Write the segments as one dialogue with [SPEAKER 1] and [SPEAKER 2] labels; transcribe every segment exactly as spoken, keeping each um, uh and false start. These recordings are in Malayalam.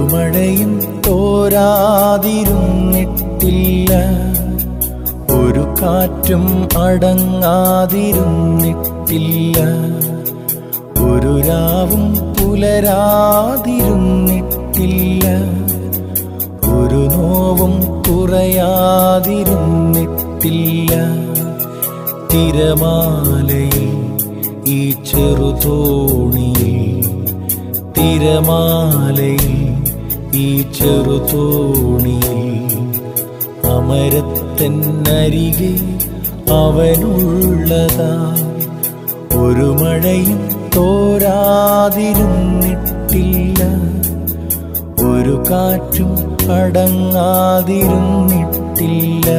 [SPEAKER 1] മഴയും തോരാതിരുന്നിട്ടില്ല, ഒരു കാറ്റും അടങ്ങാതിരുന്നിട്ടില്ല, ഒരു രാവും പുലരാതിരുന്നിട്ടില്ല, ഒരു നോവും കുറയാതിരുന്നിട്ടില്ല. തിരമാലയിൽ ഈ ചെറുതോണിയിൽ, തിരമാലയിൽ ഈ ചെറുതോണിയിൽ, അമരത്തന്നരികെ അവനുള്ളതാ. ഒരു മഴയും തോരാതിരുന്നിട്ടില്ല, ഒരു കാറ്റും അടങ്ങാതിരുന്നിട്ടില്ല.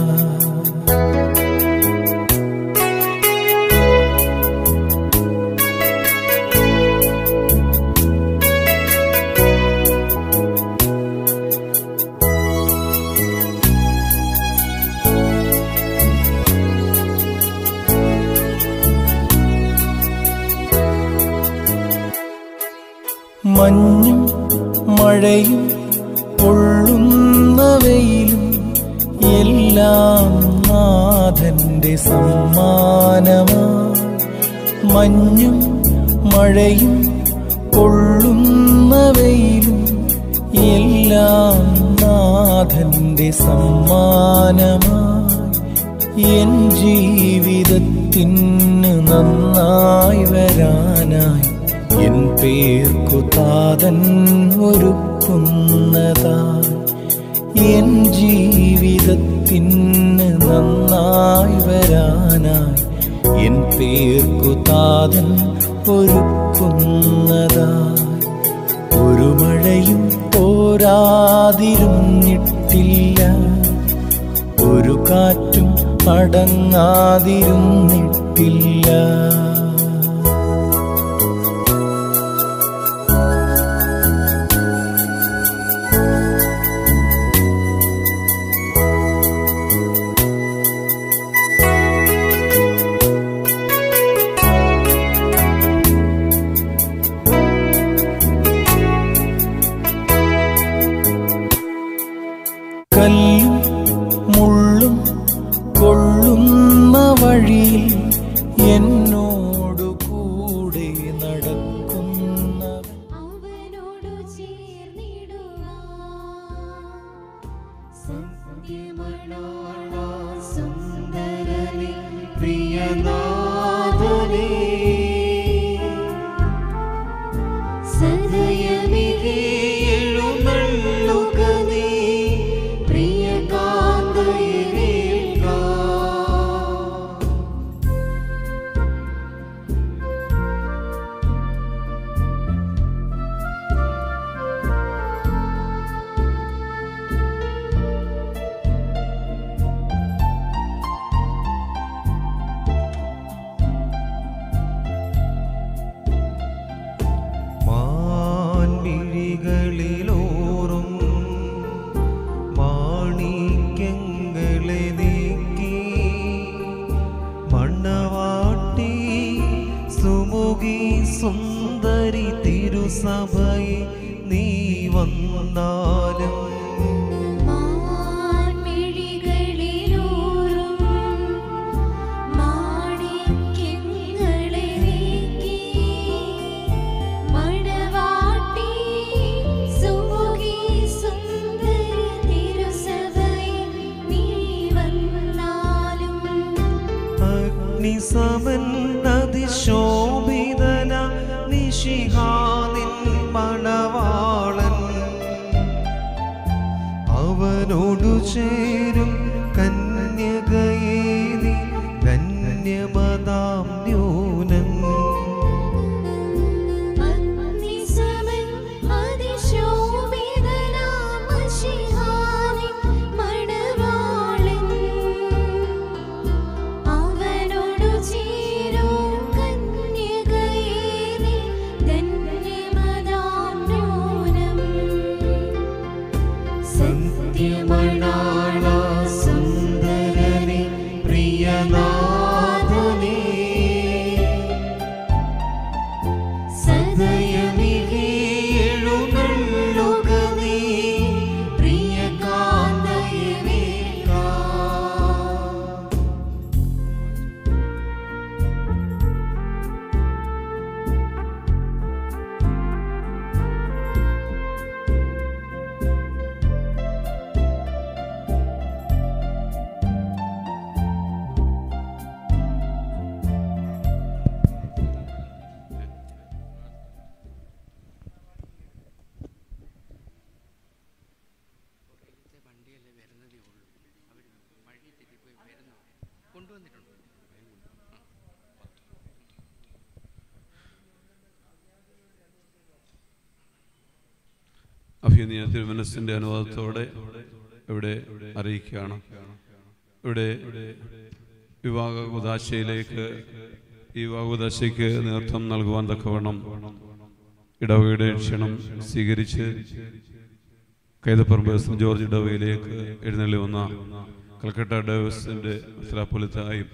[SPEAKER 1] മഞ്ഞും മഴയും പൊള്ളുന്ന വെയിലും എല്ലാം നാഥന്റെ സമ്മാനമാണ്. മഞ്ഞും മഴയും പൊള്ളുന്ന വെയിലും എല്ലാം നാഥന്റെ സമ്മാനമാണ്. എൻ ജീവിതത്തിന് നന്നായി വരാനായി എൻ പേർക്കു താതൻ ഒരുക്കുന്നതായി. എൻ ജീവിതത്തിന് നന്നായി വരാനായി എൻ പേർക്കു താതൻ ഒരുക്കുന്നതായി. ഒരു മഴയും തോരാതിരുന്നിട്ടില്ല, ഒരു കാറ്റും അടങ്ങാതിരുന്നിട്ടില്ല. കല്ലും മുള്ളും കൊള്ളുന്ന വഴിയിൽ എന്നോടു കൂടെ നടക്കുന്നവൻ,
[SPEAKER 2] അവനോടു ചേർന്നിടുവാൻ സത്യമണാള സുന്ദരനേ പ്രിയനാഥനേ, സദയമേകി എഴുന്നള്ളുക നീ
[SPEAKER 3] മാൻമിഴികളിലോറും മാണിക്യങ്ങളെ നീക്കി മണവാട്ടി സുമുഖി സുന്ദരി തിരുസഭയെ നീ വന്നാലും അതിശോഭിതന നിശിഹാനിൻ മണവാളൻ, അവനോടു ചേരും കന്യകയേ നീ ധന്യമതാം ന്യൂനം. സത്യമണാള
[SPEAKER 4] അഭിനയ തിരുമനസിൻ്റെ അനുവാദത്തോടെ ഇവിടെ അറിയിക്കുകയാണ്. ഇവിടെ വിവാഹ കുദാശയിലേക്ക് ഈ വിവാഹ കുദാശയ്ക്ക് നേതൃത്വം നൽകുവാൻ തക്കവണ്ണം ഇടവകയുടെ ക്ഷണം സ്വീകരിച്ച് കൈതപ്പറമ്പ് സെന്റ് ജോർജ് ഇടവകയിലേക്ക് എഴുന്നള്ളി വന്ന കൽക്കട്ട ഡേവസിന്റെ മെത്രാപ്പൊലീത്തായും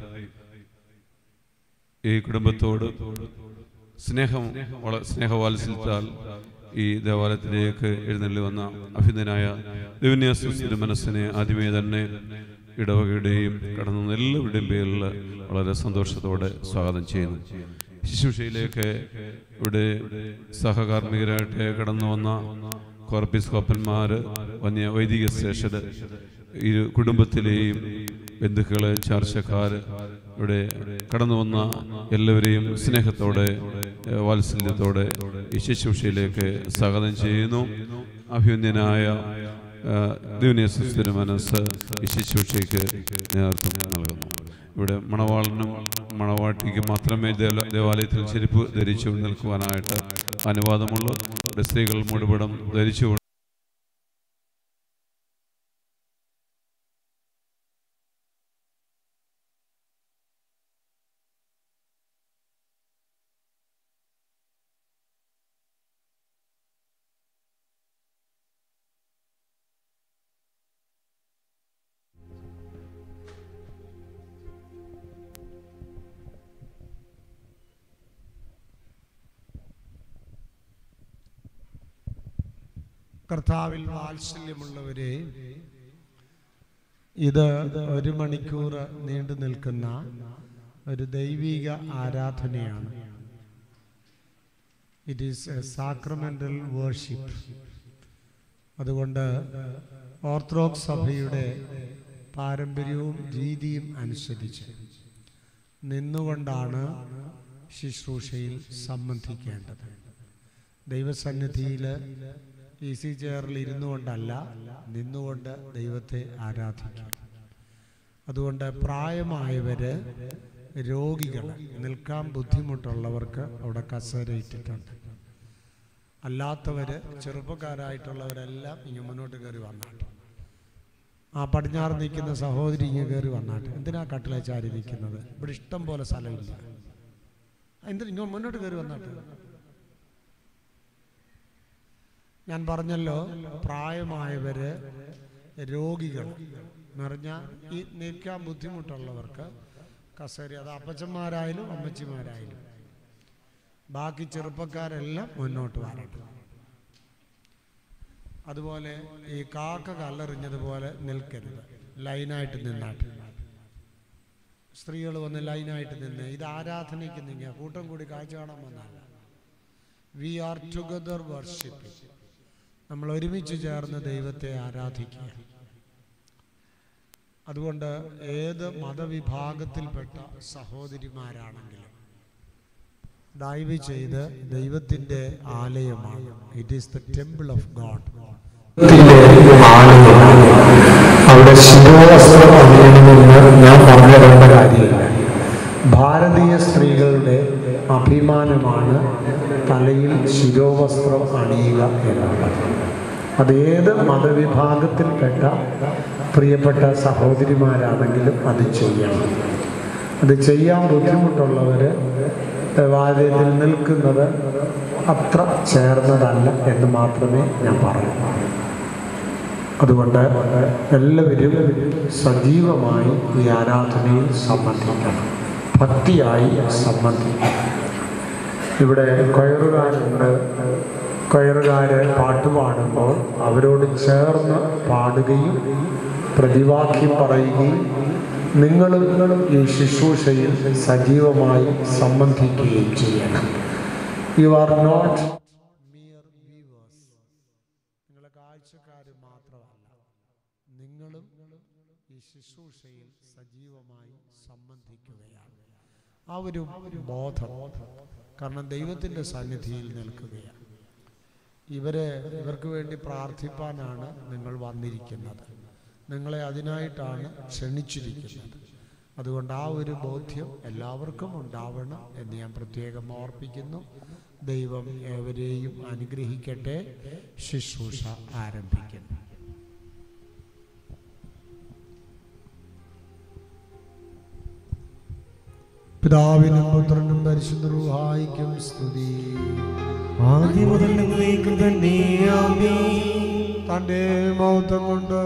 [SPEAKER 4] ഈ കുടുംബത്തോട് സ്നേഹം സ്നേഹവാത്സല്യത്താൽ ഈ ദേവാലയത്തിലേക്ക് എഴുന്നള്ളി വന്ന അഭിനന്ദനായ ദിവന്യാസ മനസ്സിനെ ആദ്യമേ തന്നെ ഇടവകയുടെയും കടന്നു എല്ലാവരുടെയും പേരിൽ വളരെ സന്തോഷത്തോടെ സ്വാഗതം ചെയ്യുന്നു. ശുശ്രൂഷയിലേക്ക് ഇവിടെ സഹകാർമ്മികരായിട്ട് കടന്നു വന്ന കോർപ്പിസ്കോപ്പന്മാർ, വന്യ വൈദിക ശ്രേഷ്ഠര്, ഈ കുടുംബത്തിലെയും ബന്ധുക്കള്, ചാർച്ചക്കാർ, ഇവിടെ കടന്നു വന്ന എല്ലാവരെയും സ്നേഹത്തോടെ വാത്സല്യത്തോടെ ഈ ശുശ്രൂഷയിലേക്ക് സ്വാഗതം ചെയ്യുന്നു. അഭിനന്ദനായ ദിവന്യാസ മനസ്സ് ഈ ശുശ്രൂഷയ്ക്ക് നേതൃത്വം നൽകുന്നു. ഇവിടെ മണവാളനും മണവാട്ടിക്ക് മാത്രമേ ദേവാലയത്തിൽ ചെരുപ്പ് ധരിച്ചു നിൽക്കുവാനായിട്ട് അനുവാദമുള്ളൂ. ഇവിടെ സ്ത്രീകൾ മുഴുവൻ ധരിച്ചു
[SPEAKER 5] കർത്താവിൽ വാത്സല്യമുള്ളവരെ, ഇത് ഒരു മണിക്കൂർ നീണ്ടു നിൽക്കുന്ന ഒരു ദൈവിക ആരാധനയാണ്. It is a sacramental worship. അതുകൊണ്ട് ഓർത്തഡോക്സ് സഭയുടെ പാരമ്പര്യവും രീതിയും അനുസരിച്ച് നിന്നുകൊണ്ടാണ് ശുശ്രൂഷയിൽ സംബന്ധിക്കേണ്ടത്. ദൈവസന്നിധിയിൽ ഈസി ചെയറിൽ ഇരുന്നു കൊണ്ടല്ല, നിന്നുകൊണ്ട് ദൈവത്തെ ആരാധിക്കും. അതുകൊണ്ട് പ്രായമായവര്, രോഗികൾ, നിൽക്കാൻ ബുദ്ധിമുട്ടുള്ളവർക്ക് അവിടെ കസേര ഇട്ടിട്ടുണ്ട്. അല്ലാത്തവര്, ചെറുപ്പക്കാരായിട്ടുള്ളവരെല്ലാം ഇങ്ങനെ മുന്നോട്ട് കയറി വന്നാട്ട്. ആ പടിഞ്ഞാറ് നിൽക്കുന്ന സഹോദരി ഇങ്ങനെ കയറി വന്നാട്ട്. എന്തിനാ കട്ടിലേച്ചാരി നിൽക്കുന്നത്? ഇവിടെ ഇഷ്ടം പോലെ സ്ഥലമില്ല. എന്തിനാ ഇങ്ങനെ മുന്നോട്ട് കയറി വന്നാട്ട്? ഞാൻ പറഞ്ഞല്ലോ, പ്രായമായവര്, രോഗികൾ നിറഞ്ഞ ഈ നിൽക്കാൻ ബുദ്ധിമുട്ടുള്ളവർക്ക് കസേര, അത് അപ്പച്ചന്മാരായാലും അമ്മച്ചിമാരായാലും, ബാക്കി ചെറുപ്പക്കാരെല്ലാം മുന്നോട്ട് വരട്ടെ. അതുപോലെ ഈ കാക്ക കല്ലെറിഞ്ഞതുപോലെ നിൽക്കരുത്, ലൈനായിട്ട് നിന്നാട്ട്. സ്ത്രീകൾ വന്ന് ലൈനായിട്ട് നിന്ന്, ഇത് ആരാധനയ്ക്ക് നിങ്ങൾ കൂട്ടം കൂടി കാഴ്ച കാണാൻ വന്നല്ല. We are together worshipping. നമ്മൾ ഒരുമിച്ച് ചേർന്ന് ദൈവത്തെ ആരാധിക്കുക. അതുകൊണ്ട് ഏത് മതവിഭാഗത്തിൽപ്പെട്ട സഹോദരിമാരാണെങ്കിലും ദയവ് ചെയ്ത് ദൈവത്തിൻ്റെ ആലയമാണ്. It is the temple of God. അവിടെ ശിരോവസ്ത്രം അണിയണമെന്ന് ഞാൻ പറഞ്ഞു തരേണ്ട കാര്യമില്ല. ഭാരതീയ സ്ത്രീകളുടെ അഭിമാനമാണ് തലയിൽ ശിരോവസ്ത്രം അണിയുക എന്നുള്ളത്. അതേത് മതവിഭാഗത്തിൽപ്പെട്ട പ്രിയപ്പെട്ട സഹോദരിമാരാണെങ്കിലും അത് ചെയ്യണം. അത് ചെയ്യാൻ ബുദ്ധിമുട്ടുള്ളവർ ദേവാലയത്തിൽ നിൽക്കുന്നത് അത്ര ചേർന്നതല്ല എന്ന് മാത്രമേ ഞാൻ പറയൂ. അതുകൊണ്ട് എല്ലാവരും സജീവമായി ഈ ആരാധനയിൽ സംബന്ധിക്കണം, ഭക്തിയായി സംബന്ധിക്കണം. ഇവിടെ കൊയറുകാരുണ്ട്. കൊയറുകാര് പാട്ട് പാടുമ്പോൾ അവരോട് ചേർന്ന് പാടുകയും പ്രതിവാക്യം പറയുകയും നിങ്ങളും ഈ ശുശ്രൂഷയിൽ സജീവമായി സംബന്ധിക്കുകയും ചെയ്യണം. You are not mere viewers. നിങ്ങളെ കാഴ്ചക്കാർ മാത്രമല്ല, നിങ്ങളും ഈ ശുശ്രൂഷയിൽ സജീവമായി സംബന്ധിക്കുകയാണ്. ആ ഒരു ബോധം, കാരണം ദൈവത്തിൻ്റെ സന്നിധിയിൽ നിൽക്കുകയാണ്. ഇവരെ ഇവർക്ക് വേണ്ടി പ്രാർത്ഥിപ്പാനാണ് നിങ്ങൾ വന്നിരിക്കുന്നത്. നിങ്ങളെ അതിനായിട്ടാണ് ക്ഷണിച്ചിരിക്കുന്നത്. അതുകൊണ്ട് ആ ഒരു ബോധ്യം എല്ലാവർക്കും ഉണ്ടാവണം എന്ന് ഞാൻ പ്രത്യേകം ഓർപ്പിക്കുന്നു. ദൈവം ഏവരെയും അനുഗ്രഹിക്കട്ടെ. ശുശ്രൂഷ ആരംഭിക്കുന്നു. പിതാവിനും പുത്രനും പരിശുദ്ധ റൂഹായിക്കും സ്തുതി.
[SPEAKER 3] ആദ്യം മുതൽ എന്നേക്കും തന്നെ ആമേൻ.
[SPEAKER 5] തൻ്റെ മൗത്വം കൊണ്ട്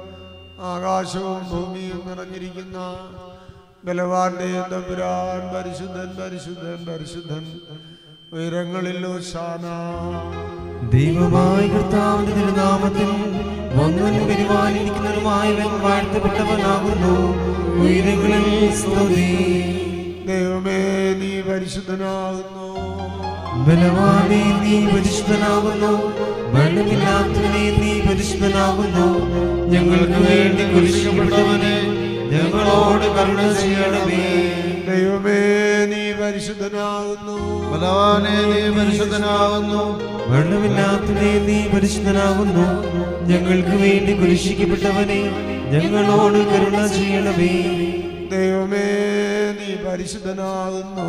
[SPEAKER 5] ആകാശവും ഭൂമിയും നിറഞ്ഞിരിക്കുന്ന ബലവാന്റെ തമ്പുരാൻ പരിശുദ്ധൻ പരിശുദ്ധൻ പരിശുദ്ധൻ ഉയരങ്ങളിൽ ഹോശാന.
[SPEAKER 3] ദൈവമായ കർത്താവിന്റെ തിരുനാമത്തിൽ വന്നവനും പരിപാലിക്കുന്നവനുമായവൻ വാഴ്ത്തപ്പെട്ടവനാകുന്നു. ഉയരങ്ങളിൽ സ്തുതി.
[SPEAKER 5] ദൈവമേ നീ പരിശുദ്ധനാകുന്നു.
[SPEAKER 3] ബലവാനേ നീ പരിശുദ്ധനാകുന്നു. മരണമില്ലാത്തവനെ നീ പരിശുദ്ധനാകുന്നു. ഞങ്ങൾക്ക് വേണ്ടി കുരിശിക്കപ്പെട്ടവനെ ഞങ്ങളോട് കരുണ ചെയ്യണമേ.
[SPEAKER 5] ദൈവമേ നീ പരിശുദ്ധനാകുന്നു.
[SPEAKER 6] ബലവാനേ നീ പരിശുദ്ധനാകുന്നു.
[SPEAKER 3] മരണമില്ലാത്തവനെ നീ പരിശുദ്ധനാകുന്നു. ഞങ്ങൾക്ക് വേണ്ടി കുരിശിക്കപ്പെട്ടവനെ ഞങ്ങളോട് കരുണ ചെയ്യണമേ.
[SPEAKER 5] ദൈവമേ നീ പരിശുദ്ധനാകുന്നു.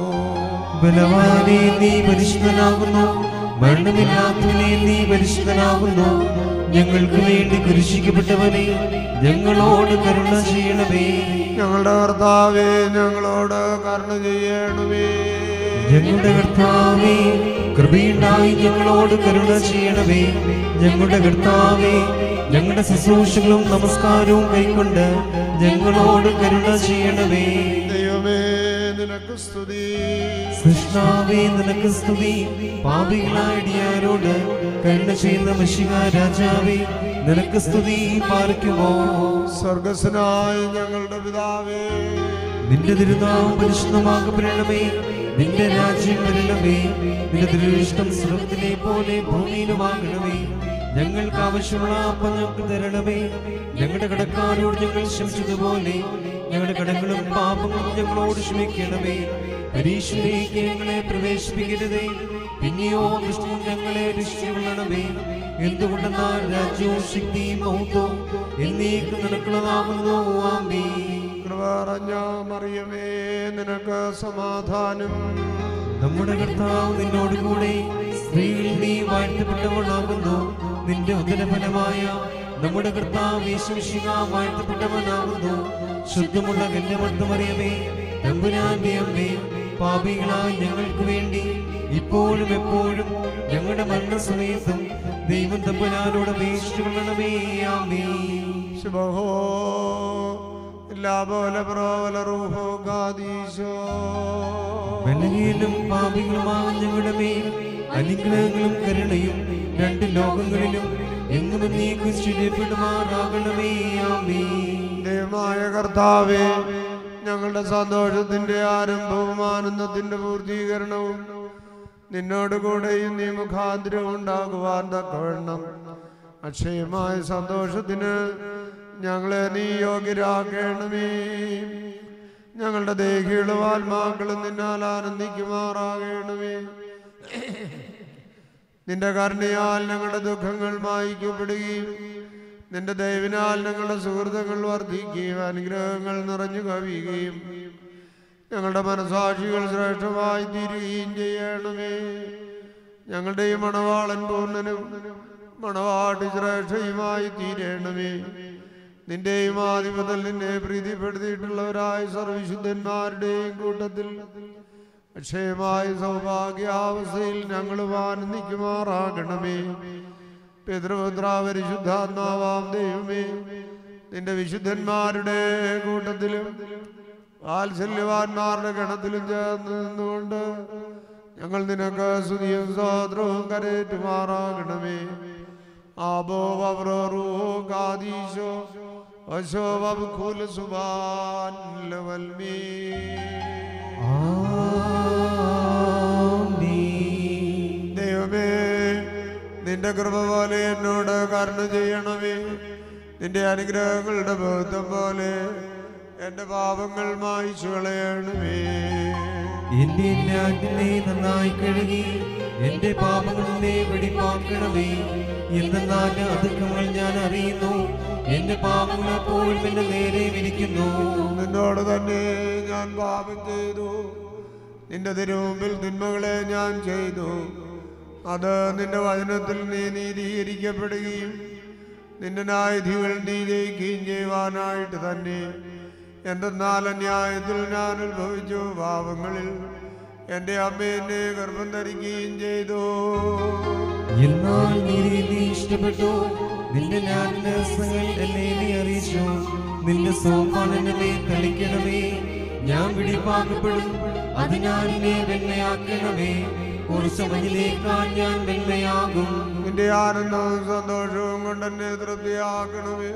[SPEAKER 3] ബലവാനേ നീ പരിശുദ്ധനാകുന്നു. മരണമില്ലാത്തവനെ നീ പരിശുദ്ധനാകുന്നു. ഞങ്ങൾക്ക് വേണ്ടി കുരിശിക്കപ്പെട്ടവനെ ഞങ്ങളോട് കരുണ ചെയ്യണമേ.
[SPEAKER 5] ഞങ്ങളുടെ കർത്താവേ ഞങ്ങളോട് കരുണ ചെയ്യണമേ.
[SPEAKER 3] ഞങ്ങളുടെ കർത്താവേ കൃപയുണ്ടായി ഞങ്ങളോട് കരുണ ചെയ്യണമേ. ഞങ്ങളുടെ കർത്താവേ ഞങ്ങളുടെ ശുശ്രൂഷകളും നമസ്കാരവും കൈക്കൊണ്ട് ഞങ്ങളോട് കരുണ ചെയ്യണമേ.
[SPEAKER 5] ദൈവമേ നിനക്ക് സ്തുതി.
[SPEAKER 3] കൃഷ്ണാവേ നിനക്ക് സ്തുതി. പാപികളായ അടിയാരോട് കരുണ ചെയ്യുന്ന മിശിഹാ രാജാവേ നിനക്ക് സ്തുതി. പാർക്കുമോ
[SPEAKER 5] സ്വർഗസ്വനായ ഞങ്ങളുടെ പിതാവേ,
[SPEAKER 3] നിന്റെ തിരുനാമം പരിശുദ്ധമാക്കപ്പെടണമേ. നിന്റെ രാജ്യം വരണമേ. നിന്റെ തിരുവിഷ്ടം സ്വർഗ്ഗത്തിലെ പോലെ ഭൂമിയിലുമാകണമേ. ഞങ്ങൾക്ക് ആവശ്യമുള്ള അപ്പം ഞങ്ങൾക്ക് തരണമേ. ഞങ്ങളുടെ കടക്കാരോട് ഞങ്ങൾ ക്ഷമിച്ചതുപോലെ ഞങ്ങളുടെ കടങ്ങളും പാപങ്ങളും ഞങ്ങളോട് ക്ഷമിക്കണമേ. പരീക്ഷയിലേക്ക് ഞങ്ങളെ പ്രവേശിപ്പിക്കരുതേ, പിന്നെയോ ദുഷ്ടൻ ഞങ്ങളെ രക്ഷിച്ചുകൊള്ളണമേ. എന്തുകൊണ്ടെന്നാൽ രാജ്യവും ശക്തിയും മഹത്വവും എന്നേക്കും നിനക്കുള്ളതാകുന്നു. ആമേൻ.
[SPEAKER 5] കൃപ നിറഞ്ഞ മറിയമേ നിനക്ക് സമാധാനം.
[SPEAKER 3] നമ്മുടെ കർത്താവ് നിന്നോട് കൂടെ സ്ത്രീകളിൽ നീ വാഴ്ത്തപ്പെട്ടവളാകുന്നു. നിന്റെ ഉദരഫലമായ നമ്മുടെ കർത്താവ് യേശുമിശിഹ വാഴ്ത്തപ്പെട്ടവനാകുന്നു. ശുദ്ധമുള്ള കന്യമർത്ത മറിയമേ തമ്പുരാന്റെ അമ്മേ, പാപികളായ ഞങ്ങൾക്ക് വേണ്ടി ഇപ്പോഴും എപ്പോഴും ഞങ്ങളുടെ മരണസമയത്തും ദൈവം തമ്പുരാനോട് അപേക്ഷിച്ചുകൊള്ളണമേ. ആമേൻ.
[SPEAKER 5] ശുഭഹോ ലാബോല പ്രോല റൂഹോ ഗാദീശോ.
[SPEAKER 3] ബലഹീനരും പാപികളുമാകും ഞങ്ങളുടെ മേൽ അനുഗ്രഹങ്ങളും കരുണയും രണ്ട് ലോകങ്ങളിലും എങ്ങും നീക്കും ശരിപ്പെടുമാറാകണമേ. ആമേൻ.
[SPEAKER 5] ദൈവമായ കർത്താവേ, ഞങ്ങളുടെ സന്തോഷത്തിന്റെ ആരംഭവും ആനന്ദത്തിന്റെ പൂർത്തീകരണവും നിന്നോട് കൂടെയും നീ മുഖാന്തരം ഉണ്ടാകുവാൻ തക്കവണ്ണം അക്ഷയമായ സന്തോഷത്തിന് ഞങ്ങളെ നീ യോഗ്യരാക്കണമേ. ഞങ്ങളുടെ ദേഹികളും ആത്മാക്കളും നിന്നാൽ ആനന്ദിക്കുമാറാകണമേ. നിന്റെ കരുണയാൽ ഞങ്ങളുടെ ദുഃഖങ്ങൾ മായ്ക്കപ്പെടുകയും നിന്റെ ദയവിനാൽ ഞങ്ങളുടെ സുഹൃത്തുക്കൾ വർദ്ധിക്കുകയും അനുഗ്രഹങ്ങൾ നിറഞ്ഞു കവിയുകയും ഞങ്ങളുടെ മനസാക്ഷികൾ ശ്രേഷ്ഠമായി തീരുകയും ചെയ്യണമേ. ഞങ്ങളുടെ ഈ മണവാളൻ പൂർണ്ണനും മണവാട്ടി ശ്രേഷ്ഠയുമായി തീരണമേ. നിന്റെയും ആധിപത്യത്തിൽ നിന്നെ പ്രീതിപ്പെടുത്തിയിട്ടുള്ളവരായ സർവവിശുദ്ധന്മാരുടെയും കൂട്ടത്തിൽ അക്ഷയമായ സൗഭാഗ്യാവസ്ഥയിൽ ഞങ്ങളും ആനന്ദിക്കുമാറാകണമേ. പിതൃപുത്ര പരിശുദ്ധാത്മാവാം ദൈവമേ, നിന്റെ വിശുദ്ധന്മാരുടെ കൂട്ടത്തിലും വാത്സല്യവാന്മാരുടെ ഗണത്തിലും ചേർന്ന് നിന്നുകൊണ്ട് ഞങ്ങൾ നിനക്ക് സ്തുതിയും സ്തോത്രവും കരേറ്റുമാറാകണമേ. ആബോ വബ്രോ ഗാദീശോ അശോ വബ്ഖുൽ സുബാൻ ലവൽമീ. ദൈവമേ, നിന്റെ കൃപ പോലെ എന്നോട് കരുണ ചെയ്യണമേ. നിന്റെ അനുഗ്രഹങ്ങളുടെ ബോധം പോലെ എന്റെ പാപങ്ങൾ മായ്ച്ചു കളയണമേ.
[SPEAKER 3] എന്റെ എല്ലാറ്റിനെ നന്നായി കഴുകി എന്റെ പാപങ്ങളെ വെടിപ്പാക്കണമേ. എന്തെന്നാൽ അതിക്രമങ്ങൾ ഞാൻ അറിയുന്നു, എന്റെ പാപങ്ങൾ എപ്പോഴും എന്റെ നേരെ വിരിക്കുന്നു.
[SPEAKER 5] നിന്നോട് തന്നെ ഞാൻ പാപം ചെയ്തു, നിന്റെ തിരുമുമ്പിൽ തിന്മകളെ ഞാൻ ചെയ്തു. അത് നിന്റെ വചനത്തിൽ നീ നീതീകരിക്കപ്പെടുകയും നിന്റെ ന്യായവിധികൾ നീ ജയിക്കുകയും ചെയ്യുവാനായിട്ട് തന്നെ. എന്തെന്നാൽ അന്യായത്തിൽ ഞാൻ ഉത്ഭവിച്ചു, പാപങ്ങളിൽ എൻ്റെ അമ്മ എന്നെ ഗർഭം ധരിക്കുകയും ചെയ്തു.
[SPEAKER 3] എന്നാൽ നീതി നീ ഇഷ്ടപ്പെട്ടു, നിന്റെ ന്യായാസനങ്ങൾ എന്നെ നീ അറിയിച്ചു. നിന്റെ സോപാനമേ തളിക്കണമേ, ഞാൻ പിടിപ്പാക്കപ്പെടും, അത് ഞാൻ എന്നെ വെണ്മയാക്കണമേ. കുറച്ച് മഞ്ഞിലേക്കാൾ ഞാൻ വെണ്മയാകും.
[SPEAKER 5] നിന്റെ ആനന്ദവും സന്തോഷവും കൊണ്ട് എന്നെ തൃപ്തിയാക്കണമേ.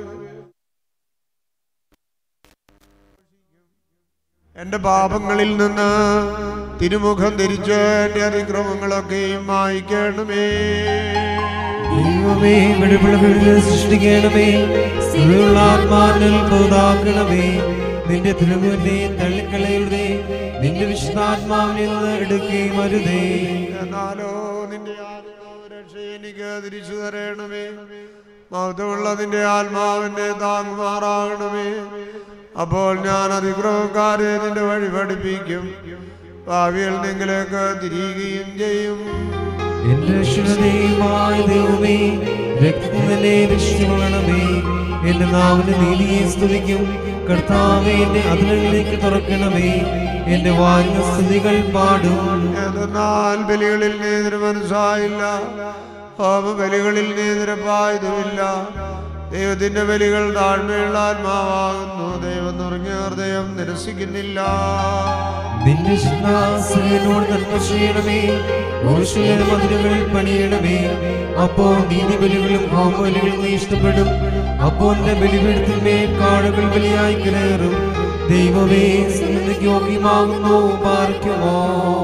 [SPEAKER 5] എന്റെ പാപങ്ങളിൽ നിന്ന് തിരുമുഖം തിരിച്ച് എന്റെ അതിക്രമങ്ങളൊക്കെയും മായ്ക്കണമേ.
[SPEAKER 3] ദൈവമേ, വെടിപ്പുള്ളവരെ സൃഷ്ടിക്കണമേ, സ്ഥിരമുള്ള ആത്മാവിൽ പുതുതാക്കണമേ. നിന്റെ തിരുമുഖത്തെ തള്ളിക്കളയരുതേ, നിന്റെ വിശുദ്ധാത്മാവിൽ നിന്ന് എടുക്കുകയും അരുതേ.
[SPEAKER 5] എന്നാലോ നിന്റെ ആത്മാവ് എനിക്ക് തിരിച്ചു തരണമേ. മഹത്വമുള്ള നിന്റെ ആത്മാവിനെ താങ്ങുമാറാകണമേ. അപ്പോൾ ഞാൻ അതിക്രമക്കാരെ നിന്റെ വഴി പഠിപ്പിക്കും, ഭാവിയിൽ നിങ്ങളിലേക്ക് തിരികുകയും ചെയ്യും.
[SPEAKER 3] എന്റെ രക്ഷകനായ ദൈവമേ, രക്തത്തിനെ രക്ഷിച്ചുകൊള്ളണമേ. എന്റെ നാവിന് നീതിയെ സ്തുതിക്കും. കർത്താവേ, എന്റെ അതിരുകളിലേക്ക് തുറക്കണമേ. എന്റെ വായിലെ സ്തുതികൾ പാടും.
[SPEAKER 5] എന്നാൽ ബലികളിൽ നീ മനസ്സായില്ല, ഹോമ ബലികളിൽ നീ നിരപ്പായതുമില്ല. ദൈവത്തിന്റെ ബലികൾ താഴ്മയുള്ള ആത്മാവാകുന്നു. ദൈവം നുറങ്ങിയ ഹൃദയം നിരസിക്കുന്നില്ല.
[SPEAKER 3] നിന്റെ ശിഷ്ടാസനോട് നന്മ ചെയ്യണമേ, മധുരകൾ പണിയണമേ. അപ്പോൾ നീതി ബലികളും ഹോമബലികളും നീ ഇഷ്ടപ്പെടും. അപ്പോൾ എന്റെ ബലിപീഠത്തിന്മേൽ കാടുകൾ ബലിയായി കയറും. ദൈവമേ, യോഗ്യമാകുന്നു, പാർക്കുമോ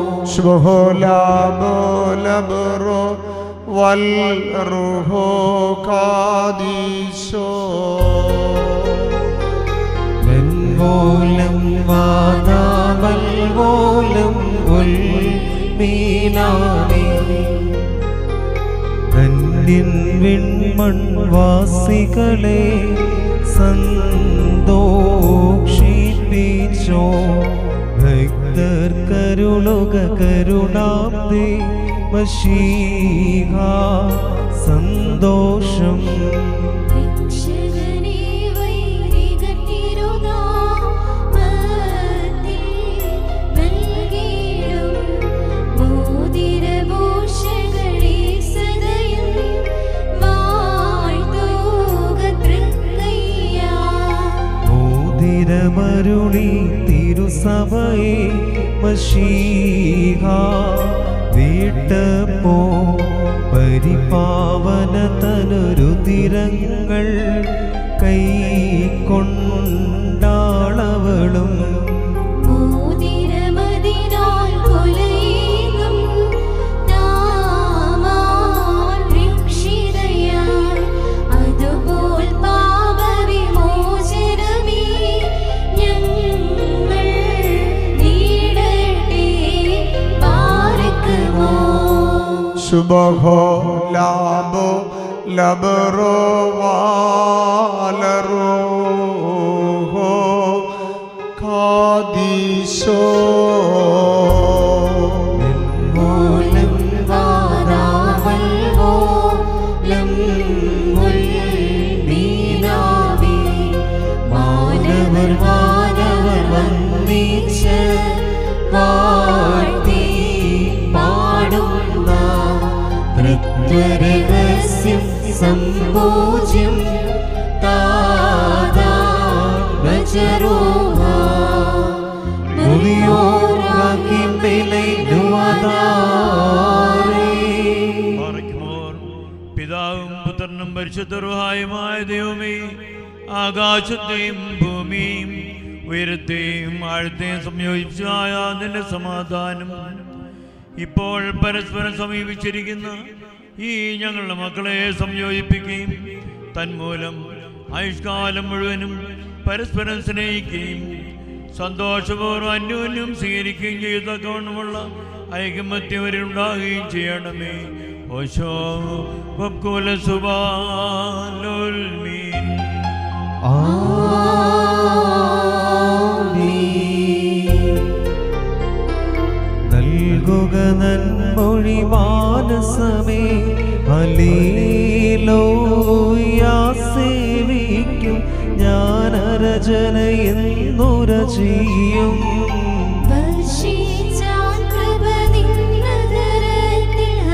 [SPEAKER 5] വൽ റൂഹോ ഖാദീശോ
[SPEAKER 3] വെൺപോലം വാദാവൽ പോലം ഉൽമീനാനേ. ധന്യൻ വിൺമൺവാസികളെ സന്തോഷിപ്പിച്ചോ. ഭക്തർ കരുളുക കരുണാബ്ദേ മശീഹ സന്തോഷം. മോതിരമരുളി തിരുസഭയെ മശീഹ വീട്ടപ്പോ പരിപാവന തനുരുതിരങ്ങൾ കൈക്കൊണ്ടാളവളും.
[SPEAKER 5] സുബഹോ ലാബോ ലബറോ വാലറോ ഹോ ഖാദീശോ
[SPEAKER 3] സംഭോജ്യം
[SPEAKER 7] പിതാവും പുത്രനും പരിശുദ്ധ റൂഹായുമായ ദൈവമേ, ആകാശത്തെയും ഭൂമിയും ഉയരത്തെയും ആഴത്തെയും സംയോജിച്ചായ നിന്റെ സമാധാനം ഇപ്പോൾ പരസ്പരം സമീപിച്ചിരിക്കുന്ന ഈ ഞങ്ങളുടെ മക്കളെ സംയോജിപ്പിക്കുകയും തന്മൂലം ആയുഷ്കാലം മുഴുവനും പരസ്പരം സ്നേഹിക്കുകയും സന്തോഷപൂർവ്വം അന്യോന്യം സ്വീകരിക്കുകയും ചെയ്തക്കവണ്ണമുള്ള ഐകമത്യവരുണ്ടാകുകയും ചെയ്യണമേ. ഓശോ വക്കുല സുബാലുൽമീൻ.
[SPEAKER 3] നന്മൊഴി മാനസമേ ഹല്ലേലൂയാ സേവിക്കും ഞാൻ അരജന എന്നുര ചെയ്യും.
[SPEAKER 2] വർഷിച്ചാൻ കൃപ നിന്നതരത്തിൽ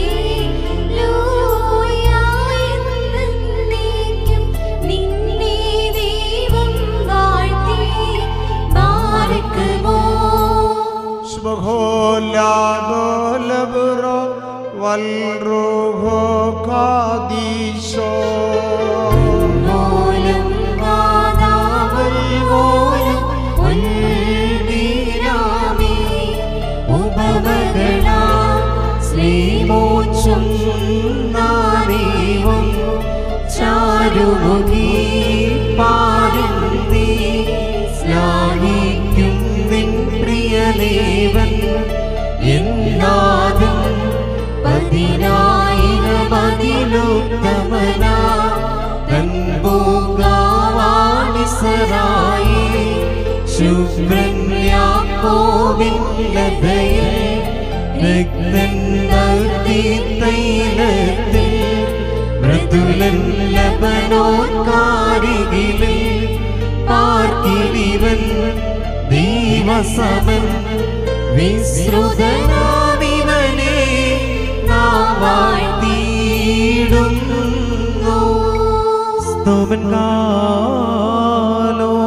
[SPEAKER 2] ഹല്ലേലൂയ എന്നേക്കും നിന്നെ ദൈവം വാഴ്ത്തി ബാരക്കുമോ.
[SPEAKER 5] സ്ബഹോലാദോലബ്രോ വൽറൂഹോ ഖാദീശോ
[SPEAKER 2] മൂലം വാദാവൽ മൂലം ഉൽബിരാമേ ഉപമകളാ ശ്രീമോച്ചും നാമേവും ചാരുമുഖി പാരുന്തി സ്നാഹിക്കും നിൻ പ്രിയദേവൻ എന്നാദം പതിനായിരമതിലുത്തമനാ തൻപോകാവാണിസരായി ശുഭ്രൻ യാക്കോബിൻ ലതയിൽ രക്തൈലത്തിൽ മൃദുലൻ ലബനോത്കാരികളിൽ പാർക്കിലിവൻ ദൈവസമൻ വിശ്രുതനാമിവനെ നാം വാഴ്ത്തിയിടുന്നു.
[SPEAKER 3] സ്തോമൻ കാലോ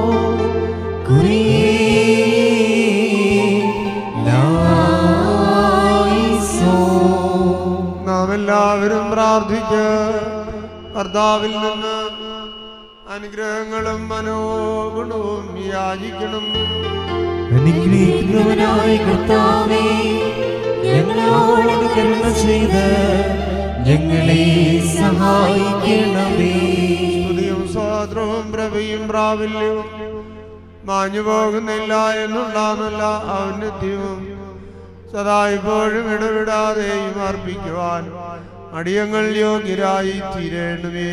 [SPEAKER 5] നാം എല്ലാവരും പ്രാർത്ഥിച്ച് കർത്താവിൽ നിന്ന് അനുഗ്രഹങ്ങളും മനോഗുണവും യാചിക്കണം.
[SPEAKER 3] അനുഗ്രഹിക്കുന്നവനായ കർത്താവേ, ഞങ്ങളോട് കരുണ ചെയ്ത് ഞങ്ങളെ സഹായിക്കണമേ.
[SPEAKER 5] സ്തുതിയും സ്വാതന്ത്ര്യവും പ്രഭയും പ്രാബല്യവും മാഞ്ഞു പോകുന്നില്ല എന്നുള്ളതല്ല ഔന്നത്യവും സദാ ഇപ്പോഴും ഇടവിടാതെയും അർപ്പിക്കുവാൻ അടിയങ്ങൾ യോഗ്യരായി തീരണമേ.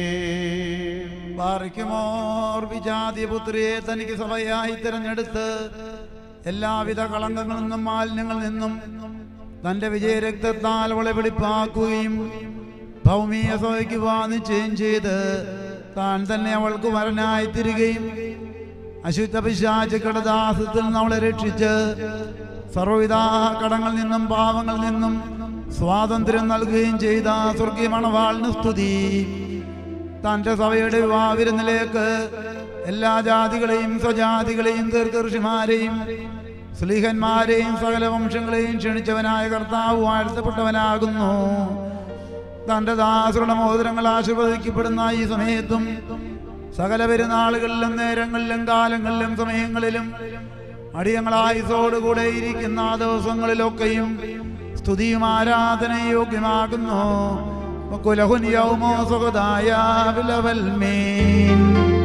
[SPEAKER 8] പാറിക്കുമോർ വിജാതിപുത്രിയെ തനിക്ക് സഭയായി തിരഞ്ഞെടുത്ത് എല്ലാവിധ കളങ്കങ്ങളിൽ നിന്നും മാലിന്യങ്ങളിൽ നിന്നും തന്റെ വിജയരക്തത്താൽ അവളെ വെളിപ്പാക്കുകയും ഭൗമീയ സഭയ്ക്ക് വാനിച്ചയും ചെയ്ത് താൻ തന്നെ അവൾക്ക് വരനായി തിരികെയും അശുദ്ധ പിശാചുക്കളുടെ ദാസത്തിൽ നിന്ന് അവളെ രക്ഷിച്ച് സർവ്വവിധ കടങ്ങളിൽ നിന്നും പാവങ്ങളിൽ നിന്നും സ്വാതന്ത്ര്യം നൽകുകയും ചെയ്ത സ്വർഗീയ മണവാളിന് സ്തുതി. തൻ്റെ സഭയുടെ വിവാഹവിരുന്നിലേക്ക് എല്ലാ ജാതികളെയും സ്വജാതികളെയും ദീർഘഋഷിമാരെയും സ്ലീഹന്മാരെയും സകല വംശങ്ങളെയും ക്ഷണിച്ചവനായ കർത്താവ് വാഴ്ത്തപ്പെട്ടവനാകുന്നു. തൻ്റെ ദാസരുടെ മോതിരങ്ങൾ ആശീർവദിക്കപ്പെടുന്ന ഈ സമയത്തും സകല പെരുന്നാളുകളിലും നേരങ്ങളിലും കാലങ്ങളിലും സമയങ്ങളിലും അടിയങ്ങളായുസോടുകൂടെ ഇരിക്കുന്ന ആ ദിവസങ്ങളിലൊക്കെയും സ്തുതിയും ആരാധനയും യോഗ്യമാകുന്നു. കുലഹുൻ യൗമോ സുഖദായ വിലവൽമീൻ.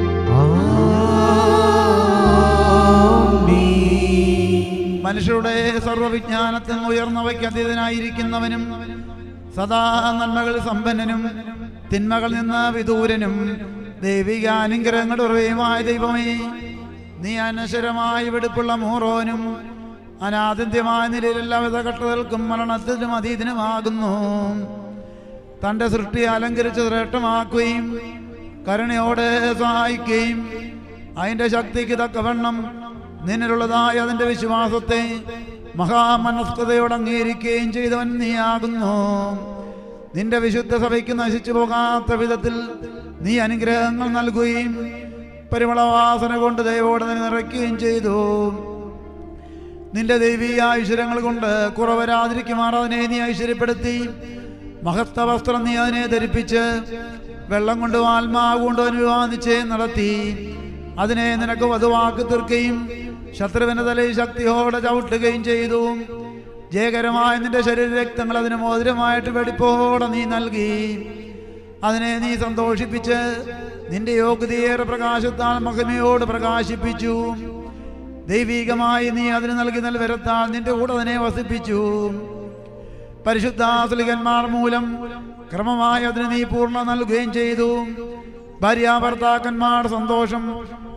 [SPEAKER 8] മനുഷ്യരുടെ സർവ്വവിജ്ഞാനത്തിൽ ഉയർന്നവയ്ക്ക് അതീതനായിരിക്കുന്നവനും സദാ നന്മകൾ സമ്പന്നനും തിന്മകളിൽ നിന്ന് വിദൂരനും ദൈവിക അനുഗ്രഹങ്ങളുടെ ഉറവയുമായ ദൈവമേ, നീ അനശ്വരമായി വെടുപ്പുള്ള മൂറോനും അനാദിത്യമായ നിലയിൽ എല്ലാവിധ കട്ടതൽക്കും മരണത്തിനും അതീതനുമാകുന്നു. തൻ്റെ സൃഷ്ടി അലങ്കരിച്ച് ശ്രേഷ്ഠമാക്കുകയും കരുണയോടെ സഹായിക്കുകയും അതിൻ്റെ ശക്തിക്ക് തക്കവണ്ണം നിന്നിലുള്ളതായ അതിൻ്റെ വിശ്വാസത്തെ മഹാമനസ്കതയോടെ അംഗീകരിക്കുകയും ചെയ്തവൻ നീയാകുന്നു. നിന്റെ വിശുദ്ധ സഭയ്ക്ക് നശിച്ചു പോകാത്ത വിധത്തിൽ നീ അനുഗ്രഹങ്ങൾ നൽകുകയും പരിമളവാസന കൊണ്ട് ദൈവോടെ നിറയ്ക്കുകയും ചെയ്തു. നിന്റെ ദൈവീയ ഐശ്വര്യങ്ങൾ കൊണ്ട് കുറവരാതിരിക്കുമാർ അതിനെ നീ ഐശ്വര്യപ്പെടുത്തി. മഹത്വ വസ്ത്രം നീ അതിനെ ധരിപ്പിച്ച് വെള്ളം കൊണ്ട് ആത്മാവ് കൊണ്ട് അനുവാദിച്ചേയും നടത്തി. അതിനെ നിനക്ക് വധുവാക്കി തീർക്കുകയും ശത്രുവിന്റെ തലയിൽ ശക്തിയോടെ ചവിട്ടുകയും ചെയ്തു. ജയകരമായ നിന്റെ ശരീരരക്തങ്ങൾ അതിന് മോതിരമായിട്ട് വെടിപ്പോടെ നീ നൽകി. അതിനെ നീ സന്തോഷിപ്പിച്ച് നിന്റെ യോഗ്യതയേറെ പ്രകാശത്താൽ മഹിമയോട് പ്രകാശിപ്പിച്ചു. ദൈവികമായി നീ അതിന് നൽകി നൽവരത്താൽ നിന്റെ കൂടെ അതിനെ വസിപ്പിച്ചു. പരിശുദ്ധാസ്ലികന്മാർ മൂലം ക്രമമായി അതിന് നീ പൂർണ്ണ നൽകുകയും ചെയ്തു. ഭാര്യാഭർത്താക്കന്മാർ സന്തോഷം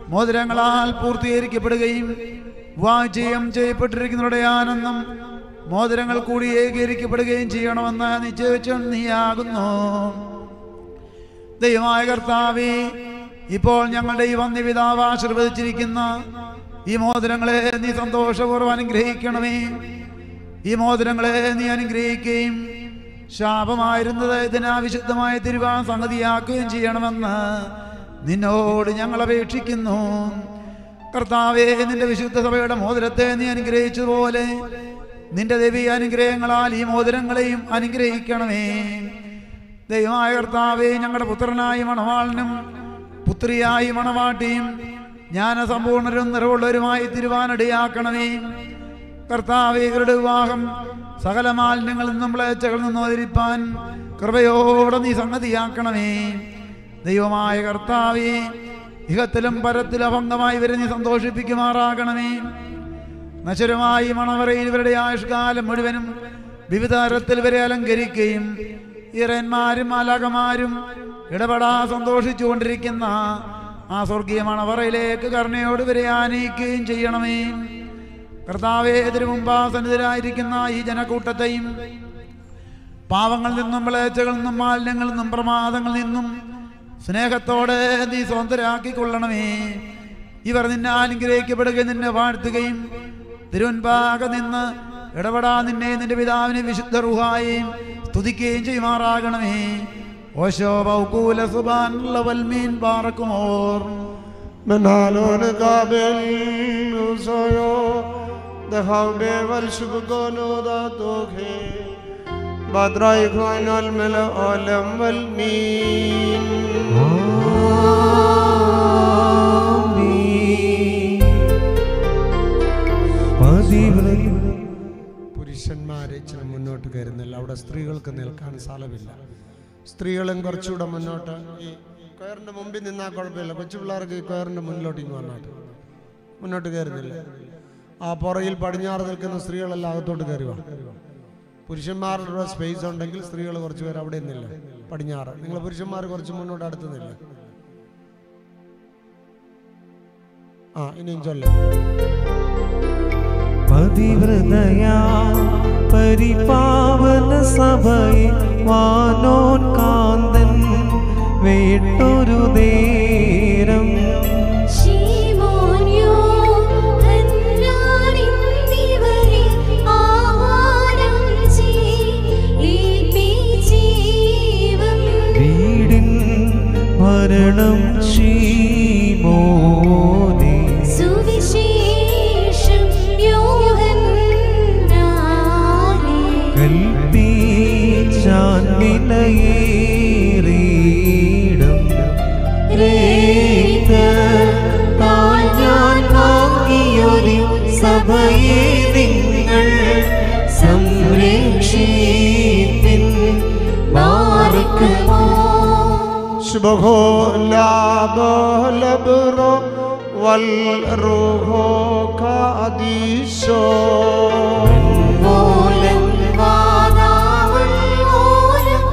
[SPEAKER 8] മോതിരങ്ങളാൽ പൂർത്തീകരിക്കപ്പെടുകയും വാഴ്ചയും ചെയ്യപ്പെട്ടിരിക്കുന്നവരുടെ ആനന്ദം മോതിരങ്ങൾ കൂടി ഏകീകരിക്കപ്പെടുകയും ചെയ്യണമെന്ന് നിശ്ചയിച്ചു നീയാകുന്നു. ദൈവമായ കർത്താവേ, ഇപ്പോൾ ഞങ്ങളുടെ ഈ വന്യപിതാവ് ആശീർവദിച്ചിരിക്കുന്ന ഈ മോതിരങ്ങളെ നീ സന്തോഷപൂർവ്വം അനുഗ്രഹിക്കണമേ. ഈ മോതിരങ്ങളെ നീ അനുഗ്രഹിക്കുകയും ശാപമായിരുന്നത് ഇതിനാവിശുദ്ധമായ തിരുവാൻ സംഗതിയാക്കുകയും ചെയ്യണമെന്ന് നിന്നോട് ഞങ്ങൾ അപേക്ഷിക്കുന്നു. കർത്താവേ, നിന്റെ വിശുദ്ധ സഭയുടെ മോതിരത്തെ നീ അനുഗ്രഹിച്ചതുപോലെ നിന്റെ ദൈവീയ അനുഗ്രഹങ്ങളാൽ ഈ മോതിരങ്ങളെയും അനുഗ്രഹിക്കണമേ. ദൈവമായ കർത്താവേ, ഞങ്ങളുടെ പുത്രനായി മണവാളനും പുത്രിയായി മണവാട്ടിയും ജ്ഞാനസമ്പൂർണരും നിറവുള്ളവരുമായി തിരുവാനിടയാക്കണമേ. കർത്താവേ, ഇവരുടെ വിവാഹം സകല മാലിന്യങ്ങളിൽ നിന്നും മ്ലേച്ഛകളിൽ നിന്നും അതിരിപ്പാൻ കൃപയോടെ നീ സംഗതിയാക്കണമേ. ദൈവമായ കർത്താവേ, ഇഹത്തിലും പരത്തിലും അഭംഗമായി ഇവരെ നീ സന്തോഷിപ്പിക്കുമാറാകണമേ. നശ്വരമായി മണവറയിൽ ഇവരുടെ ആയുഷ്കാലം മുഴുവനും വിവിധ തരത്തിൽ ഇവരെ അലങ്കരിക്കുകയും ഇറന്മാരും മാലാഖമാരും ഇടപെടാ സന്തോഷിച്ചു കൊണ്ടിരിക്കുന്ന ആ സ്വർഗീയ മണവറയിലേക്ക് കരുണയോട് ഇവരെ ആനയിക്കുകയും ചെയ്യണമേ. കർത്താവേ, തിരുമുമ്പാസന്നിധരായിരിക്കുന്ന ഈ ജനക്കൂട്ടത്തെയും പാവങ്ങളിൽ നിന്നും മ്ലേച്ഛകളിൽ നിന്നും മാലിന്യങ്ങളിൽ നിന്നും പ്രമാദങ്ങളിൽ നിന്നും സ്നേഹത്തോടെ നീ സ്വതന്ത്രരാക്കിക്കൊള്ളണമേ. ഇവർ നിന്നെ അനുഗ്രഹിക്കപ്പെടുകയും നിന്നെ വാഴ്ത്തുകയും തിരുവൻപാകെ നിന്ന് ഇടപെടാ നിന്നെ നിന്റെ പിതാവിനെ വിശുദ്ധ റൂഹായെയും സ്തുതിക്കുകയും ചെയ്യുമാറാകണമേ. ഓശോ ബൗകൂല സുബാനുള്ള വൽമീൻ പാറക്കുമോർ
[SPEAKER 6] منالون قابل وزيو دخاو بيول شبكونو داتوكي بدراي خوان الملأ عالم والمين
[SPEAKER 5] പുരുഷന്മാരെ ഇച്ചിരി മുന്നോട്ട് കയറുന്നില്ല. അവിടെ സ്ത്രീകൾക്ക് നിൽക്കാൻ സ്ഥലമില്ല. സ്ത്രീകളും കുറച്ചുകൂടെ മുന്നോട്ട് ഈ കയറിൻ്റെ മുമ്പിൽ നിന്നാൽ കുഴപ്പമില്ല. കൊച്ചു പിള്ളേർക്ക് ഈ കയറിൻ്റെ മുന്നിലോട്ട് ഇങ്ങ് വന്നാട്ട് മുന്നോട്ട് കയറുന്നില്ല. ആ പുറയിൽ പടിഞ്ഞാറ് നിൽക്കുന്ന സ്ത്രീകളെല്ലാം അകത്തോട്ട് കയറുക. പുരുഷന്മാരുടെ സ്പേസ് ഉണ്ടെങ്കിൽ സ്ത്രീകൾ കുറച്ച് പേര് അവിടെ നിന്നില്ല. പടിഞ്ഞാറ് നിങ്ങൾ പുരുഷന്മാർ കുറച്ച് മുന്നോട്ട് അടുത്തുന്നില്ല. ആ ഇനിയും ചൊല്ല.
[SPEAKER 3] പതിവ്രതയാ പരിപാവന സഭയെ വാനോൻ കാന്തൻ വേട്ടൊരു നേരം വീടിൻ ഭരണം ശീമോനെ കൽപ്പിച്ചാൻ വിലയേറിയിടും താൻ ഞാൻ വാങ്ങിയൊരു സഭയെ നിങ്ങൾ സംരക്ഷിപ്പിൻ. ബാറക്കുമോ
[SPEAKER 6] شبهو لابو لبرو والروحو كاديشو
[SPEAKER 3] മൂലം വാദാവൾ മൂലം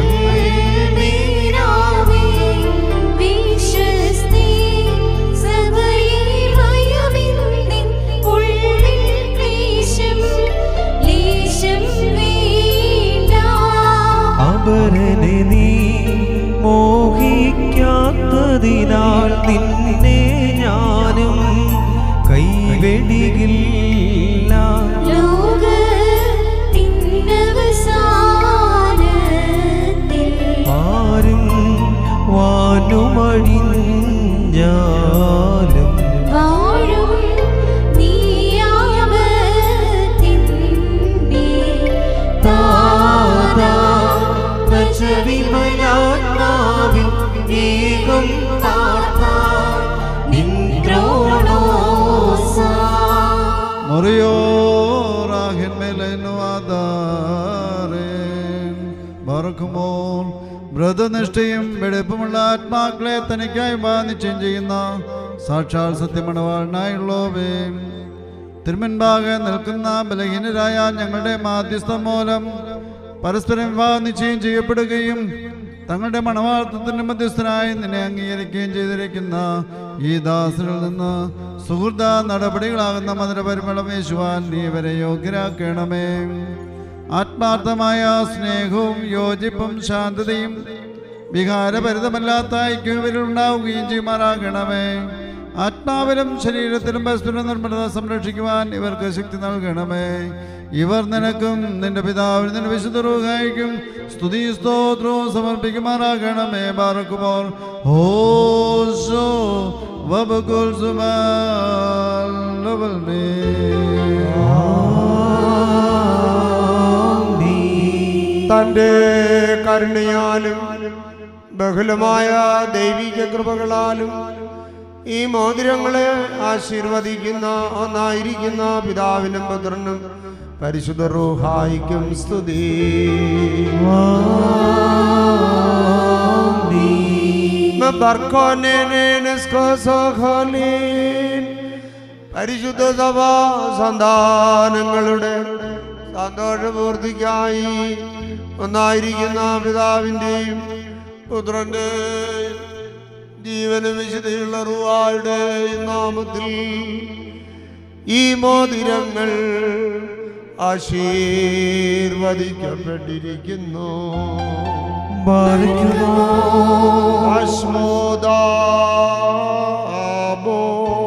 [SPEAKER 3] ഉൾമീനാവേ വിശ്വസ്തി സഭയിൽ ഭയമിന്നിൻ ഉള്ളിൽ ക്ലേശം ലേശം വേണ്ട. അപരനെ നീ മോഹിക്കാത്തതിനാൽ നിന്നെ ഞാനും കൈവെടികില്ല. ആരും വാനുമഴിഞ്ഞാലും വാഴും വിമലാത്മാവിൻ ഏകം
[SPEAKER 6] Morio rahin melenu adaren barkumon വ്രതനിഷ്ഠയും വെടുപ്പുമുള്ള ആത്മാക്കളെ തനിക്കായി വാനിച്ചും ചെയ്യുന്ന സാക്ഷാൽ സത്യമണവാളനായുള്ളവേ, തിരുമുൻപാകെ നിൽക്കുന്ന ബലഹീനരായ ഞങ്ങളുടെ മാധ്യസ്ഥം മൂലം പരസ്പരം വിവാഹ നിശ്ചയം ചെയ്യപ്പെടുകയും തങ്ങളുടെ മണവാളത്വത്തിന്റെ മധ്യസ്ഥനായി നിന്നെ അംഗീകരിക്കുകയും ചെയ്തിരിക്കുന്ന ഈ ദാസനിൽ നിന്ന് സുഹൃത നടപടികളാകുന്ന മധുരപരിമളം യേശുവാൻ നീ ഇവരെ യോഗ്യരാക്കണമേ. ആത്മാർത്ഥമായ സ്നേഹവും യോജിപ്പും ശാന്തതയും വികാരഭരിതമല്ലാത്ത ഐക്യം ഇവരിൽ ഉണ്ടാവുകയും ചെയ്യുമാറാകണമേ. ആത്മാവിലും ശരീരത്തിലും പരസ്പര നിർമ്മലത സംരക്ഷിക്കുവാൻ ഇവർക്ക് ശക്തി നൽകണമേ. ഇവർ നിനക്കും നിന്റെ പിതാവിനും നിന്റെ വിശുദ്ധ റൂഹായിക്കും സ്തുതി സ്തോത്രവും സമർപ്പിക്കുമാറാകണമേ. ബാറക്കുമോർ ഹോശോ വബകുൽ സുമാൽ ലവൽമേ.
[SPEAKER 9] തൻ്റെ കരുണയാലും ബഹുലമായ ദൈവിക കൃപകളാലും ഈ മോതിരങ്ങളെ ആശീർവദിക്കുന്ന ഒന്നായിരിക്കുന്ന പിതാവിനും പുത്രനും പരിശുദ്ധ റൂഹായിക്കും സ്തുതി. പരിശുദ്ധ സഭ സന്താനങ്ങളുടെ സന്തോഷപൂർത്തിക്കായി ഒന്നായിരിക്കുന്ന പിതാവിൻ്റെയും പുത്രൻ്റെയും ജീവനും വിശുദ്ധിയുള്ള റൂഹായുടെ നാമത്തിൽ ഈ മോതിരങ്ങൾ ആശീർവദിക്കപ്പെട്ടിരിക്കുന്നു. അസ്മോദാബോ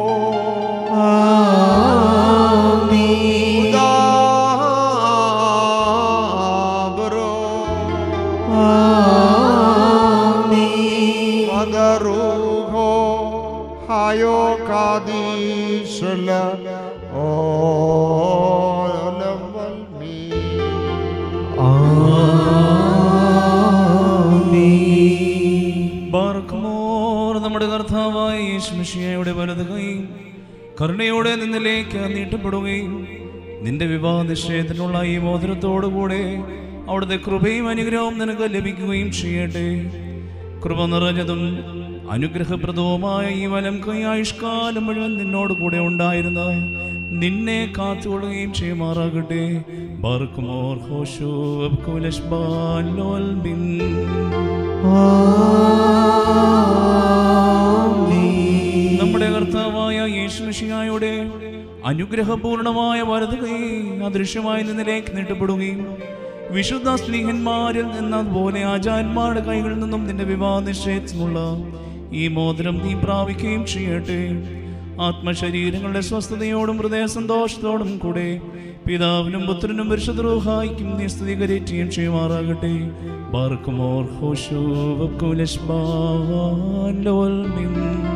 [SPEAKER 9] ഉദാബരോ വദറുഹോ ഹായോ കാദീശല ഓലംവൽമീ.
[SPEAKER 1] ബാർക്കുമോർ നമ്മുടെ കർത്താവായ യേശുമിശിഹായുടെ വലത് കൈ കരുണയോടെ നിന്നിലേക്ക് നീട്ടപ്പെടുകയും നിന്റെ വിവാഹ നിശ്ചയത്തിനുള്ള ഈ മോതിരത്തോടുകൂടെ അവിടുത്തെ കൃപയും അനുഗ്രഹവും നിനക്ക് ലഭിക്കുകയും ചെയ്യട്ടെ. കൃപ നിറഞ്ഞതും അനുഗ്രഹപ്രദവുമായ ഈ വലം കൈ ആയുഷ്കാലം മുഴുവൻ നിന്നോട് കൂടെ ഉണ്ടായിരുന്ന നിന്നെ കാത്തുകൊള്ളുകയും ചെയ്യുമാറാകട്ടെ. ബാർക്കുമോർ ഹോശോ അബ്കുലശ്ബാൻ ലോൽബിൻ. നമ്മുടെ കർത്താവായ യേശുമിശിഹായുടെ അനുഗ്രഹപൂർണമായ വലത് കൈ അദൃശ്യമായി നിന്നിലേക്ക് നീട്ടപ്പെടുകയും വിശുദ്ധ സ്നേഹന്മാരിൽ എന്നതുപോലെ ആചാര്യന്മാരുടെ കൈകളിൽ നിന്നും നിന്റെ വിവാഹ നിശ്ചയത്തിനുള്ള ഈ മോതിരം നീ പ്രാപിക്കുകയും ചെയ്യട്ടെ. ആത്മശരീരങ്ങളുടെ സ്വസ്ഥതയോടും ഹൃദയ സന്തോഷത്തോടും കൂടെ പിതാവിനും പുത്രനും പരിശുദ്ധ റൂഹായിക്കും നീ സ്തുതികരേറ്റുകയും ചെയ്യുമാറാകട്ടെ. ബാർക്കുമോർ ഹോശോ വബ്കുലശ്ബാൻ ലോൽമിൻ.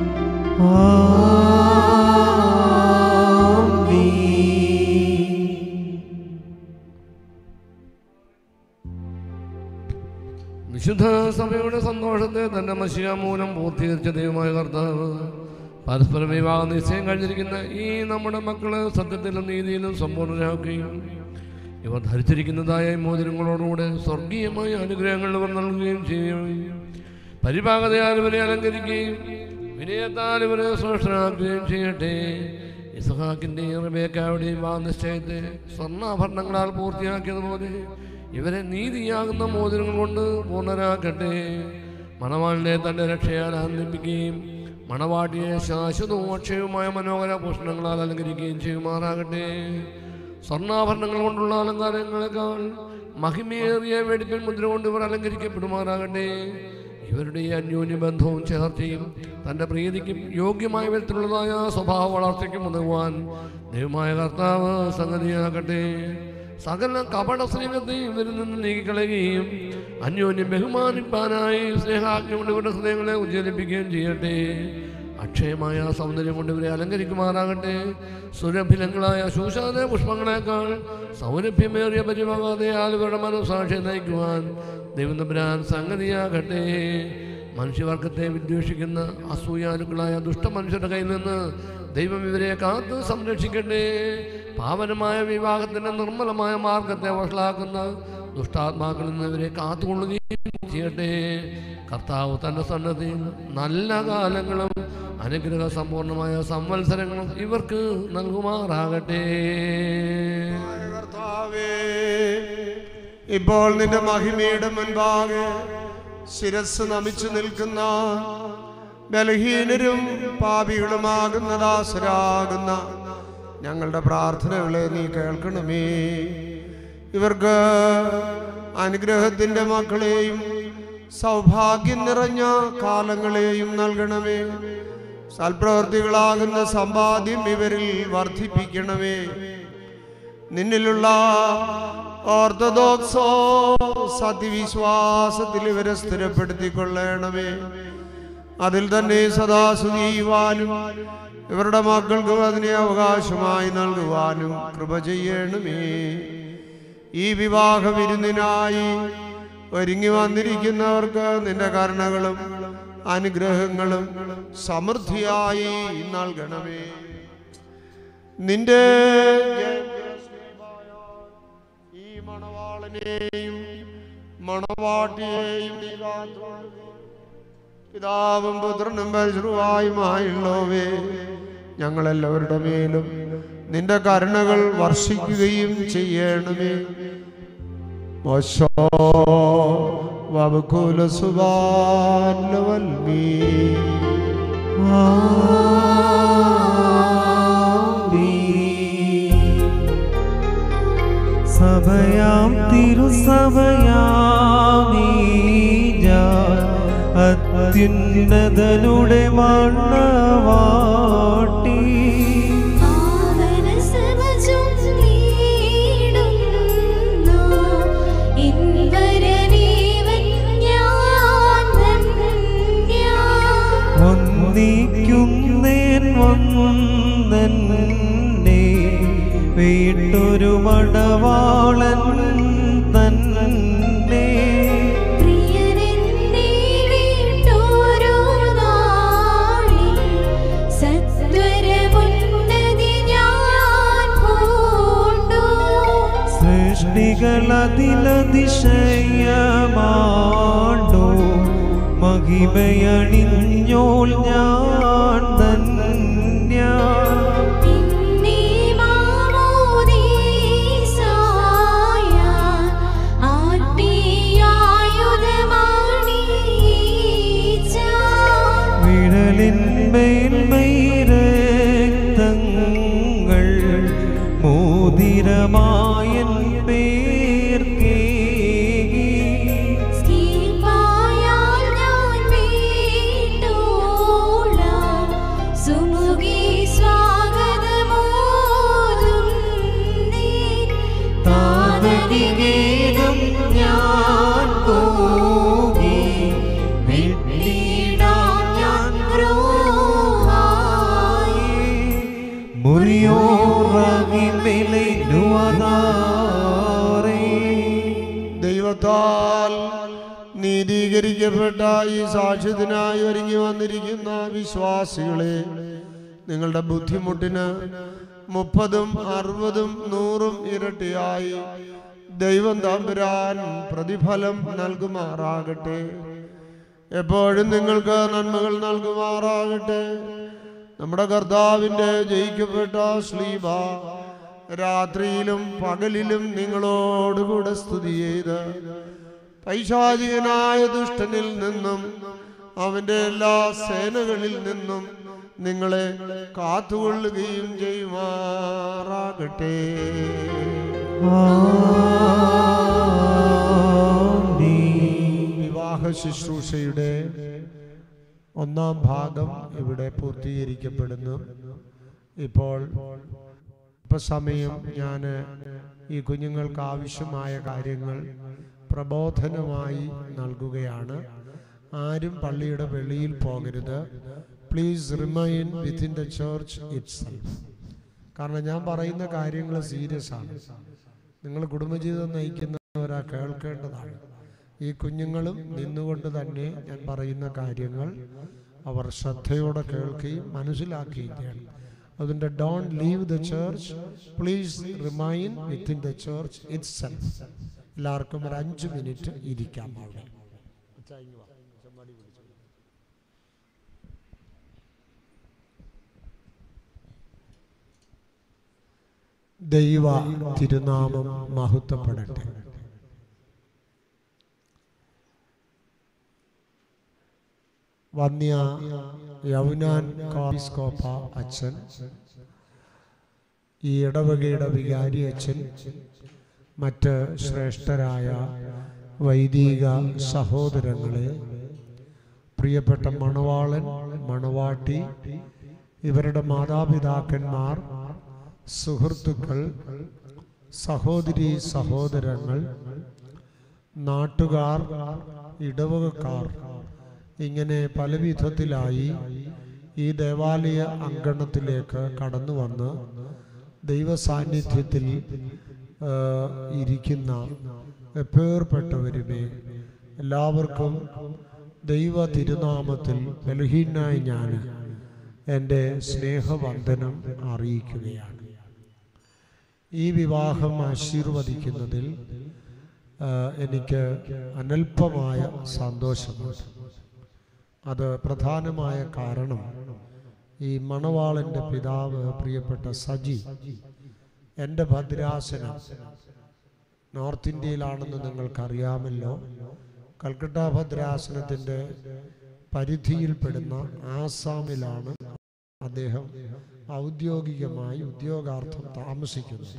[SPEAKER 10] വിശുദ്ധ സഭയുടെ സന്തോഷത്തെ തന്റെ മശിഹ മൂലം പൂർത്തീകരിച്ച ദൈവമായ കർത്താവ് പരസ്പര വിവാഹ നിശ്ചയം കഴിഞ്ഞിരിക്കുന്ന ഈ നമ്മുടെ മക്കളെ സത്യത്തിലും നീതിയിലും സമ്പൂർണ്ണരാക്കുകയും ഇവർ ധരിച്ചിരിക്കുന്നതായ മോതിരങ്ങളോടുകൂടെ സ്വർഗീയമായ അനുഗ്രഹങ്ങൾ ഇവർ നൽകുകയും ചെയ്യുകയും പരിഭാഗതയാൽ ഇവരെ അലങ്കരിക്കുകയും വിനയത്താൽ ഇവരെ ശ്രേഷ്ഠരാക്കുകയും ചെയ്യട്ടെ. ഇസ്ഹാക്കിൻ്റെയും റബേക്കായുടെയും വിവാഹ നിശ്ചയത്തെ സ്വർണ്ണാഭരണങ്ങളാൽ പൂർത്തിയാക്കിയതുപോലെ ഇവരെ നീതിയാകുന്ന മോതിരങ്ങൾ കൊണ്ട് പൂർണ്ണരാക്കട്ടെ. മണവാളിനെ തൻ്റെ രക്ഷയാൽ ആനന്ദിപ്പിക്കുകയും മണവാട്ടിയെ ശാശ്വതവും അക്ഷയവുമായ മനോഹര ഭൂഷണങ്ങളാൽ അലങ്കരിക്കുകയും ചെയ്യുമാറാകട്ടെ. സ്വർണ്ണാഭരണങ്ങൾ കൊണ്ടുള്ള അലങ്കാരങ്ങളെക്കാൾ മഹിമേറിയ വെടിപ്പിൻ മുദ്ര കൊണ്ട് ഇവർ അലങ്കരിക്കപ്പെടുമാറാകട്ടെ. ഇവരുടെ ഈ അന്യോന്യബന്ധവും ചേർച്ചയും തൻ്റെ പ്രീതിക്കും യോഗ്യമായ വിധത്തിലുള്ളതായ സ്വഭാവ വളർച്ചയ്ക്കും ഉതകുവാൻ ദൈവമായ കർത്താവ് സംഗതിയാകട്ടെ. സകല കപട സ്നേഹത്തെയും ഇവരിൽ നിന്ന് നീക്കിക്കളയുകയും അന്യോന്യം ബഹുമാനിപ്പാനായി സ്നേഹാജ്ഞ കൊണ്ട് ഇവരുടെ ഹൃദയങ്ങളെ ഉജ്ജ്വലിപ്പിക്കുകയും ചെയ്യട്ടെ. അക്ഷയമായ സൗന്ദര്യം കൊണ്ട് ഇവരെ അലങ്കരിക്കുമാറാകട്ടെ. സുരഭിലങ്ങളായ ശൂശാന പുഷ്പങ്ങളെക്കാൾ സൗരഭ്യമേറിയ പരിഭാഗതയാൽ ഇവരുടെ മനസ്സാക്ഷിയെ നയിക്കുവാൻ ദൈവം തമ്പുരാൻ സംഗതിയാകട്ടെ. മനുഷ്യവർഗത്തെ വിദ്വേഷിക്കുന്ന അസൂയാലുക്കളായ ദുഷ്ടമനുഷ്യരുടെ കയ്യിൽ നിന്ന് ദൈവം ഇവരെ കാത്ത് സംരക്ഷിക്കട്ടെ. പാവനമായ വിവാഹത്തിൻ്റെ നിർമ്മലമായ മാർഗത്തെ വഷളാക്കുന്ന ദുഷ്ടാത്മാക്കളിൽ നിന്ന് ഇവരെ കാത്തുകൊള്ളുകയും ചെയ്യട്ടെ. കർത്താവ് തൻ്റെ സന്നദ്ധിയിൽ നല്ല കാലങ്ങളും അനുഗ്രഹ സമ്പൂർണമായ സംവത്സരങ്ങളും ഇവർക്ക് നൽകുമാറാകട്ടെ.
[SPEAKER 9] കർത്താവേ, ഇപ്പോൾ നിന്റെ മഹിമയുടെ മുൻപാകെ ശിരസ് നമിച്ചു നിൽക്കുന്ന ബലഹീനരും പാപികളുമാകുന്ന ദാസരാകുന്ന ഞങ്ങളുടെ പ്രാർത്ഥനകളെ നീ കേൾക്കണമേ. ഇവർക്ക് അനുഗ്രഹത്തിൻ്റെ മക്കളെയും സൗഭാഗ്യം നിറഞ്ഞ കാലങ്ങളെയും നൽകണമേ. സൽപ്രവൃത്തികളാകുന്ന സമ്പാദ്യം ഇവരിൽ വർദ്ധിപ്പിക്കണമേ. നിന്നിലുള്ള ഓർത്തഡോക്സോ സത്യവിശ്വാസത്തിൽ ഇവരെ സ്ഥിരപ്പെടുത്തിക്കൊള്ളണമേ. അതിൽ തന്നെ സദാ സ്തുതിയുവാനും ഇവരുടെ മക്കൾക്ക് അതിനെ അവകാശമായി നൽകുവാനും കൃപ ചെയ്യണമേ. ഈ വിവാഹ വിരുന്നിനായി ഒരുങ്ങി വന്നിരിക്കുന്നവർക്ക് നിന്റെ കരുണകളും അനുഗ്രഹങ്ങളും സമൃദ്ധിയായി നൽകണമേ. നിന്റെ ഈ മണവാളനെയും മണവാട്ടിയെയും പിതാവും പുത്രനും പരിശുദ്ധനുമായുള്ളവേ, ഞങ്ങളെല്ലാവരുടെ മേലും നിന്റെ കരുണകൾ വർഷിക്കുകയും ചെയ്യണമേ.
[SPEAKER 2] സഭയാം തിരുസഭയാമീ അത്യുന്നതനുടെ മണവാട്ടി വന്നിക്കുന്നേൻ വന്നെ വീട്ടൊരു മണവാളൻ തന്നെ സൃഷ്ടികളതിലതിശയമാണ്ടോ മഹിമയണിഞ്ഞോൾ ഞാൻ ധന്യ. വിരലിന്മേൽമൈരക്തങ്ങൾ മോതിരമായൻ പേർക്കേ താതനികേതം ഞാൻ പോകി വിട്ടിടാം ഞാൻ ദ്രോഹായി മുറിയോറാകിമേലെ നുവദാരേ.
[SPEAKER 9] ദൈവത്താൽ നീതീകരിക്കപ്പെട്ട ഈ സാക്ഷ്യത്തിനായി ഒരുങ്ങി വന്നിരിക്കുന്ന വിശ്വാസികളെ, നിങ്ങളുടെ ബുദ്ധിമുട്ടിന് മുപ്പതും അറുപതും നൂറും ഇരട്ടിയായി ദൈവം തമ്പുരാൻ പ്രതിഫലം നൽകുമാറാകട്ടെ. എപ്പോഴും നിങ്ങൾക്ക് നന്മകൾ നൽകുമാറാകട്ടെ. നമ്മുടെ കർത്താവിൻ്റെ ജയിക്കപ്പെട്ട ശ്ലീബ രാത്രിയിലും പകലിലും നിങ്ങളോടുകൂടെ സ്തുതി ചെയ്ത് പൈശാചികനായ ദുഷ്ടനിൽ നിന്നും അവൻ്റെ എല്ലാ സേനകളിൽ നിന്നും നിങ്ങളെ കാത്തുകൊള്ളുകയും ചെയ്യുമാറാകട്ടെ. വിവാഹ ശുശ്രൂഷയുടെ ഒന്നാം ഭാഗം ഇവിടെ പൂർത്തീകരിക്കപ്പെടുന്നു. ഇപ്പോൾ ഇപ്പൊ സമയം ഞാൻ ഈ കുഞ്ഞുങ്ങൾക്ക് ആവശ്യമായ കാര്യങ്ങൾ പ്രബോധനമായി നൽകുകയാണ്. ആരും പള്ളിയുടെ വെളിയിൽ പോകരുത്. Please remain within the church itself. കാരണം ഞാൻ പറയുന്ന കാര്യങ്ങൾ സീരിയസ് ആണ്. നിങ്ങൾ കുടുംബജീവിതം നയിക്കുന്നവരാ, കേൾക്കേണ്ടതാണ്. ഈ കുഞ്ഞുങ്ങളും നിന്നുകൊണ്ട് തന്നെ ഞാൻ പറയുന്ന കാര്യങ്ങൾ അവർ ശ്രദ്ധയോടെ കേൾക്കുകയും മനസ്സിലാക്കുകയും ചെയ്യണം. അതുകൊണ്ട് don't leave the church, please remain within the church itself. എല്ലാവർക്കും ഒരു അഞ്ച് മിനിറ്റ് ഇരിക്കാം അവിടെ. ദൈവ തിരുനാമം മഹത്വപ്പെടട്ടെ. വന്യ യൗനാൻ കോപ്പിസ്കോപ്പ അച്ഛൻ, ഈ ഇടവകയുടെ വികാരി അച്ഛൻ, മറ്റ് ശ്രേഷ്ഠരായ വൈദിക സഹോദരങ്ങളെ, പ്രിയപ്പെട്ട മണവാളൻ, മണവാട്ടി, ഇവരുടെ മാതാപിതാക്കന്മാർ, സുഹൃത്തുക്കൾ, സഹോദരി സഹോദരങ്ങൾ, നാട്ടുകാർ, ഇടവകക്കാർ, ഇങ്ങനെ പല വിധത്തിലായി ഈ ദേവാലയ അങ്കണത്തിലേക്ക് കടന്നു വന്ന് ദൈവ സാന്നിധ്യത്തിൽ ഇരിക്കുന്ന എപ്പേർപ്പെട്ടവരുമേ, എല്ലാവർക്കും ദൈവ തിരുനാമത്തിൽ ബലഹീനായി ഞാൻ എൻ്റെ സ്നേഹവന്ദനം അറിയിക്കുകയാണ്. ഈ വിവാഹം ആശീർവദിക്കുന്നതിൽ എനിക്ക് അനൽപമായ സന്തോഷമുണ്ട്. അത് പ്രധാനമായ കാരണം ഈ മണവാളൻ്റെ പിതാവ് പ്രിയപ്പെട്ട സജി, എൻ്റെ ഭദ്രാസനം നോർത്ത് ഇന്ത്യയിലാണെന്ന് നിങ്ങൾക്കറിയാമല്ലോ. കൽക്കട്ട ഭദ്രാസനത്തിൻ്റെ പരിധിയിൽപ്പെടുന്ന ആസാമിലാണ് അദ്ദേഹം ഔദ്യോഗികമായി ഉദ്യോഗാർത്ഥം താമസിക്കുന്നത്.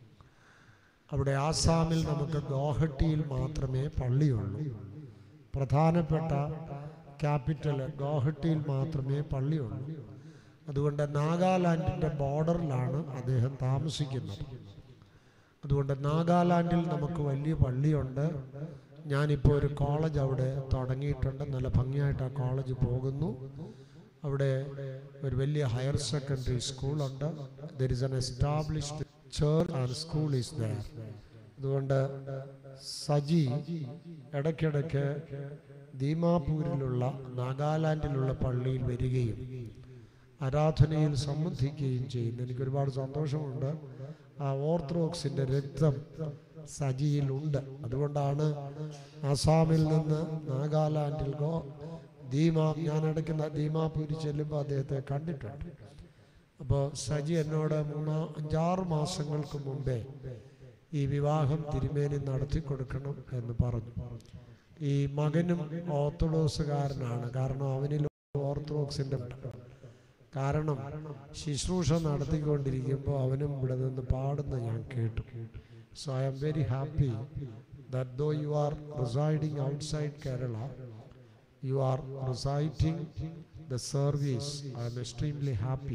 [SPEAKER 9] അവിടെ ആസാമിൽ നമുക്ക് ഗോഹട്ടിയിൽ മാത്രമേ പള്ളിയുള്ളൂ. പ്രധാനപ്പെട്ട ക്യാപിറ്റൽ ഗോഹട്ടിയിൽ മാത്രമേ പള്ളിയുള്ളൂ. അതുകൊണ്ട് നാഗാലാൻഡിൻ്റെ ബോർഡറിലാണ് അദ്ദേഹം താമസിക്കുന്നത്. അതുകൊണ്ട് നാഗാലാൻഡിൽ നമുക്ക് വലിയ പള്ളിയുണ്ട്. ഞാനിപ്പോൾ ഒരു കോളേജ് അവിടെ തുടങ്ങിയിട്ടുണ്ട്. നല്ല ഭംഗിയായിട്ട് ആ കോളേജ് പോകുന്നു. അവിടെ ഒരു വലിയ ഹയർ സെക്കൻഡറി സ്കൂളുണ്ട്. There is an established church and school is there. അതുകൊണ്ട് സജി ഇടയ്ക്കിടയ്ക്ക് ദീമാപൂരിലുള്ള നാഗാലാൻഡിലുള്ള പള്ളിയിൽ വരികയും ആരാധനയിൽ സംബന്ധിക്കുകയും ചെയ്യുന്നു. എനിക്കൊരുപാട് സന്തോഷമുണ്ട്. ആ ഓർത്തഡോക്സിൻ്റെ രക്തം സജിയിലുണ്ട്. അതുകൊണ്ടാണ് ആസാമിൽ നിന്ന് നാഗാലാൻഡിൽ ഗോ ദീമാ ഞാൻ ഇടയ്ക്ക് ദീമാപൂരി ചെല്ലുമ്പോൾ അദ്ദേഹത്തെ കണ്ടിട്ടുണ്ട്. അപ്പോൾ സജി എന്നോട് മൂന്നാ അഞ്ചാറ് മാസങ്ങൾക്ക് മുമ്പേ ഈ വിവാഹം തിരുമേനി നടത്തി കൊടുക്കണം എന്ന് പറഞ്ഞു. ഈ മകനും ഓർത്തഡോക്സുകാരനാണ്. കാരണം അവനിൽ ഓർത്തഡോക്സിൻ്റെ കാരണം ശുശ്രൂഷ നടത്തിക്കൊണ്ടിരിക്കുമ്പോൾ അവനും ഇവിടെ നിന്ന് പാടുന്ന ഞാൻ കേട്ടു. So I am very happy that though you are residing outside Kerala, you are residing the service. I am extremely happy.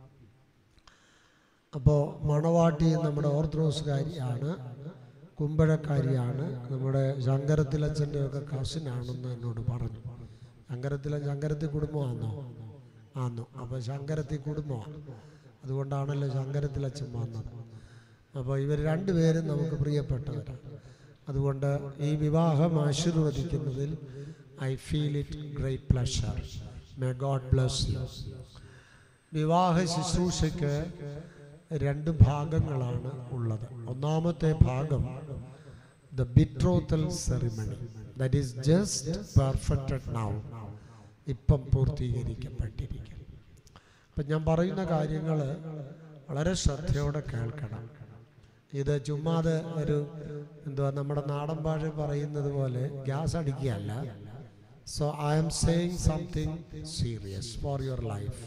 [SPEAKER 9] അപ്പോൾ മണവാട്ടി നമ്മുടെ ഓർത്തഡോക്സുകാരിയാണ്, കുമ്പഴക്കാരിയാണ്. നമ്മുടെ ശങ്കരത്തിലച്ഛൻ്റെ ഒക്കെ കസിനാണെന്ന് എന്നോട് പറഞ്ഞു. ശങ്കരത്തില ശങ്കരത്തി കുടുംബമാണോ? ആന്നോ? അപ്പോൾ ശങ്കരത്തി കുടുംബമാണ്. അതുകൊണ്ടാണല്ലോ ശങ്കരത്തിലച്ഛൻ വന്നത്. അപ്പോൾ ഇവർ രണ്ടുപേരും നമുക്ക് പ്രിയപ്പെട്ടവരാണ്. അതുകൊണ്ട് ഈ വിവാഹം ആശീർവദിക്കുന്നതിൽ I feel it great pleasure. May God bless you. വിവാഹ ശുശ്രൂഷയ്ക്ക് രണ്ട് ഭാഗങ്ങളാണ് ഉള്ളത്. ഒന്നാമത്തെ ഭാഗം the betrothal ceremony, that is just perfected now, ഇപ്പം പൂർത്തീകരിക്കപ്പെട്ടിരിക്കും. അപ്പം ഞാൻ പറയുന്ന കാര്യങ്ങൾ വളരെ ശ്രദ്ധയോടെ കേൾക്കണം. ഇത് ചുമ്മാതെ ഒരു എന്തുവാ നമ്മുടെ നാടൻ ഭാഷ പറയുന്നത് പോലെ ഗ്യാസ് അടിക്കുകയല്ല. So I am saying something serious for your life.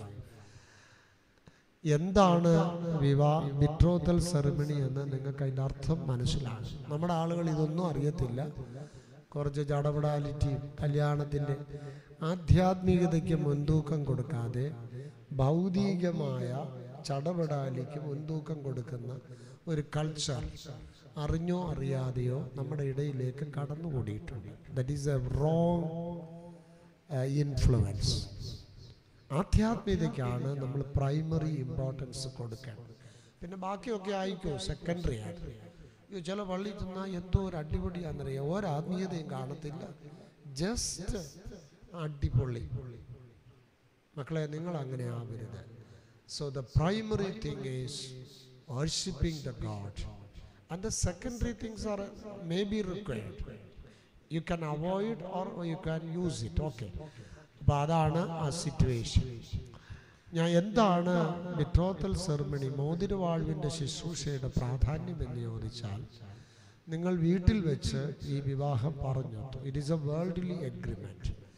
[SPEAKER 9] എന്താണ് വിവാഹ ബിട്രോത്തൽ സെറിമണി എന്ന് നിങ്ങൾക്ക് അതിൻ്റെ അർത്ഥം മനസ്സിലാകും. നമ്മുടെ ആളുകൾ ഇതൊന്നും അറിയത്തില്ല. കുറച്ച് ചടപടാലിറ്റിയും കല്യാണത്തിൻ്റെ ആധ്യാത്മികതയ്ക്ക് മുൻതൂക്കം കൊടുക്കാതെ ഭൗതികമായ ചടപടാലിക്ക് മുൻതൂക്കം കൊടുക്കുന്ന ഒരു കൾച്ചർ അറിഞ്ഞോ അറിയാതെയോ നമ്മുടെ ഇടയിലേക്ക് കടന്നുകൂടിയിട്ടുണ്ട്. That is a wrong influence. ആധ്യാത്മികതയ്ക്കാണ് നമ്മൾ പ്രൈമറി ഇമ്പോർട്ടൻസ് കൊടുക്കേണ്ടത്. പിന്നെ ബാക്കിയൊക്കെ ആയിക്കോ സെക്കൻഡറി ആയിട്ട്. ചില പള്ളി ചെന്നാൽ എന്തോ ഒരു അടിപൊളിയാണെന്നറിയാം, ഒരാത്മീയതയും കാണത്തില്ല, ജസ്റ്റ് അടിപൊളി. മക്കളെ, നിങ്ങൾ അങ്ങനെ ആവരുത്. So the primary thing is worshipping the God and the secondary things are may be required. You can avoid or you can use it. Okay, അപ്പോൾ അതാണ് ആ സിറ്റുവേഷൻ. ഞാൻ എന്താണ് ബിട്രോത്തൽ സെറിമണി, മോതിരവാഴ്വിൻ്റെ ശുശ്രൂഷയുടെ പ്രാധാന്യം എന്ന് ചോദിച്ചാൽ, നിങ്ങൾ വീട്ടിൽ വെച്ച് ഈ വിവാഹം പറഞ്ഞു. It is a worldly agreement.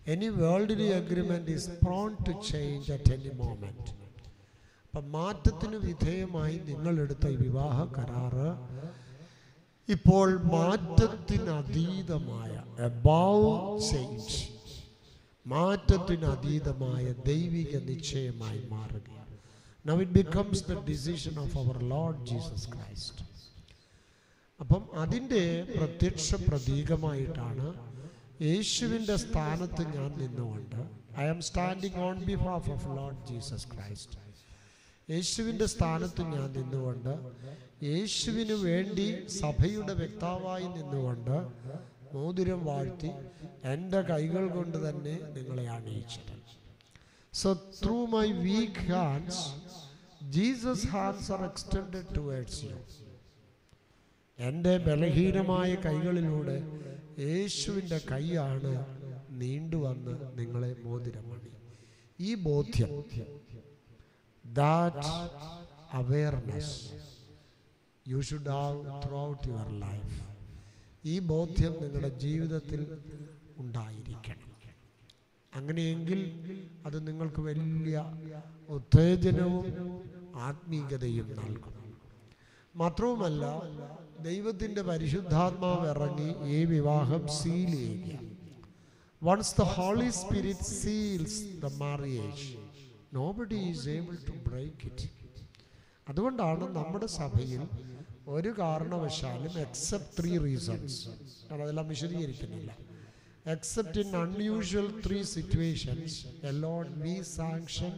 [SPEAKER 9] Any worldly agreement is prone to change at any moment. അപ്പം മാറ്റത്തിന് വിധേയമായി നിങ്ങളെടുത്ത ഈ വിവാഹ കരാറ് ഇപ്പോൾ മാറ്റത്തിനതീതമായ above change, മാറ്റത്തിനതീതമായ ദൈവിക നിശ്ചയമായി മാറുകയാണ്. Now it becomes the decision of our Lord Jesus Christ. അപ്പം അതിൻ്റെ പ്രത്യക്ഷ പ്രതീകമായിട്ടാണ് യേശുവിൻ്റെ സ്ഥാനത്ത് ഞാൻ നിന്നുകൊണ്ട് I am standing on behalf of Lord Jesus Christ. യേശുവിൻ്റെ സ്ഥാനത്ത് ഞാൻ നിന്നുകൊണ്ട് യേശുവിന് വേണ്ടി സഭയുടെ വ്യക്താവായി നിന്നുകൊണ്ട് മോതിരം വാഴ്ത്തി എൻ്റെ കൈകൾ കൊണ്ട് തന്നെ നിങ്ങളെ അണിയിച്ചിട്ട്. So through my weak hands Jesus hands are extended towards you. എൻ്റെ ബലഹീനമായ കൈകളിലൂടെ യേശുവിൻ്റെ കൈയാണ് നീണ്ടുവന്ന് നിങ്ങളെ മോതിരമണി. ഈ ബോധ്യം, that awareness you should have throughout your life. ഈ ബോധ്യം നിങ്ങളുടെ ജീവിതത്തിൽ ഉണ്ടായിരിക്കണം. അങ്ങനെയെങ്കിൽ അത് നിങ്ങൾക്ക് വലിയ ഉത്തേജനവും ആത്മീയതയും നൽകും. മാത്രവുമല്ല, ദൈവത്തിൻ്റെ പരിശുദ്ധാത്മാവ് ഇറങ്ങി ഈ വിവാഹം സീൽ ചെയ്യുക. Once the Holy Spirit seals the marriage, nobody is able to break it. അതുകൊണ്ടാണ് നമ്മുടെ സഭയിൽ ഒരു കാരണവശാലും എക്സെപ്റ്റ് ത്രീ റീസൺസ്, ഞാൻ അതെല്ലാം വിശദീകരിക്കുന്നില്ല, except in unusual three situations alone we sanction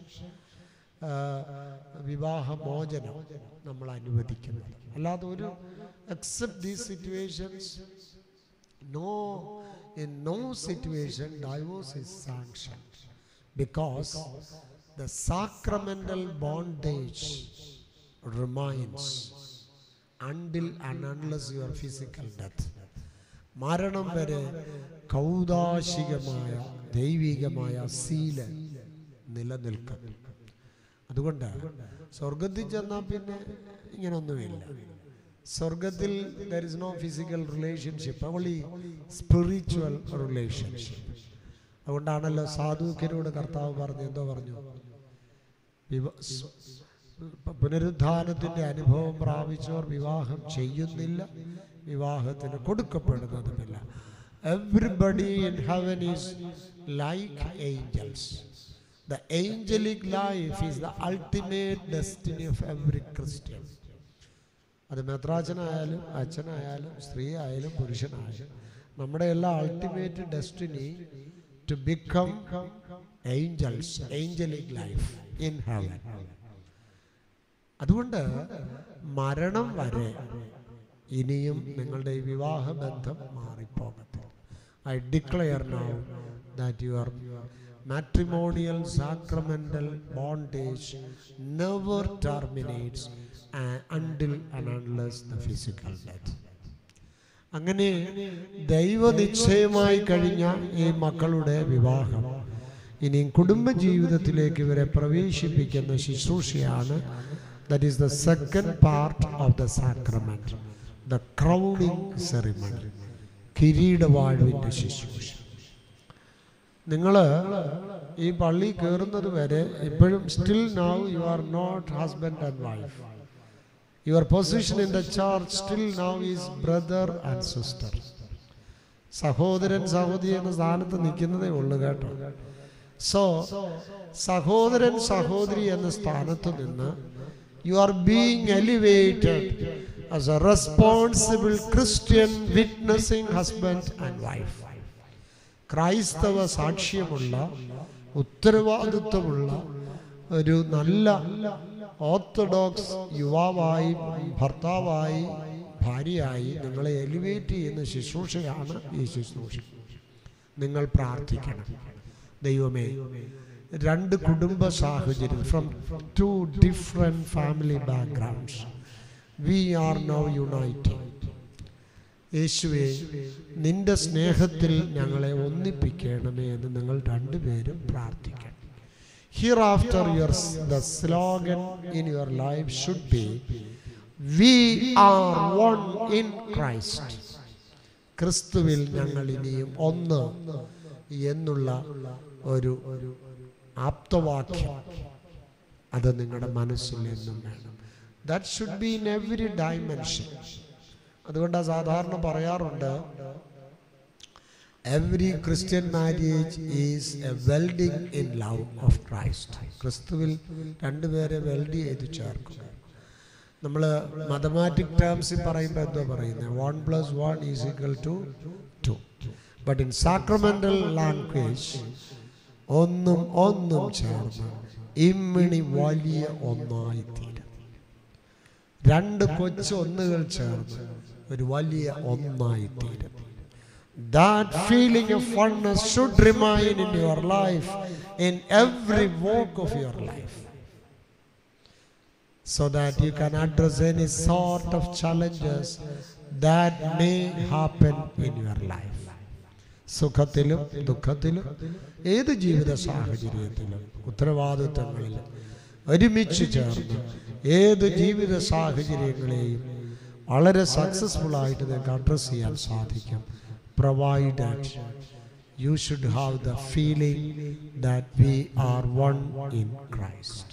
[SPEAKER 9] വിവാഹമോചനം നമ്മൾ അനുവദിക്കുന്നത്. അല്ലാതെ ഒരു except these situations no in no situation divorce is sanction, because the sacramental bondage remains until and unless your physical death. മരണം വരെ കൗദാശികമായ ദൈവികമായ സീല നിലനിൽക്കും. അതുകൊണ്ട് സ്വർഗത്തിൽ ചെന്നാൽ പിന്നെ ഇങ്ങനൊന്നുമില്ല. സ്വർഗത്തിൽ there is no physical relationship, only spiritual relationship. അതുകൊണ്ടാണല്ലോ സാധുക്യരോട് കർത്താവ് പറഞ്ഞു, എന്തോ പറഞ്ഞു, പുനരുദ്ധാനത്തിൻ്റെ അനുഭവം പ്രാപിച്ചവർ വിവാഹം ചെയ്യുന്നില്ല, വിവാഹത്തിന് കൊടുക്കപ്പെടുന്നതുമില്ല. Everybody in heaven is like angels. The angelic life is the ultimate destiny of every Christian. അത് മെത്രാച്ചനായാലും അച്ഛനായാലും സ്ത്രീ ആയാലും പുരുഷനായാലും നമ്മുടെ എല്ലാ ultimate destiny to become angels, angelic life in heaven. അതുകൊണ്ട് മരണം വരെ ഇനിയും നിങ്ങളുടെ ഈ വിവാഹ ബന്ധം മാറിപ്പോകട്ടെ. I declare now that your matrimonial sacramental bondage never terminates uh, until and unless the physical death. അങ്ങനെ ദൈവനിശ്ചയമായി കഴിഞ്ഞ ഈ മക്കളുടെ വിവാഹം ഇനിയും കുടുംബജീവിതത്തിലേക്ക് ഇവരെ പ്രവേശിപ്പിക്കുന്ന ശുശ്രൂഷയാണ്. That is the second part of the sacrament, the crowning ceremony, കിരീടവാഴ്വിൻ്റെ ശുശ്രൂഷ. നിങ്ങൾ ഈ പള്ളി കയറുന്നത് വരെ ഇപ്പോഴും still now you are not husband and wife. Your position in the church still now is brother and sister. സഹോദരൻ സഹോദരി എന്ന സ്ഥാനത്ത് നിൽക്കുന്നതേ ഉള്ളൂ കേട്ടോ. സോ സഹോദരൻ സഹോദരി എന്ന സ്ഥാനത്ത് നിന്ന് you are being elevated as a responsible Christian witnessing husband and wife. ക്രൈസ്തവ സാക്ഷ്യമുള്ള ഉത്തരവാദിത്വമുള്ള ഒരു നല്ല ഓർത്തഡോക്സ് യുവാവായി ഭർത്താവായി ഭാര്യയായി നിങ്ങളെ എലിവേറ്റ് ചെയ്യുന്ന ശുശ്രൂഷയാണ് ഈ ശുശ്രൂഷ. നിങ്ങൾ പ്രാർത്ഥിക്കണം, ദൈവമേ രണ്ട് കുടുംബ സാഹചര്യം, from two different family backgrounds we are now united. യേശുവേ നിന്റെ സ്നേഹത്തിൽ ഞങ്ങളെ ഒന്നിപ്പിക്കണമേ എന്ന് നിങ്ങൾ രണ്ടുപേരും പ്രാർത്ഥിക്കണം. Hereafter your the slogan in your life should be, we are one in Christ. ക്രിസ്തുവിൽ ഞങ്ങൾ ഇനിയും ഒന്ന് എന്നുള്ള ഒരു ആപ്തവാക്യം അത് നിങ്ങളുടെ മനസ്സിൽ എന്നും വേണം. That should be in every dimension. അതുകൊണ്ടാണ് സാധാരണ പറയാറുണ്ട്, every Christian marriage is a welding in love of Christ. ക്രിസ്തുവിൽ രണ്ടുപേരെ വെൽഡ് ചെയ്ത് ചേർക്കുക. നമ്മൾ മാത്തമാറ്റിക് ടേംസിൽ പറയുമ്പോൾ എന്തോ പറയുന്നത്, one plus one is equal to two. But in sacramental language ഒന്നും ഒന്നും ചേർന്ന് ഇമ്മിണി വലിയ ഒന്നായി തീരും. രണ്ട് കൊച്ചൊന്നുകൾ ചേർന്ന് ഒരു വലിയ ഒന്നായി തീരും. That feeling of oneness should remain in your life, in every walk of your life, so that you can address any sort of challenges that may happen in your life. സുഖത്തിലും ദുഃഖത്തിലും ഏത് ജീവിത സാഹചര്യത്തിലും ഉത്തരവാദിത്തങ്ങളിലും ഒരുമിച്ച് ചേർന്ന് ഏത് ജീവിത സാഹചര്യങ്ങളെയും വളരെ സക്സസ്ഫുൾ ആയിട്ട് നിങ്ങൾക്ക് അഡ്രസ് ചെയ്യാൻ സാധിക്കും. Provided you should have the feeling that we are one in Christ.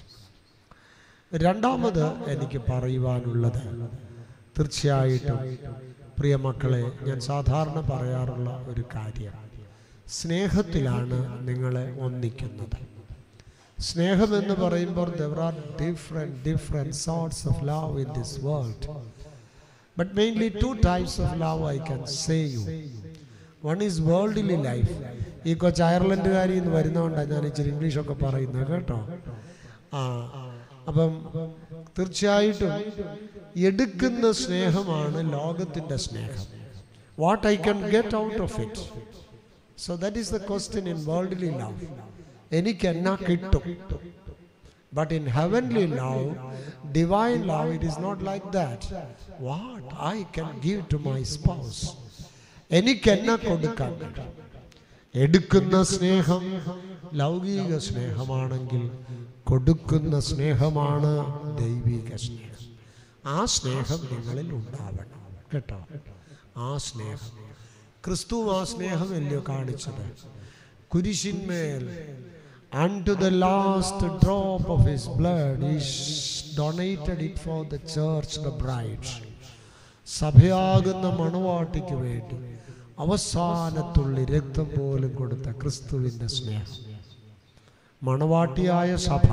[SPEAKER 9] രണ്ടാമത് എനിക്ക് പറയുവാനുള്ളത്, തീർച്ചയായിട്ടും പ്രിയ മക്കളെ, ഞാൻ സാധാരണ പറയാറുള്ള ഒരു കാര്യം, സ്നേഹത്തിലാണ് നിങ്ങളെ ഒന്നിക്കുന്നത്. സ്നേഹം എന്ന് പറയുമ്പോൾ there are different different sorts of love in this world, but mainly two types of love I can say you. One is worldly life. ഈ കൊച്ച് അയർലൻഡുകാരി എന്ന് വരുന്നതുകൊണ്ടാണ് ഞാൻ ഇച്ചിരി ഇംഗ്ലീഷൊക്കെ പറയുന്നത് കേട്ടോ. ആ അപ്പം തീർച്ചയായിട്ടും എടുക്കുന്ന സ്നേഹമാണ് ലോകത്തിൻ്റെ സ്നേഹം. What I can get out of it. So that is the question in worldly love. എനിക്ക് എന്നാ കിട്ടും. But in heavenly love, divine love, it is not like that. What I can give to my spouse. എനിക്ക് എന്നാ കൊടുക്കാൻ. എടുക്കുന്ന സ്നേഹം ലൗകിക സ്നേഹമാണെങ്കിൽ കൊടുക്കുന്ന സ്നേഹമാണ് ദൈവിക സ്നേഹം. ആ സ്നേഹം നിങ്ങളിൽ ഉണ്ടാവണം കേട്ടോ. ആ സ്നേഹം ക്രിസ്തു ആ സ്നേഹമല്ലയോ കാണിച്ചത്. കുരിശിന്മേൽ unto the last drop of his blood he donated it for the church, the bride. സഭയാകുന്ന മണവാട്ടിക്ക് വേണ്ടി അവസാനത്തുള്ളി രക്തം പോലും കൊടുത്ത ക്രിസ്തുവിൻ്റെ സ്നേഹം മണവാട്ടിയായ സഭ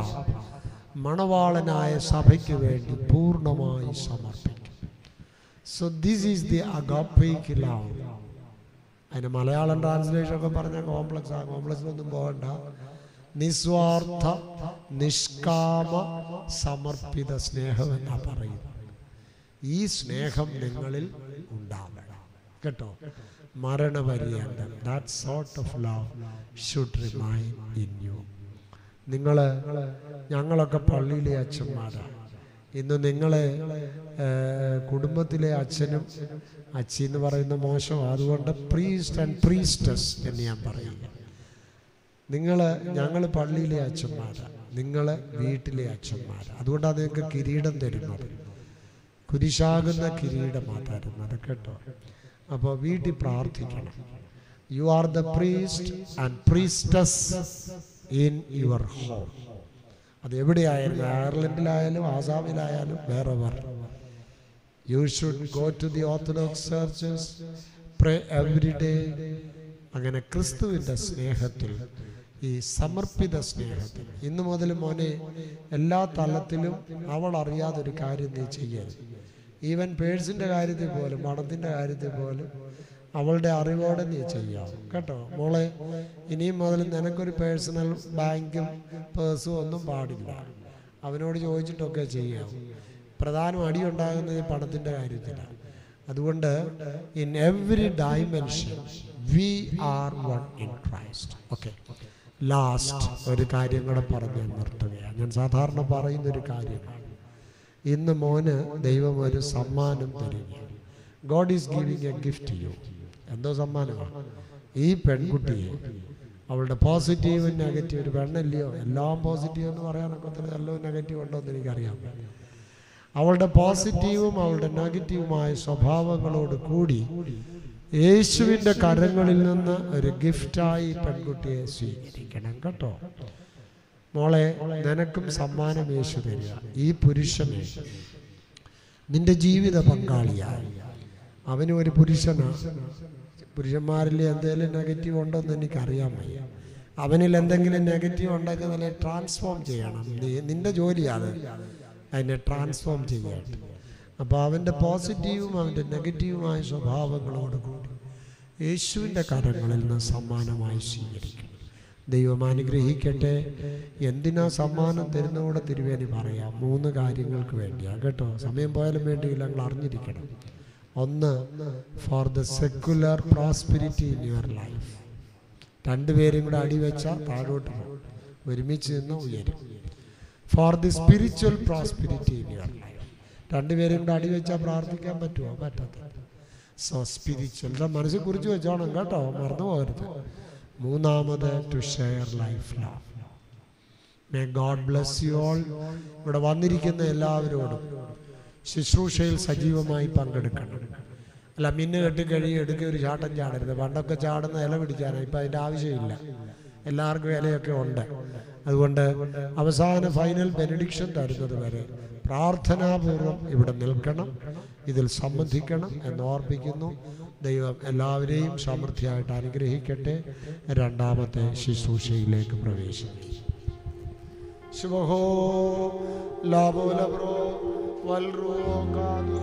[SPEAKER 9] മണവാളനായ സഭയ്ക്ക് വേണ്ടി പൂർണ്ണമായി സമർപ്പിക്കും. So this is the agapeic love. അതിന് മലയാളം ട്രാൻസ്ലേഷൻ ഒക്കെ പറഞ്ഞാൽ കോംപ്ലക്സ് ആ കോംപ്ലക്സിലൊന്നും പോകണ്ട. നിസ്വാർത്ഥ നിഷ്കാമ സമർപ്പിത സ്നേഹം എന്നാ പറയുന്നത്. ഈ സ്നേഹം നിങ്ങളിൽ ഉണ്ടാവണം കേട്ടോ. മരണപര്യന്തം that sort of love should remain in you. നിങ്ങൾ ഞങ്ങളൊക്കെ പള്ളിയിലെ അച്ഛന്മാരാണ്. ഇന്ന് നിങ്ങളെ കുടുംബത്തിലെ അച്ഛനും അച്ഛി എന്ന് പറയുന്ന മോശം, അതുകൊണ്ട് പ്രീസ്റ്റ് ആൻഡ് പ്രീസ്റ്റസ് എന്ന് ഞാൻ പറയുന്നു. നിങ്ങൾ ഞങ്ങൾ പള്ളിയിലെ അച്ഛന്മാരാണ്, നിങ്ങൾ വീട്ടിലെ അച്ഛന്മാരാണ്. അതുകൊണ്ടാണ് നിങ്ങൾക്ക് കിരീടം തരുന്നത്, കുരിശാകുന്ന കിരീടമാണ് തരുന്നത് കേട്ടോ. അപ്പോൾ വീട്ടിൽ പ്രാർത്ഥിക്കണം. You are the priest and priestess in your home. അത് എവിടെയായാലും, അയർലൻഡിലായാലും ആസാമിലായാലും വേറെ വേറെ. You should go to the orthodox churches, pray every day. അങ്ങനെ ക്രിസ്തുവിൻ്റെ സ്നേഹത്തിൽ, ഈ സമർപ്പിത സ്നേഹത്തിൽ ഇന്നു മുതൽ മോനെ എല്ലാ തലത്തിലും അവൾ അറിയാതൊരു കാര്യം നീ ചെയ്യരുത്. ഈവൻ പേഴ്സിൻ്റെ കാര്യത്തിൽ പോലും പണത്തിൻ്റെ കാര്യത്തിൽ പോലും അവളുടെ അറിവോടെ നീ ചെയ്യാം കേട്ടോ. മോളെ ഇനിയും മുതൽ നിനക്കൊരു പേഴ്സണൽ ബാങ്കും പേഴ്സും ഒന്നും പാടില്ല. അവനോട് ചോദിച്ചിട്ടൊക്കെ ചെയ്യാം. പ്രധാനം അടിയുണ്ടാകുന്നത് ഈ പണത്തിൻ്റെ കാര്യത്തിലാണ്. അതുകൊണ്ട് in every dimension we are one in Christ. Okay, last ഒരു കാര്യം കൂടെ പറഞ്ഞ് നിർത്തുകയാണ്. ഞാൻ സാധാരണ പറയുന്നൊരു കാര്യമാണ്. ഇന്ന് മോന് ദൈവം ഒരു സമ്മാനം തരികയാണ്. God is giving a gift to you. എന്തോ സമ്മാനമാണ്? ഈ പെൺകുട്ടിയെ അവളുടെ പോസിറ്റീവും നെഗറ്റീവ്, ഒരു പെണ്ണല്ലയോ, എല്ലാം പോസിറ്റീവ് എന്ന് പറയാനൊക്കെ ഒത്തിരി എല്ലാം നെഗറ്റീവ് ഉണ്ടോ എന്ന് എനിക്കറിയാം. അവളുടെ പോസിറ്റീവും അവളുടെ നെഗറ്റീവുമായ സ്വഭാവങ്ങളോട് കൂടി യേശുവിൻ്റെ കരങ്ങളിൽ നിന്ന് ഒരു ഗിഫ്റ്റായി പെൺകുട്ടിയെ സ്വീകരിക്കണം കേട്ടോ. മോളെ, നിനക്കും സമ്മാനം യേശു തരിക. ഈ പുരുഷനെ നിന്റെ ജീവിത പങ്കാളിയായി. അവനും ഒരു പുരുഷനാണ്. പുരുഷന്മാരിൽ എന്തെങ്കിലും നെഗറ്റീവ് ഉണ്ടോയെന്ന് എനിക്കറിയാൻ വയ്യ. അവനിൽ എന്തെങ്കിലും നെഗറ്റീവ് ഉണ്ടെങ്കിൽ അതിനെ ട്രാൻസ്ഫോം ചെയ്യണം. നീ നിന്റെ ജോലിയാണ് അതിനെ ട്രാൻസ്ഫോം ചെയ്യട്ടെ. അപ്പോൾ അവൻ്റെ പോസിറ്റീവും അവൻ്റെ നെഗറ്റീവുമായ സ്വഭാവങ്ങളോട് കൂടി യേശുവിൻ്റെ കരങ്ങളിൽ നിന്ന് സമ്മാനമായി സ്വീകരിക്കണം. ദൈവം അനുഗ്രഹിക്കട്ടെ. എന്തിനാ സമ്മാനം തരുന്നതോടെ തിരുവേനി പറയാം. മൂന്ന് കാര്യങ്ങൾക്ക് വേണ്ടിയാണ് കേട്ടോ. സമയം പോയാലും വേണ്ടിയില്ല, ഞങ്ങൾ അറിഞ്ഞിരിക്കണം. ഒന്ന്, for the secular prosperity in your life. രണ്ടുപേരും കൂടെ അടിവെച്ചാൽ താഴോട്ട് പോകും, ഒരുമിച്ച് നിന്ന് ഉയരും. For the spiritual prosperity in your life. രണ്ടുപേരും കൂടെ അടിവെച്ചാൽ പ്രാർത്ഥിക്കാൻ പറ്റുമോ? പറ്റത്തില്ല. സോ സ്പിരിച്വൽ മനസ്സിൽ കുറിച്ച് വെച്ചോണം കേട്ടോ, മറന്നു പോകരുത്. മൂന്നാമത്, to share life love. May God bless you all. ഇവിടെ വന്നിരിക്കുന്ന എല്ലാവരോടും ശുശ്രൂഷയിൽ സജീവമായി പങ്കെടുക്കണം. അല്ല, മിന്ന് കെട്ടി കഴിയും എടുക്കുക ഒരു ചാട്ടം ചാടരുത്. പണ്ടൊക്കെ ചാടുന്ന ഇല പിടിക്കാനാണ്, ഇപ്പം അതിൻ്റെ ആവശ്യമില്ല. എല്ലാവർക്കും ഇലയൊക്കെ ഉണ്ട്. അതുകൊണ്ട് അവസാന ഫൈനൽ ബെനഡിക്ഷൻ തരുന്നത് വരെ പ്രാർത്ഥനാപൂർവം ഇവിടെ നിൽക്കണം, ഇതിൽ സംബന്ധിക്കണം എന്ന് ഓർപ്പിക്കുന്നു. ദൈവം എല്ലാവരെയും സമൃദ്ധിയായിട്ട് അനുഗ്രഹിക്കട്ടെ. രണ്ടാമത്തെ ശുശ്രൂഷയിലേക്ക് പ്രവേശിക്കും. ശുഭഹോ ലാഭോ ലബ്രോ വൽറോ കാദോ.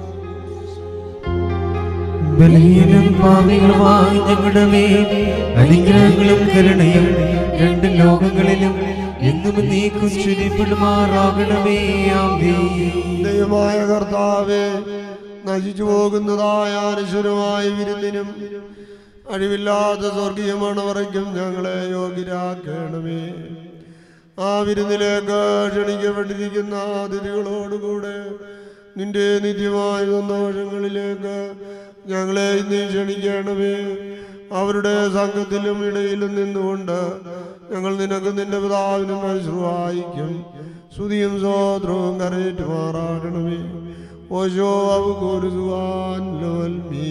[SPEAKER 2] ബലഹീനം പാപികളുമായി ഞങ്ങളുടെ മേൽ അനുഗ്രഹങ്ങളും കരുണയും രണ്ട് ലോകങ്ങളിലും എന്നും നീക്കും ചുരിപ്പെടുമാറാകണമേ. ആമേൻ.
[SPEAKER 9] ദൈവമായ കർത്താവേ, നശിച്ചു പോകുന്നതായ അനശ്വരമായ വിരുന്നിനും അഴിവില്ലാത്ത സ്വർഗീയ മണവറയ്ക്കും ഞങ്ങളെ യോഗ്യരാക്കണമേ. ആ വിരുന്നിലേക്ക് ക്ഷണിക്കപ്പെട്ടിരിക്കുന്ന അതിഥികളോടുകൂടെ നിന്റെ നിത്യമായ സന്തോഷങ്ങളിലേക്ക് ഞങ്ങളെ ഇന്ന് ക്ഷണിക്കണമേ. അവരുടെ സംഘത്തിലും ഇടയിലും നിന്നുകൊണ്ട് ഞങ്ങൾ നിനക്ക് നിന്റെ പിതാവിനും മനസ്സിലായിക്കും സ്തുതിയും സ്വോത്രവും കരയേറ്റുമാറാകണമേ. ഓശോ അവകുരുവാൻ ലോൽമീ.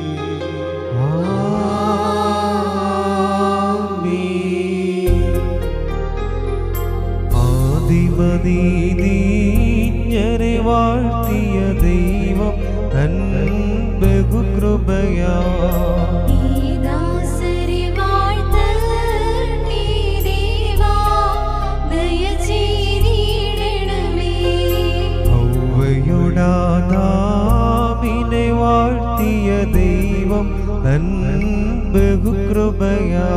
[SPEAKER 2] ആദിമനീതിജ്ഞരെ വാഴ്ത്തിയ ദൈവം തൻ ബഹുകൃപയാ ൗവ്വയുടാദാമിനെ വാഴ്ത്തിയ ദൈവം തൻ ബഹുകൃപയാ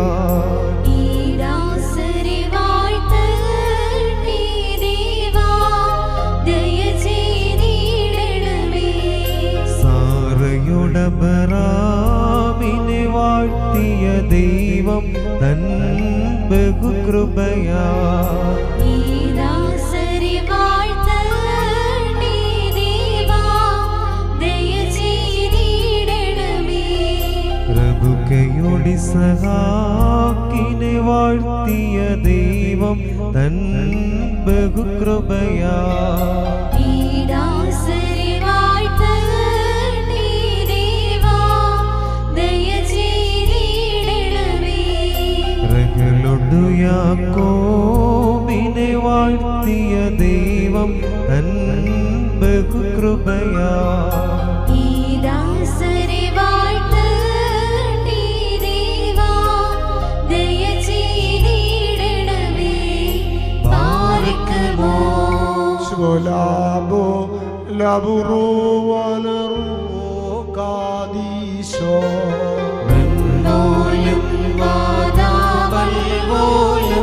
[SPEAKER 2] ബറാമിനെ വാഴ്ത്തിയ ദൈവം തൻ ബഹുകൃപയാ പ്രഭുക്കയുടെ സഹാക്കിനെ വാഴ്ത്തിയ ദൈവം തൻ ബഹുകൃപയാ യാക്കോബിനെ വാഴ്ത്തിയ ദൈവം തൻ ബഹുകൃപയാ
[SPEAKER 9] ലാബോ ലബുറോ വനറോ കാദീശോ
[SPEAKER 2] ോലും വാദാവൽ പോലും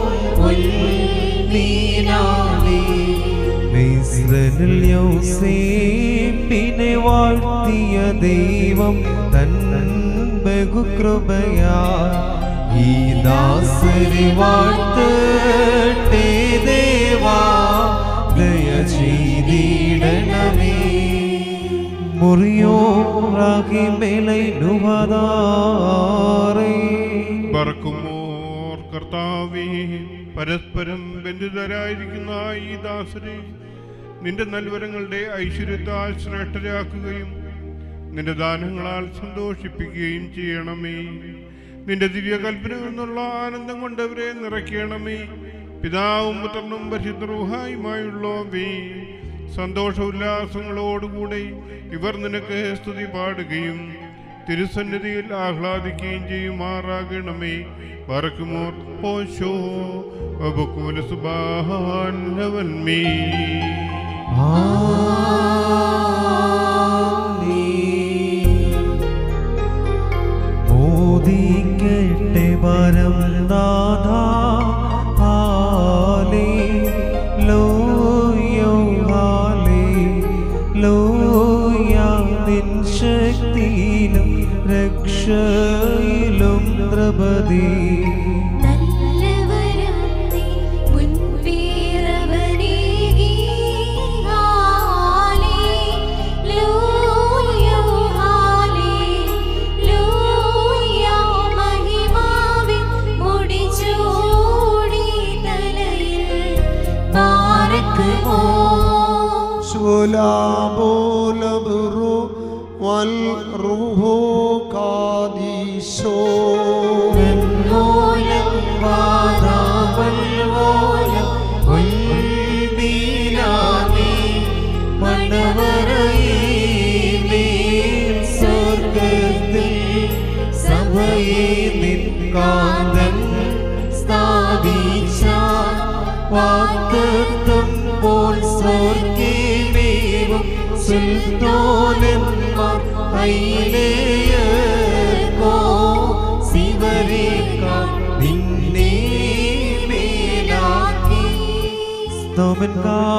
[SPEAKER 2] ഉൽമീനാവേ. മിസ്രനിൽ യൗസേപ്പിനെ വാഴ്ത്തിയ ദൈവം തൻ ബഹുകൃപയാ ഈ ദാസരെ വാഴ്ത്തട്ടെ ദേവാ ദയ ചെയ്തിടണമേ. മുറിയോ റാഹിമേലൈ നുഹദാരേ.
[SPEAKER 11] ബർക്കുമോർ കർത്താവേ, പരസ്പരം ബന്ധിതരായിരിക്കുന്ന ഈ ദാസരെ നിന്റെ നൽവരങ്ങളുടെ ഐശ്വര്യത്താൽ ശ്രേഷ്ഠരാക്കുകയും നിന്റെ ദാനങ്ങളാൽ സന്തോഷിപ്പിക്കുകയും ചെയ്യണമേ. നിന്റെ ദിവ്യകൽപ്പനയിൽ നിന്നുള്ള ആനന്ദം കൊണ്ട് അവരെ നിറയ്ക്കണമേ. പിതാവും പുത്രനും പരിശുദ്ധ റൂഹായുമായുള്ളവേ, സന്തോഷ ഉല്ലാസങ്ങളോടുകൂടെ ഇവർ നിനക്ക് സ്തുതി പാടുകയും തിരുസന്നിധിയിൽ ആഹ്ലാദിക്കുകയും ചെയ്യുമാറാകണമേ. ബറക്കുമോർ ഓശോ വബുക്കുല സുബ്ഹാനവൽമീ.
[SPEAKER 2] മോദിക്കട്ടെ പരംനാഥ ഹല്ലേലൂയ ഹല്ലേലൂയ. നിൻ ശക്തിയിലും രക്ഷയിലും ദ്രപതി
[SPEAKER 9] ശുലാബോലബുറു വൽറുഹു കാദീശോ
[SPEAKER 2] മൂലം വാദാവൽവോലം ഉൽബീനാമി മണവറയേ സ്വർഗത്തിൽ സഭയെ നിൻകാന്തൻ സ്ഥാപിച്ച വാഗ്ദത്തം പോൽ സ്വർഗീമേവും സുൽത്താനന്മാർ ഹൈലേയർക്കോ സിവരേക്കാൾ നിന്നെ മേലാക്കി സ്തോമൻ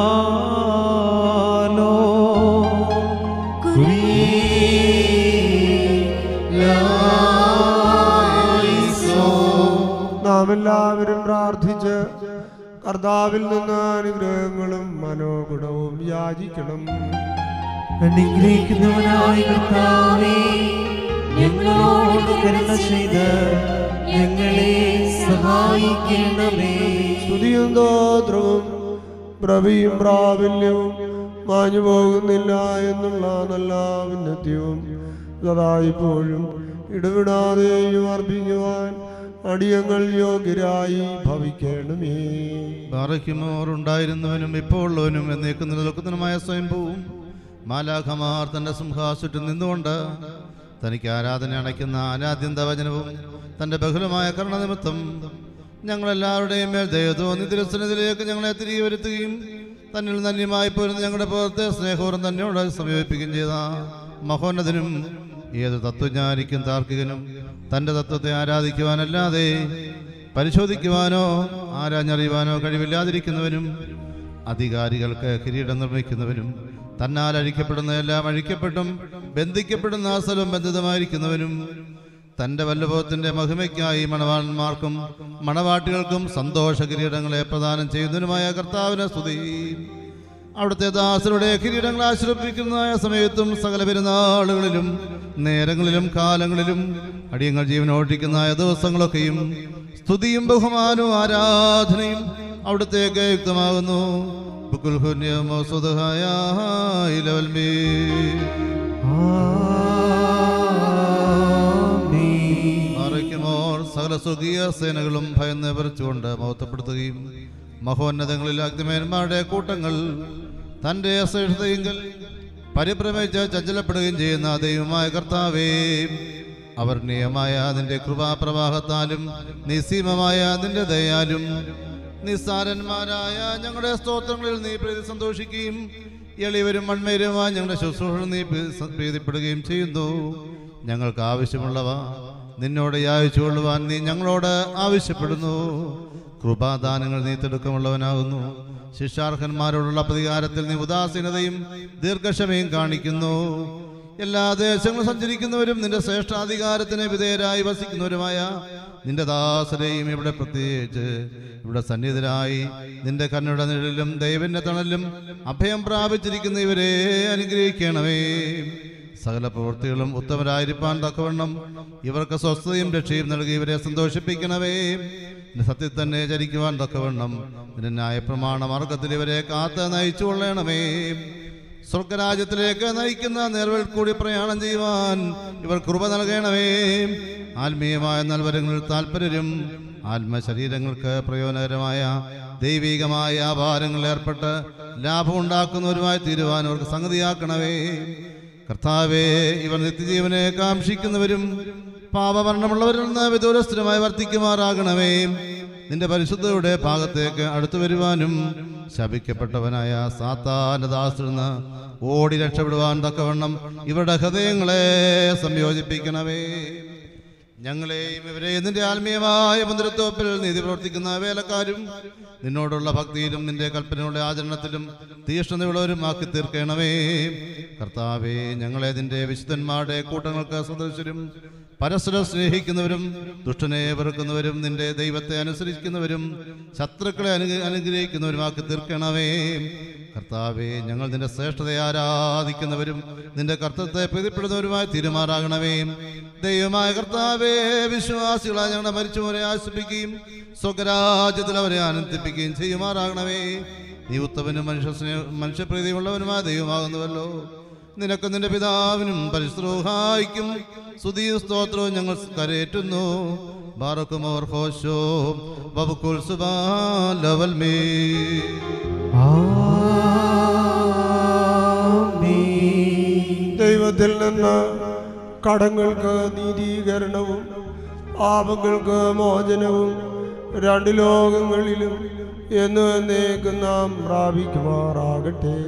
[SPEAKER 2] കാലോ
[SPEAKER 9] നാം എല്ലാവരും പ്രാർത്ഥിച്ച് കർത്താവിൽ നിന്ന് അനുഗ്രഹങ്ങളും മനോഗുണവും യാചിക്കണം.
[SPEAKER 2] അനുഗ്രഹിക്കുന്നവനായ കർത്താവേ, ഞങ്ങളോട് കരുണ ചെയ്ത് ഞങ്ങളെ സഹായിക്കണമേ.
[SPEAKER 9] സ്തുതിയും സ്തോത്രവും പ്രഭയും പ്രാബല്യവും മാഞ്ഞു പോകുന്നില്ല എന്നുള്ള നല്ല ഉന്നത്യവും സദായിപ്പോഴും ഇടവിടാതെയും അർപ്പിക്കുവാൻ അടിയങ്ങൾ യോഗ്യരായി ഭവിക്കണമേ.
[SPEAKER 6] ബാറയ്ക്കുമോർ ഉണ്ടായിരുന്നവനും ഇപ്പോൾ ഉള്ളവനും എന്നേക്കും നിലനിൽക്കുന്നതുമായ സ്വയംഭൂവും മാലാഖമാർ തന്റെ സിംഹാസനത്തിൽ നിന്നുകൊണ്ട് തനിക്ക് ആരാധന അണയ്ക്കുന്ന അനാദ്യന്ത വചനവും തന്റെ ബഹുലമായ കരുണനിമിത്തം ഞങ്ങളെല്ലാവരുടെയും മേൽ ദയ തോന്നി തിരുസന്നിധിയിലേക്ക് ഞങ്ങളെ തിരികെ വരുത്തുകയും തന്നിൽ നന്യമായി പോരുന്ന ഞങ്ങളുടെ പുറത്തെ സ്നേഹപൂർവ്വം തന്നോട് സമീപിക്കുകയും ചെയ്ത മഹോന്നതനും ഏത് തത്വജ്ഞാനിക്കും താർക്കികനും തൻ്റെ തത്വത്തെ ആരാധിക്കുവാനല്ലാതെ പരിശോധിക്കുവാനോ ആരാഞ്ഞറിയുവാനോ കഴിവില്ലാതിരിക്കുന്നവനും അധികാരികൾക്ക് കിരീടം നിർമ്മിക്കുന്നവനും തന്നാൽ അഴിക്കപ്പെടുന്ന എല്ലാം അഴിക്കപ്പെട്ടും ബന്ധിക്കപ്പെടുന്ന അസലും ബന്ധിതമായിരിക്കുന്നവനും തൻ്റെ വല്ലഭത്തിൻ്റെ മഹിമയ്ക്കായി മണവാളന്മാർക്കും മണവാട്ടികൾക്കും സന്തോഷ കിരീടങ്ങളെ പ്രദാനം ചെയ്യുന്നതിനുമായ കർത്താവിനെ സ്തുതി. അവിടുത്തെ ദാസരുടെ കിരീടങ്ങൾ ആശ്രയിക്കുന്ന സമയത്തും സകല പെരുന്നാളുകളിലും നേരങ്ങളിലും കാലങ്ങളിലും അടിയങ്ങൾ ജീവനോട്ടിക്കുന്ന ദിവസങ്ങളൊക്കെയും സ്തുതിയും ബഹുമാനവും ആരാധനയും അവിടുത്തേക്ക് യുക്തമാകുന്നു. സകല സ്വർഗീയ സേനകളും ഭയന്ന് പറിച്ചുകൊണ്ട് മഹത്വപ്പെടുത്തുകയും മഹോന്നതങ്ങളിൽ അഗ്നിമേന്മാരുടെ കൂട്ടങ്ങൾ തൻ്റെ അശ്രേഷ്ഠതയെങ്കിൽ പരിഭ്രമിച്ച് ചഞ്ചലപ്പെടുകയും ചെയ്യുന്ന ദൈവമായ കർത്താവേ, അവർണീയമായ നിന്റെ കൃപാപ്രവാഹത്താലും നിസ്സീമമായ നിന്റെ ദയാലും നിസ്സാരന്മാരായ ഞങ്ങളുടെ സ്തോത്രങ്ങളിൽ നീ പ്രീതി സന്തോഷിക്കുകയും എളിയവരും മൺമേരുമായ ഞങ്ങളുടെ ശുശ്രൂഷ നീ പ്രീതിപ്പെടുകയും ചെയ്യുന്നു. ഞങ്ങൾക്ക് ആവശ്യമുള്ളവ നിന്നോട് യാചിച്ചുകൊള്ളുവാൻ നീ ഞങ്ങളോട് ആവശ്യപ്പെടുന്നു. കൃപാദാനങ്ങൾ നീ തിടുക്കമുള്ളവനാകുന്നു. ശിഷ്യാർഹന്മാരോടുള്ള പ്രതികാരത്തിൽ നീ ഉദാസീനതയും ദീർഘക്ഷമയും കാണിക്കുന്നു. എല്ലാ ദേശങ്ങളും സഞ്ചരിക്കുന്നവരും നിന്റെ ശ്രേഷ്ഠാധികാരത്തിന് വിധേയരായി വസിക്കുന്നവരുമായ നിന്റെ ദാസരെയും ഇവിടെ പ്രത്യേകിച്ച് ഇവിടെ സന്നിധരായി നിന്റെ കണ്ണുടെ നിഴലിലും ദൈവന്റെ തണലിലും അഭയം പ്രാപിച്ചിരിക്കുന്ന ഇവരെ അനുഗ്രഹിക്കണമേ. സകല പ്രവൃത്തികളും ഉത്തമരായിരിക്കാൻ തക്കവണ്ണം ഇവർക്ക് സ്വസ്ഥതയും രക്ഷയും നൽകി ഇവരെ സന്തോഷിപ്പിക്കണമേ. സത്യത്തിൽ തന്നെ ചരിക്കുവാൻ തക്കവണ്ണം നിന്റെ ന്യായപ്രമാണ മാർഗത്തിൽ ഇവരെ കാത്ത് നയിച്ചു കൊള്ളണമേ. സ്വർഗരാജ്യത്തിലേക്ക് നയിക്കുന്ന നേർവഴിൽ കൂടി പ്രയാണം ചെയ്യുവാൻ ഇവർ കൃപ നൽകണമേ. ആത്മീയമായ നൽവരങ്ങളിൽ താല്പര്യരും ആത്മശരീരങ്ങൾക്ക് പ്രയോജനകരമായ ദൈവികമായ വ്യാപാരങ്ങളിൽ ഏർപ്പെട്ട് ലാഭമുണ്ടാക്കുന്നവരുമായി തീരുവാൻ അവർക്ക് സംഗതിയാക്കണമേ. കർത്താവേ, ഇവർ നിത്യജീവനെ കാംക്ഷിക്കുന്നവരും പാപമരണമുള്ളവരിൽ നിന്ന് വിദൂരസ്ഥരുമായി വർത്തിക്കുമാറാകണമേ. നിന്റെ പരിശുദ്ധയുടെ ഭാഗത്തേക്ക് അടുത്തു വരുവാനും ശപിക്കപ്പെട്ടവനായ സാത്താന്റെ ദാസരിൽ നിന്ന് ഓടി രക്ഷപ്പെടുവാൻ തക്കവണ്ണം ഇവരുടെ ഹൃദയങ്ങളെ സംയോജിപ്പിക്കണമേ. ഞങ്ങളെയും ഇവരെയും നിന്റെ ആത്മീയമായ മന്ദിരത്തോപ്പിൽ നീതി പ്രവർത്തിക്കുന്ന വേലക്കാരും നിന്നോടുള്ള ഭക്തിയിലും നിന്റെ കൽപ്പനയുടെ ആചരണത്തിലും തീഷ്ണതയുള്ളവരും ആക്കി തീർക്കണമേ. കർത്താവേ, ഞങ്ങളെ നിന്റെ വിശുദ്ധന്മാരുടെ കൂട്ടങ്ങൾക്ക് സദൃശരും പരസ്പരം സ്നേഹിക്കുന്നവരും ദുഷ്ടനെ വെറുക്കുന്നവരും നിന്റെ ദൈവത്തെ അനുസരിക്കുന്നവരും ശത്രുക്കളെ അനു അനുഗ്രഹിക്കുന്നവരുമാക്കി തീർക്കണമേ. കർത്താവേ, ഞങ്ങൾ നിന്റെ ശ്രേഷ്ഠതയെ ആരാധിക്കുന്നവരും നിന്റെ കർത്തൃത്വത്തെ പ്രീതിപ്പെടുന്നവരുമായി തീരുമാറാകണമേ. ദൈവമായ കർത്താവേ, വിശ്വാസികളായ ഞങ്ങളുടെ മരിച്ചവരെ ആശ്വസിപ്പിക്കുകയും സ്വകരാജ്യത്തിൽ അവരെ ആനന്ദിപ്പിക്കുകയും ചെയ്യുമാറാകണമേ. നീ ഉത്തമനും മനുഷ്യ സ്നേഹ മനുഷ്യപ്രീതിയുള്ളവനുമായ ദൈവമാകുന്നുവല്ലോ. നിനക്ക് നിന്റെ പിതാവിനും പരിശ്രോഹായിക്കും സ്തുതിയും സ്തോത്രവും ഞങ്ങൾ കരയേറ്റുന്നു. ബാറക്കുമോർ ഹോശോ ബബുക്കുൽ സുബാൻ ലവൽ മേ.
[SPEAKER 9] ദൈവത്തിൽ നിന്ന് കടങ്ങൾക്ക് നീതീകരണവും പാപങ്ങൾക്ക് മോചനവും രണ്ട് ലോകങ്ങളിലും എന്ന് എന്നേക്കും നാം പ്രാപിക്കുമാറാകട്ടെ.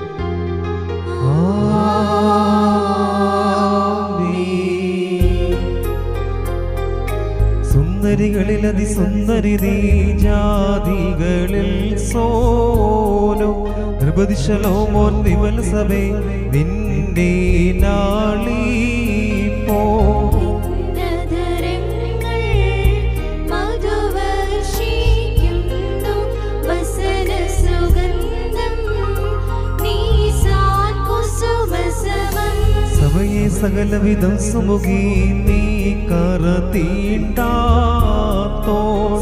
[SPEAKER 2] സുന്ദരികളിൽ അതിസുന്ദരി ജാതികളിൽ സോനോ നൃപതിശലോമോൻ വിമൽ സഭേ നിന്റെ നാളി പോ. സഭയെ സകലവിധം സുമുഖി നീ കറതീണ്ടാത്തോ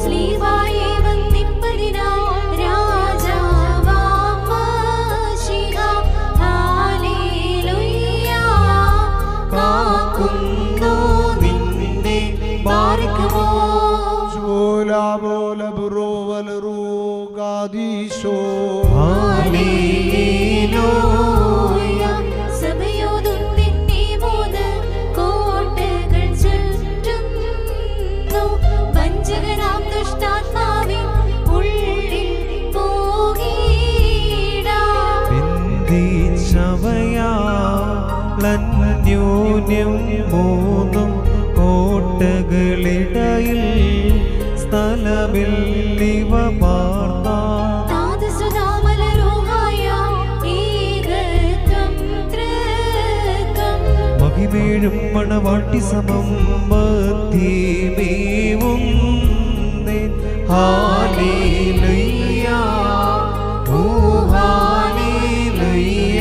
[SPEAKER 2] ന്യൂന്യം മൂന്നും കോട്ടകളിടയിൽ സ്ഥലമില്ലിവ പാർത്ത മഹിമേഴും മണവാട്ടി സമം മധ്യമേവും ഹല്ലേലൂയ ഓ ഹല്ലേലൂയ.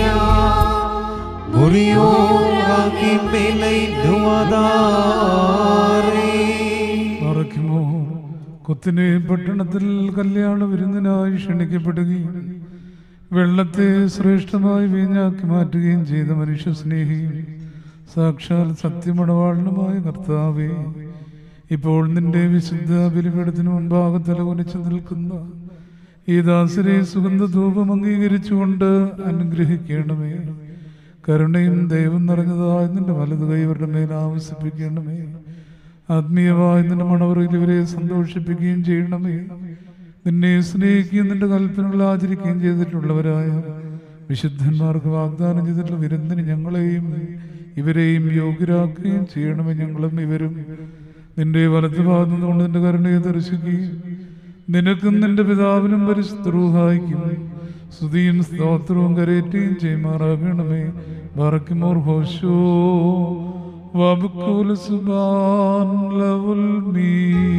[SPEAKER 12] കുത്തിനെ പട്ടണത്തിൽ കല്യാണ വിരുന്നിനായി ക്ഷണിക്കപ്പെടുകയും വെള്ളത്തെ ശ്രേഷ്ഠമായി വീഞ്ഞാക്കി മാറ്റുകയും ചെയ്ത മനുഷ്യ സ്നേഹിയും സാക്ഷാൽ സത്യമണവാളനുമായ കർത്താവേ, ഇപ്പോൾ നിന്റെ വിശുദ്ധ ബലിപീഠത്തിന് മുൻപാകെ തലകുനിച്ചു നിൽക്കുന്ന ഈ ദാസരെ സുഗന്ധ ധൂപം അംഗീകരിച്ചുകൊണ്ട് അനുഗ്രഹിക്കണമേ. കരുണയും ദൈവം നിറഞ്ഞതായ നിന്റെ വലതു കൈ ഇവരുടെ മേൽ ആവശ്യപ്പിക്കണമേ. ആത്മീയമായി നിന്റെ മണവറയിൽ ഇവരെ സന്തോഷിപ്പിക്കുകയും ചെയ്യണമേ. നിന്നെ സ്നേഹിക്കുകയും നിന്റെ കൽപ്പനകൾ ആചരിക്കുകയും ചെയ്തിട്ടുള്ളവരായ വിശുദ്ധന്മാർക്ക് വാഗ്ദാനം ചെയ്തിട്ടുള്ള വിരുന്നിന് ഞങ്ങളെയും ഇവരെയും യോഗ്യരാക്കുകയും ചെയ്യണമേ. ഞങ്ങളും ഇവരും നിന്റെ വലത്ത് ഭാഗത്തു കൊണ്ട് നിന്റെ കരുണയെ ദർശിക്കുകയും നിനക്കും നിന്റെ പിതാവിനും പരിശുദ്ധ റൂഹായിക്കും സ്തുതിയും സ്തോത്രവും കരയേറ്റുകയും ചെയ്യുമാറാകണമേ. ബറക്കുമോർ ഹോശോ വബുക്കുൽ സുബാൻ ലവുൽ മീ.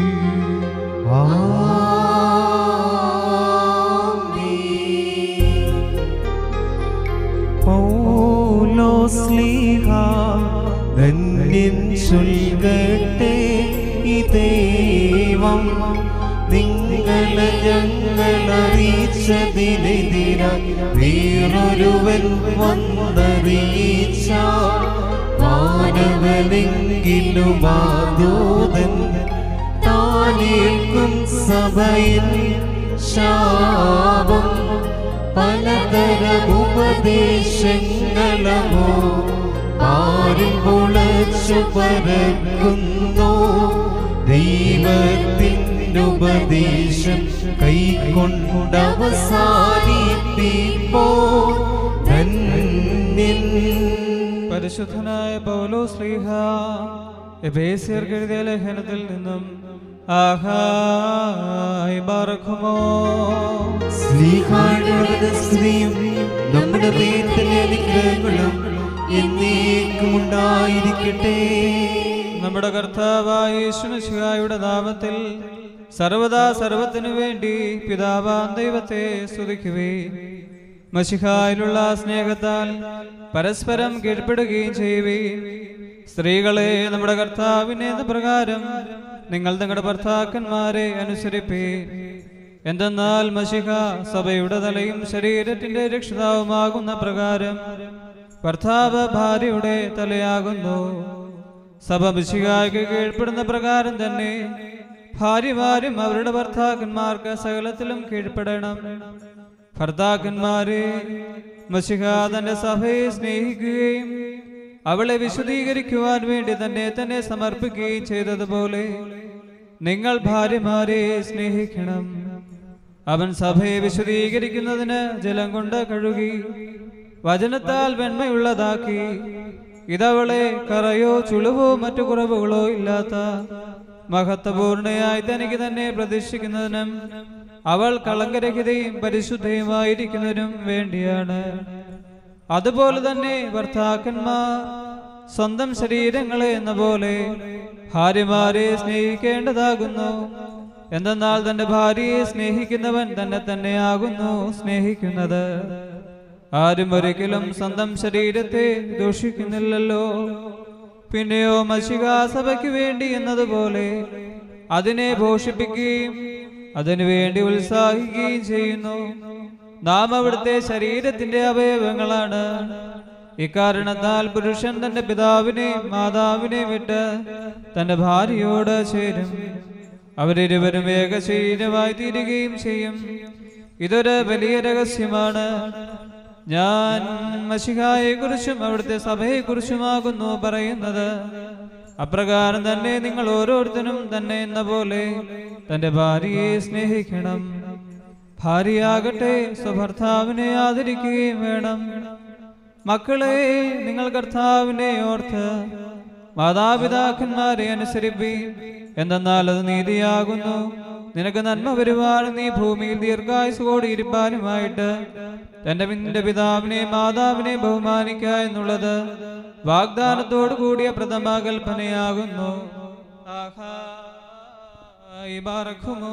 [SPEAKER 2] പൗലോസ് ലീഹ ധന്യൻ ചൊൽകട്ടെ ഈ ദൈവം
[SPEAKER 3] നിങ്ങളെ ഞങ്ങളറിയിച്ചതിനെതിരായി വേറൊരുവൻ വന്നറിയിച്ച മാനവനെങ്കിലും ആദൂതൻ താനേൽക്കും സഭയിൽ ശാപം പലതരം ഉപദേശങ്ങളമോ ആരും പൊളച്ചു പരക്കുന്നു ദൈവത്തിൻ്റെ ഉപദേശം കൈക്കൊണ്ടവസാനിപ്പിപ്പോ ധന്യൻ.
[SPEAKER 13] പരിശുദ്ധനായ പൗലോസ് ശ്ലീഹ എഫേസ്യർക്ക് എഴുതിയ ലേഖനത്തിൽ നിന്നും ആഹായ് ബാറക്കുമോ
[SPEAKER 3] ശ്ലീഹായുടെ സ്തുതിയും നമ്മുടെ മേത്തലെ അനുഗ്രഹങ്ങളും എന്നേക്കും ഉണ്ടായിരിക്കട്ടെ.
[SPEAKER 13] നമ്മുടെ കർത്താവായ യേശുമിശിഹായുടെ നാമത്തിൽ സർവദാ സർവത്തിനു വേണ്ടി പിതാവാം ദൈവത്തെ സ്തുതിക്കുവേ. മശിഹായിലുള്ള സ്നേഹത്താൽ പരസ്പരം കീഴ്പ്പെടുകയും ചെയ്യുവേ. സ്ത്രീകളെ നമ്മുടെ കർത്താവിനെ എന്ന പ്രകാരം നിങ്ങൾ നിങ്ങളുടെ ഭർത്താക്കന്മാരെ അനുസരിപ്പേ. എന്തെന്നാൽ മശിഹ സഭയുടെ തലയും ശരീരത്തിന്റെ രക്ഷിതാവുമാകുന്ന പ്രകാരം ഭർത്താവ് ഭാര്യയുടെ തലയാകുന്നു. സഭ മിശിഹായ്ക്ക് കീഴ്പ്പെടുന്ന പ്രകാരം തന്നെ ഭാര്യമാരും അവരുടെ ഭർത്താക്കന്മാർക്ക് സകലത്തിലും കീഴ്പ്പെടണം. ഭർത്താക്കന്മാരെ മശിഹ തന്റെ സഭയെ സ്നേഹിക്കുകയും അവളെ വിശദീകരിക്കുവാൻ വേണ്ടി തന്നെ തന്നെ സമർപ്പിക്കുകയും ചെയ്തതുപോലെ നിങ്ങൾ ഭാര്യമാരെ സ്നേഹിക്കണം. അവൻ സഭയെ വിശദീകരിക്കുന്നതിന് ജലം കൊണ്ട് കഴുകി വചനത്താൽ വെണ്മയുള്ളതാക്കി ഇതവളെ കറയോ ചുളിവോ മറ്റു കുറവുകളോ ഇല്ലാത്ത മഹത്വപൂർണയായി തനിക്ക് തന്നെ പ്രതിഷ്ഠിക്കുന്നതിനും അവൾ കളങ്കരഹിതയും പരിശുദ്ധയുമായിരിക്കുന്നതിനും വേണ്ടിയാണ്. അതുപോലെ തന്നെ ഭർത്താക്കന്മാർ സ്വന്തം ശരീരങ്ങളെ എന്ന പോലെ ഭാര്യമാരെ സ്നേഹിക്കേണ്ടതാകുന്നു. എന്തെന്നാൽ തന്റെ ഭാര്യയെ സ്നേഹിക്കുന്നവൻ തന്നെ തന്നെയാകുന്നു സ്നേഹിക്കുന്നത്. ആരും ഒരിക്കലും സ്വന്തം ശരീരത്തെ ദൂഷിക്കുന്നില്ലല്ലോ. പിന്നെയോ മശിഹ സഭയ്ക്ക് വേണ്ടി എന്നതുപോലെ അതിനെ പോഷിപ്പിക്കുകയും അതിനുവേണ്ടി ഉത്സാഹിക്കുകയും ചെയ്യുന്നു. നാം അവിടുത്തെ ശരീരത്തിന്റെ അവയവങ്ങളാണ്. ഇക്കാരണത്താൽ പുരുഷൻ തന്റെ പിതാവിനെ മാതാവിനെ വിട്ട് തന്റെ ഭാര്യയോട് ചേരും. അവരിരുവരും ഏക ശരീരമായി തീരുകയും ചെയ്യും. ഇതൊരു വലിയ രഹസ്യമാണ്. ഞാൻ മശിഹായെ കുറിച്ചും അവിടുത്തെ സഭയെ കുറിച്ചുമാകുന്നു പറയുന്നത്. അപ്രകാരം തന്നെ നിങ്ങൾ ഓരോരുത്തരും തന്നെ എന്ന പോലെ തന്റെ ഭാര്യയെ സ്നേഹിക്കണം. ഭാര്യയാകട്ടെ സ്വഭർത്താവിനെ ആദരിക്കുകയും വേണം. മക്കളെ, നിങ്ങൾ കർത്താവിനെ ഓർത്ത് മാതാപിതാക്കന്മാരെ അനുസരിപ്പീൻ. എന്തെന്നാൽ അത് നീതിയാകുന്നു. നിനക്ക് നന്മ വരുവാനും നീ ഭൂമിയിൽ ദീർഘായുസ്സോടെ ഇരിപ്പാനുമായിട്ട് തന്റെ നിന്റെ പിതാവിനെ മാതാവിനെ ബഹുമാനിക്കുക എന്നുള്ളത് വാഗ്ദാനത്തോടു കൂടിയ പ്രഥമ കൽപ്പനയാകുന്നു. ആഹായ് ബാറക്കുമോ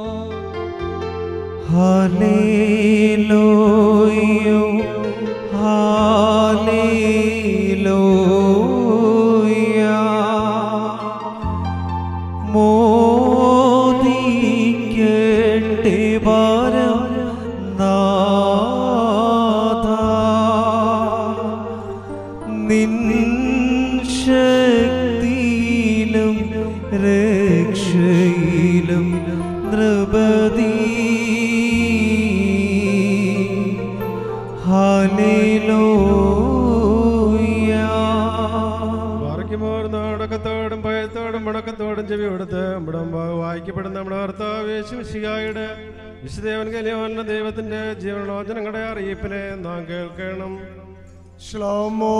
[SPEAKER 3] ഹല്ലേലൂയ ഹല്ലേലൂയ മോദിക്കട്ടെ ഭാരം നാഥ നിൻ ശക്തിയിലും രക്ഷയിലും നൃപതി
[SPEAKER 14] നാടകത്തോടും ഭയത്തോടും മുടക്കത്തോടും ചെവി കൊടുത്ത് നമ്മുടെ വായിക്കപ്പെടുന്ന നമ്മുടെ കർത്താവ് യേശുമിശിഹായുടെ വിശുദ്ധേവൻഗലിയോന്റെ ദൈവത്തിന്റെ ജീവനോചനങ്ങളുടെ അറിയിപ്പിനെ നാം കേൾക്കണം.
[SPEAKER 5] ശ്ലോമോ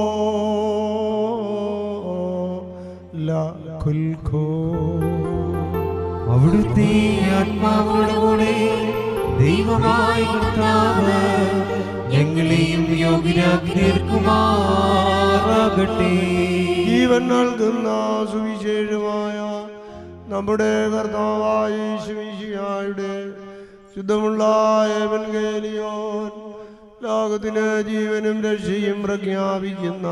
[SPEAKER 3] അവിടുത്തെ ആത്മാവോടുകൂടെ ദൈവമായ കർത്താവ് ഞങ്ങളെയും യോഗ്യരാക്കി തീർക്കുമാറാകട്ടെ.
[SPEAKER 5] ജീവൻ നൽകുന്ന സുവിശേഷമായ നമ്മുടെ കർത്താവായ യേശുമിശിഹായുടെ ശുദ്ധമുള്ള എവൻഗേലിയോൻ ലോകത്തിന് ജീവനും രക്ഷയും പ്രഖ്യാപിക്കുന്ന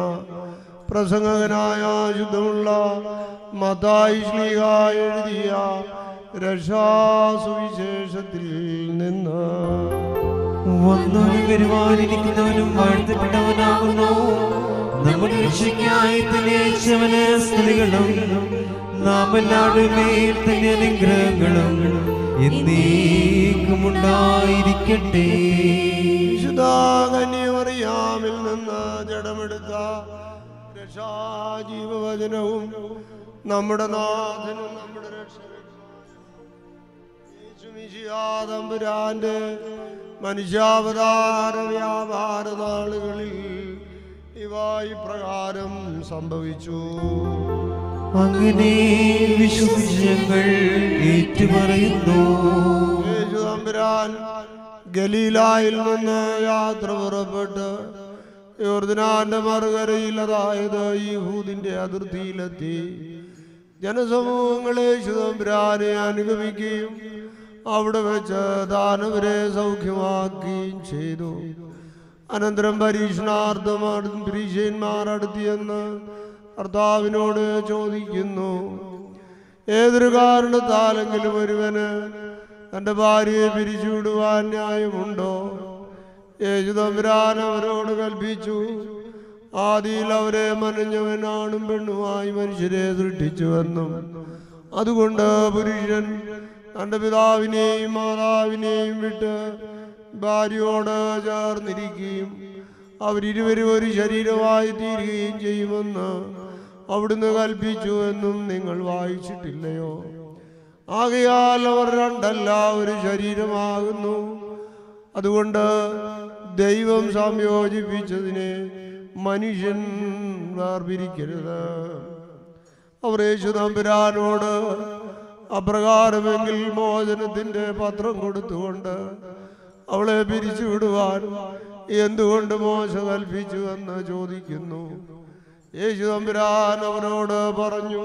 [SPEAKER 5] പ്രസംഗകനായ ശുദ്ധമുള്ള മത്തായി ശ്ലീഹ എഴുതിയ
[SPEAKER 9] രക്ഷാസുവിശേഷത്തിൽ നിന്ന്
[SPEAKER 3] വന്നവനും വരുവാനിരിക്കുന്നവനും വാഴ്ത്തപ്പെട്ടവനാകുന്നു. നമ്മുടെ രക്ഷയ്ക്കായി തന്നെ അയച്ചവന് സ്തുതികളും നാം എല്ലാവരുടെ മേൽ തന്നെ അനുഗ്രഹങ്ങളും എന്നേക്കും ഉണ്ടായിരിക്കട്ടെ.
[SPEAKER 9] വിശുദ്ധ കന്യമറിയാമിൽ നിന്ന് ജഡമെടുത്ത രക്ഷാജീവവചനവും നമ്മുടെ നാഥനും നമ്മുടെ രക്ഷകന്റെ മനുഷ്യാവതാര വ്യാപാര നാളുകളിൽ ഇവ ഇപ്രകാരം സംഭവിച്ചു.
[SPEAKER 3] അങ്ങനെ വിശ്വസിച്ചങ്ങൾ ഏറ്റുപറയുന്നു.
[SPEAKER 9] യേശുതമ്പുരാൻ ഗലീലായിൽ നിന്ന് യാത്ര പുറപ്പെട്ട് യോർദ്ദാന്റെ മറുകരയിൽ, അതായത് യഹൂദിന്റെ അതിർത്തിയിലെത്തി. ജനസമൂഹങ്ങളെ യേശുതമ്പുരാനെ അനുഗമിക്കുകയും അവിടെ വെച്ച് ദാനവരെ സൗഖ്യമാക്കുകയും ചെയ്തു. അനന്തരം പരീക്ഷണാർത്ഥം പരീക്ഷന്മാർ അടുത്തിയെന്ന് കർത്താവിനോട് ചോദിക്കുന്നു, ഏതൊരു കാരണത്താലെങ്കിലും ഒരുവന് തൻ്റെ ഭാര്യയെ പിരിച്ചുവിടുവാൻ ന്യായമുണ്ടോ? യേശുതമ്പുരാൻ അവരോട് കൽപ്പിച്ചു, ആദിയിൽ അവരെ മനഞ്ഞവൻ ആണും പെണ്ണുമായി മനുഷ്യരെ സൃഷ്ടിച്ചുവെന്നും അതുകൊണ്ട് പുരുഷൻ തൻ്റെ പിതാവിനെയും മാതാവിനെയും വിട്ട് ഭാര്യയോട് ചേർന്നിരിക്കുകയും അവരിരുവരും ഒരു ശരീരമായി തീരുകയും ചെയ്യുമെന്ന് അവിടുന്ന് കൽപ്പിച്ചു എന്നും നിങ്ങൾ വായിച്ചിട്ടില്ലയോ? ആകയാൽ അവർ രണ്ടല്ല ഒരു ശരീരമാകുന്നു. അതുകൊണ്ട് ദൈവം സംയോജിപ്പിച്ചതിനെ മനുഷ്യൻ വേർപിരിക്കരുത്. അവർ യേശുതമ്പുരാനോട് അപ്രകാരമെങ്കിൽ മോചനത്തിൻ്റെ പത്രം കൊടുത്തുകൊണ്ട് അവളെ പിരിച്ചുവിടുവാൻ എന്തുകൊണ്ട് മോശ കൽപ്പിച്ചു എന്ന് ചോദിക്കുന്നു. യേശുതമ്പുരാൻ അവനോട് പറഞ്ഞു,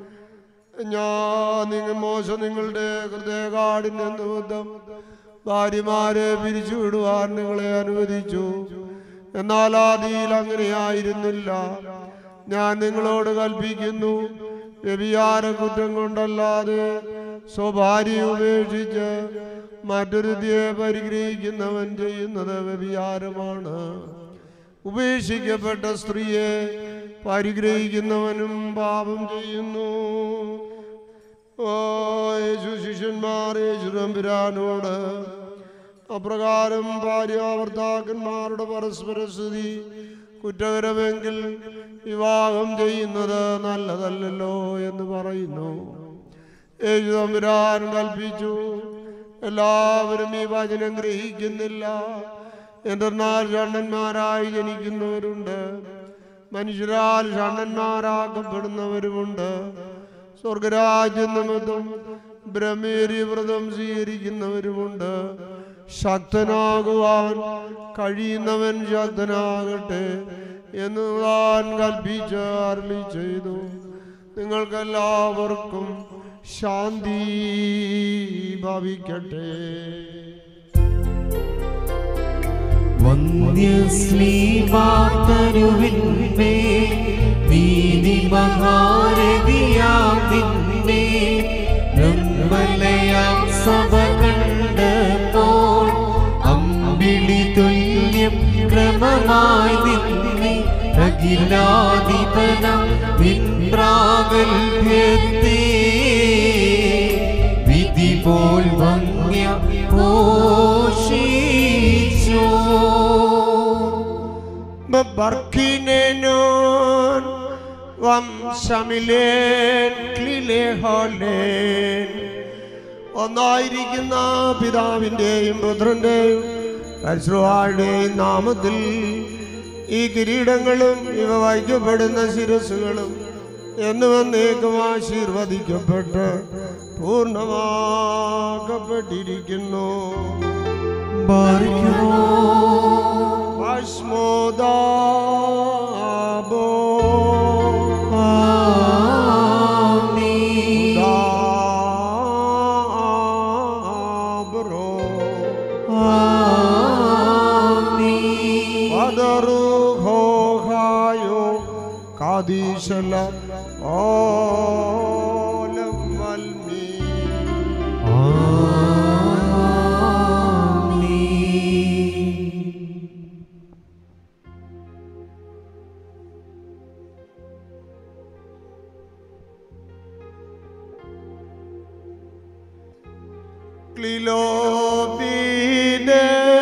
[SPEAKER 9] ഞാൻ നിങ്ങൾ മോശ നിങ്ങളുടെ ഹൃദയകാഠിന്യ നിമിത്തം ഭാര്യമാരെ പിരിച്ചുവിടുവാൻ നിങ്ങളെ അനുവദിച്ചു. എന്നാൽ ആദിയിൽ അങ്ങനെയായിരുന്നില്ല. ഞാൻ നിങ്ങളോട് കൽപ്പിക്കുന്നു, വ്യഭിചാര കുറ്റം കൊണ്ടല്ലാതെ സ്വഭാര്യ ഉപേക്ഷിച്ച് മറ്റൊരുത്തിയെ പരിഗ്രഹിക്കുന്നവൻ ചെയ്യുന്നത് വ്യഭിചാരമാണ്. ഉപേക്ഷിക്കപ്പെട്ട സ്ത്രീയെ പരിഗ്രഹിക്കുന്നവനും പാപം ചെയ്യുന്നു. ഓ യേശു ശിഷ്യന്മാർ യേശുതമ്പുരാനോട് അപ്രകാരം ഭാര്യാഭർത്താക്കന്മാരുടെ പരസ്പര സ്തുതി കുറ്റകരമെങ്കിൽ വിവാഹം ചെയ്യുന്നത് നല്ലതല്ലല്ലോ എന്ന് പറയുന്നു. യേശുതമ്പുരാൻ കൽപ്പിച്ചു, എല്ലാവരും ഈ വചനം ഗ്രഹിക്കുന്നില്ല. എന്തെന്നാൽ ഷണ്ഡന്മാരായി ജനിക്കുന്നവരുണ്ട്, മനുഷ്യരാൽ ഷണ്ഡന്മാരാക്കപ്പെടുന്നവരുമുണ്ട്. സ്വർഗരാജ്യ നിമിത്തം ബ്രഹ്മേരി വ്രതം സ്വീകരിക്കുന്നവരുമുണ്ട്. ശക്തനാകുവാൻ കഴിയുന്നവൻ ശക്തനാകട്ടെ എന്ന് താൻ കൽപ്പിച്ച് അരുളി ചെയ്തു. നിങ്ങൾക്കെല്ലാവർക്കും ശാന്തി ഭവിക്കട്ടെ.
[SPEAKER 3] വന്യശ്രീമാതരുവിന്മേ നീതി മഹാരവിയാം നിന്മേ നിർമ്മലയാം സഭ കണ്ടപ്പോൾ അമ്പിളി തുല്യം ക്രമമായി നിന്നെ അഖിലാധിപനം നിൻപ്രാഗൽഭ്യത്തെ വിധി പോൽ ഭംഗ്യ പോഷിച്ചോ.
[SPEAKER 9] ബർക്കിനെനോൻ വംശമിലേൻ ക്ലിലേഹോലേൻ. ഒന്നായിരിക്കുന്ന പിതാവിൻ്റെയും പുത്രൻ്റെയും പരിശുദ്ധന്റെയും നാമത്തിൽ ഈ കിരീടങ്ങളും ഇവ വഹിക്കപ്പെടുന്ന ശിരസ്സുകളും എന്നുവന്നേക്കും ആശീർവദിക്കപ്പെട്ട് പൂർണ്ണമാക്കപ്പെട്ടിരിക്കുന്നു. ഭസ്മോദാബോ കാദീശല ഓലം വൽമീ
[SPEAKER 3] Klilobine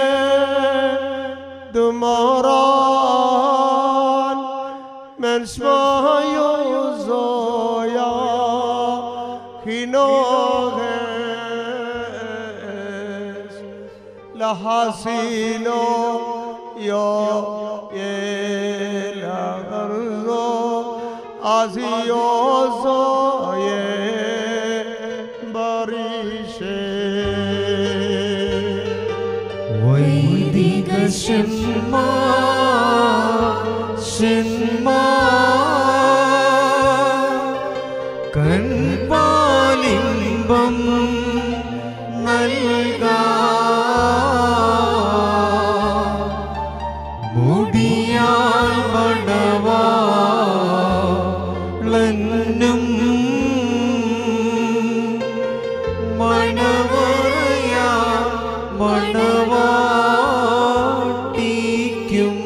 [SPEAKER 3] Dumoran Mensmayo Zoya Hinoges Lahasino Yo Yelagarzo Aziozo Ye
[SPEAKER 2] വൈദിക ശന്മാ ശന്മാ കൺപാലിമ്പം നൽകാ മുടിയാൽ മണവാളനും മണവറയാ മണവാട്ടിക്കും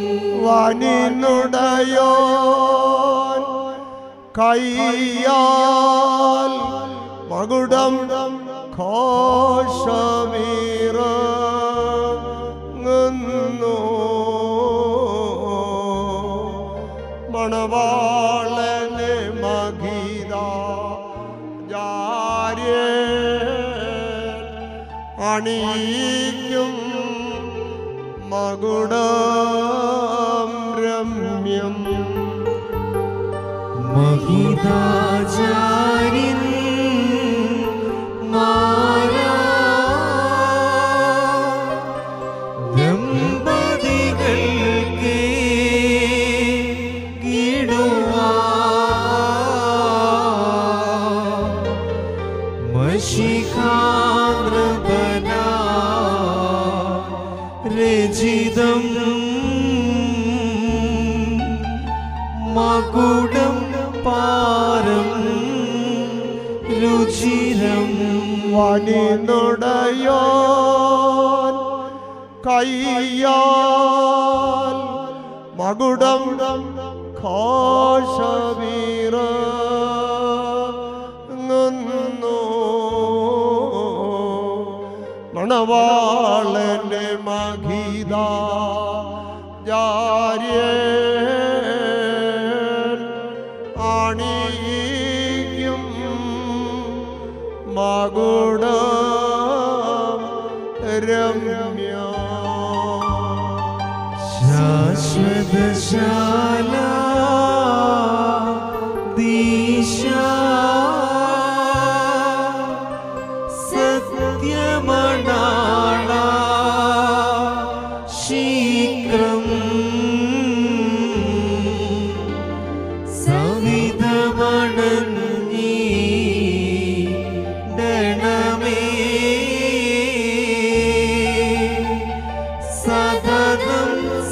[SPEAKER 3] വാനിനുടയോൻ കയ്യാൽ മകുടം ഘോഷമീറങ്ങുന്നു മണവാളനെ മഗീത ജാര്യേ അണിയിക്കും മകുടം രമ്യം
[SPEAKER 2] മഹിതാചാര്യൻ മാരാ ദമ്പതികൾക്ക് കിടുവാ മഷികാനൃപന രചിതം മകുടം പാരം രുചിരം
[SPEAKER 3] വനിനുടയോൻ കയ്യാൽ മകുടം ഘോഷമീറങ്ങുന്നു മണവാളന്റെ മഗീത ജാര്യൻ അണിയിക്കും മകുടം രമ്യ
[SPEAKER 2] ശാശ്വതശാല ദീശ സത്യമണാള ശീഘ്രം സവിതമണഞ്ഞീടണമേ സതതം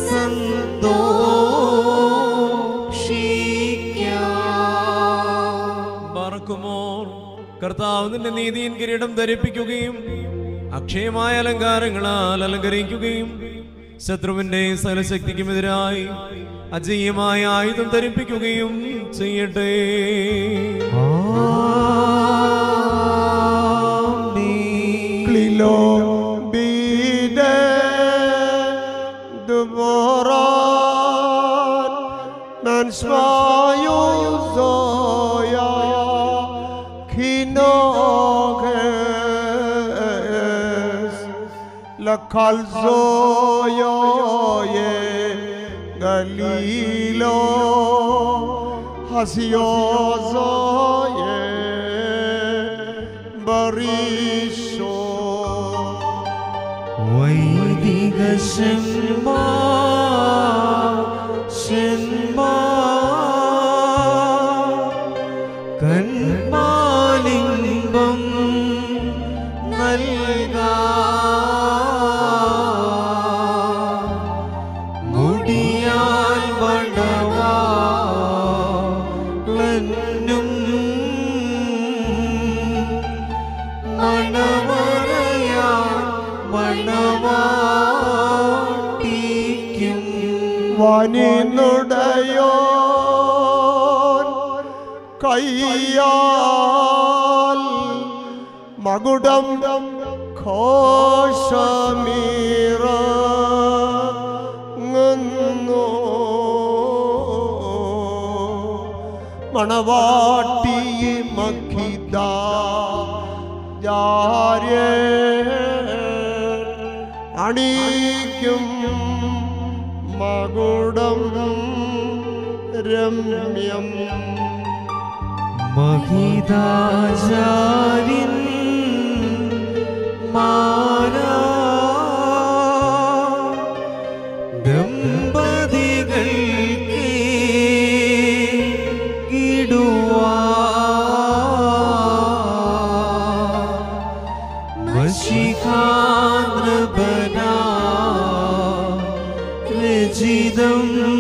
[SPEAKER 2] സന്തോഷിക്കാം.
[SPEAKER 15] ബർക്കുമോർ കർത്താവ് നിന്റെ നീതിயின் കിരീടം ധരിപ്പിക്കുകയും അക്ഷയമായ അലങ്കാരങ്ങളാൽ അലങ്കരിക്കുകയും ശത്രുവിന്റെ സകലശക്തിക്കുമെതിരായി അജയ്യമായ ആയുധം ധരിപ്പിക്കുകയും ചെയ്യട്ടെ.
[SPEAKER 3] Klilobine Dumoran Mensmayo Zoya Hinoges Lakal Zoya Ye Galilo Hasio Zoye Barisho
[SPEAKER 2] വൈദിക ശന്മാ ശന്മാ കൺമാലിംബം നൽകാ മുടിയാൽ മണവാളനും മണവറയാ മണവാട്ടിക്കും
[SPEAKER 3] വനിനുടയോൻ കയ്യാൽ മകുടം ഘോഷമീറങ്ങുന്നു മണവാട്ടി മഖിദ അണിക്കും മകുടം രമ്യം
[SPEAKER 2] മഹിതാചാര്യൻ മാരാ ദമ്പതികൾക്ക് കിടുവാ മഷികാനൃപന രചിതം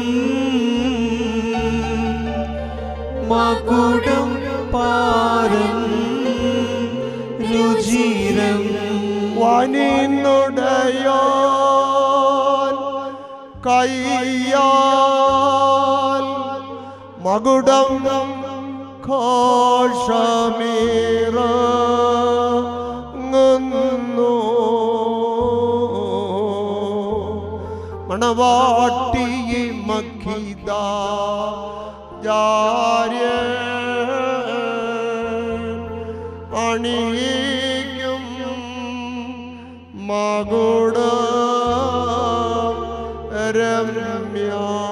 [SPEAKER 2] മകുടം പാരം രുചിരം
[SPEAKER 3] വനിന്നുടയോൻ കയ്യാൽ മകുടം ഘോഷമീറങ്ങുന്നു മണവാട്ടി മഖിദ അണിയും മകുട രമ്യ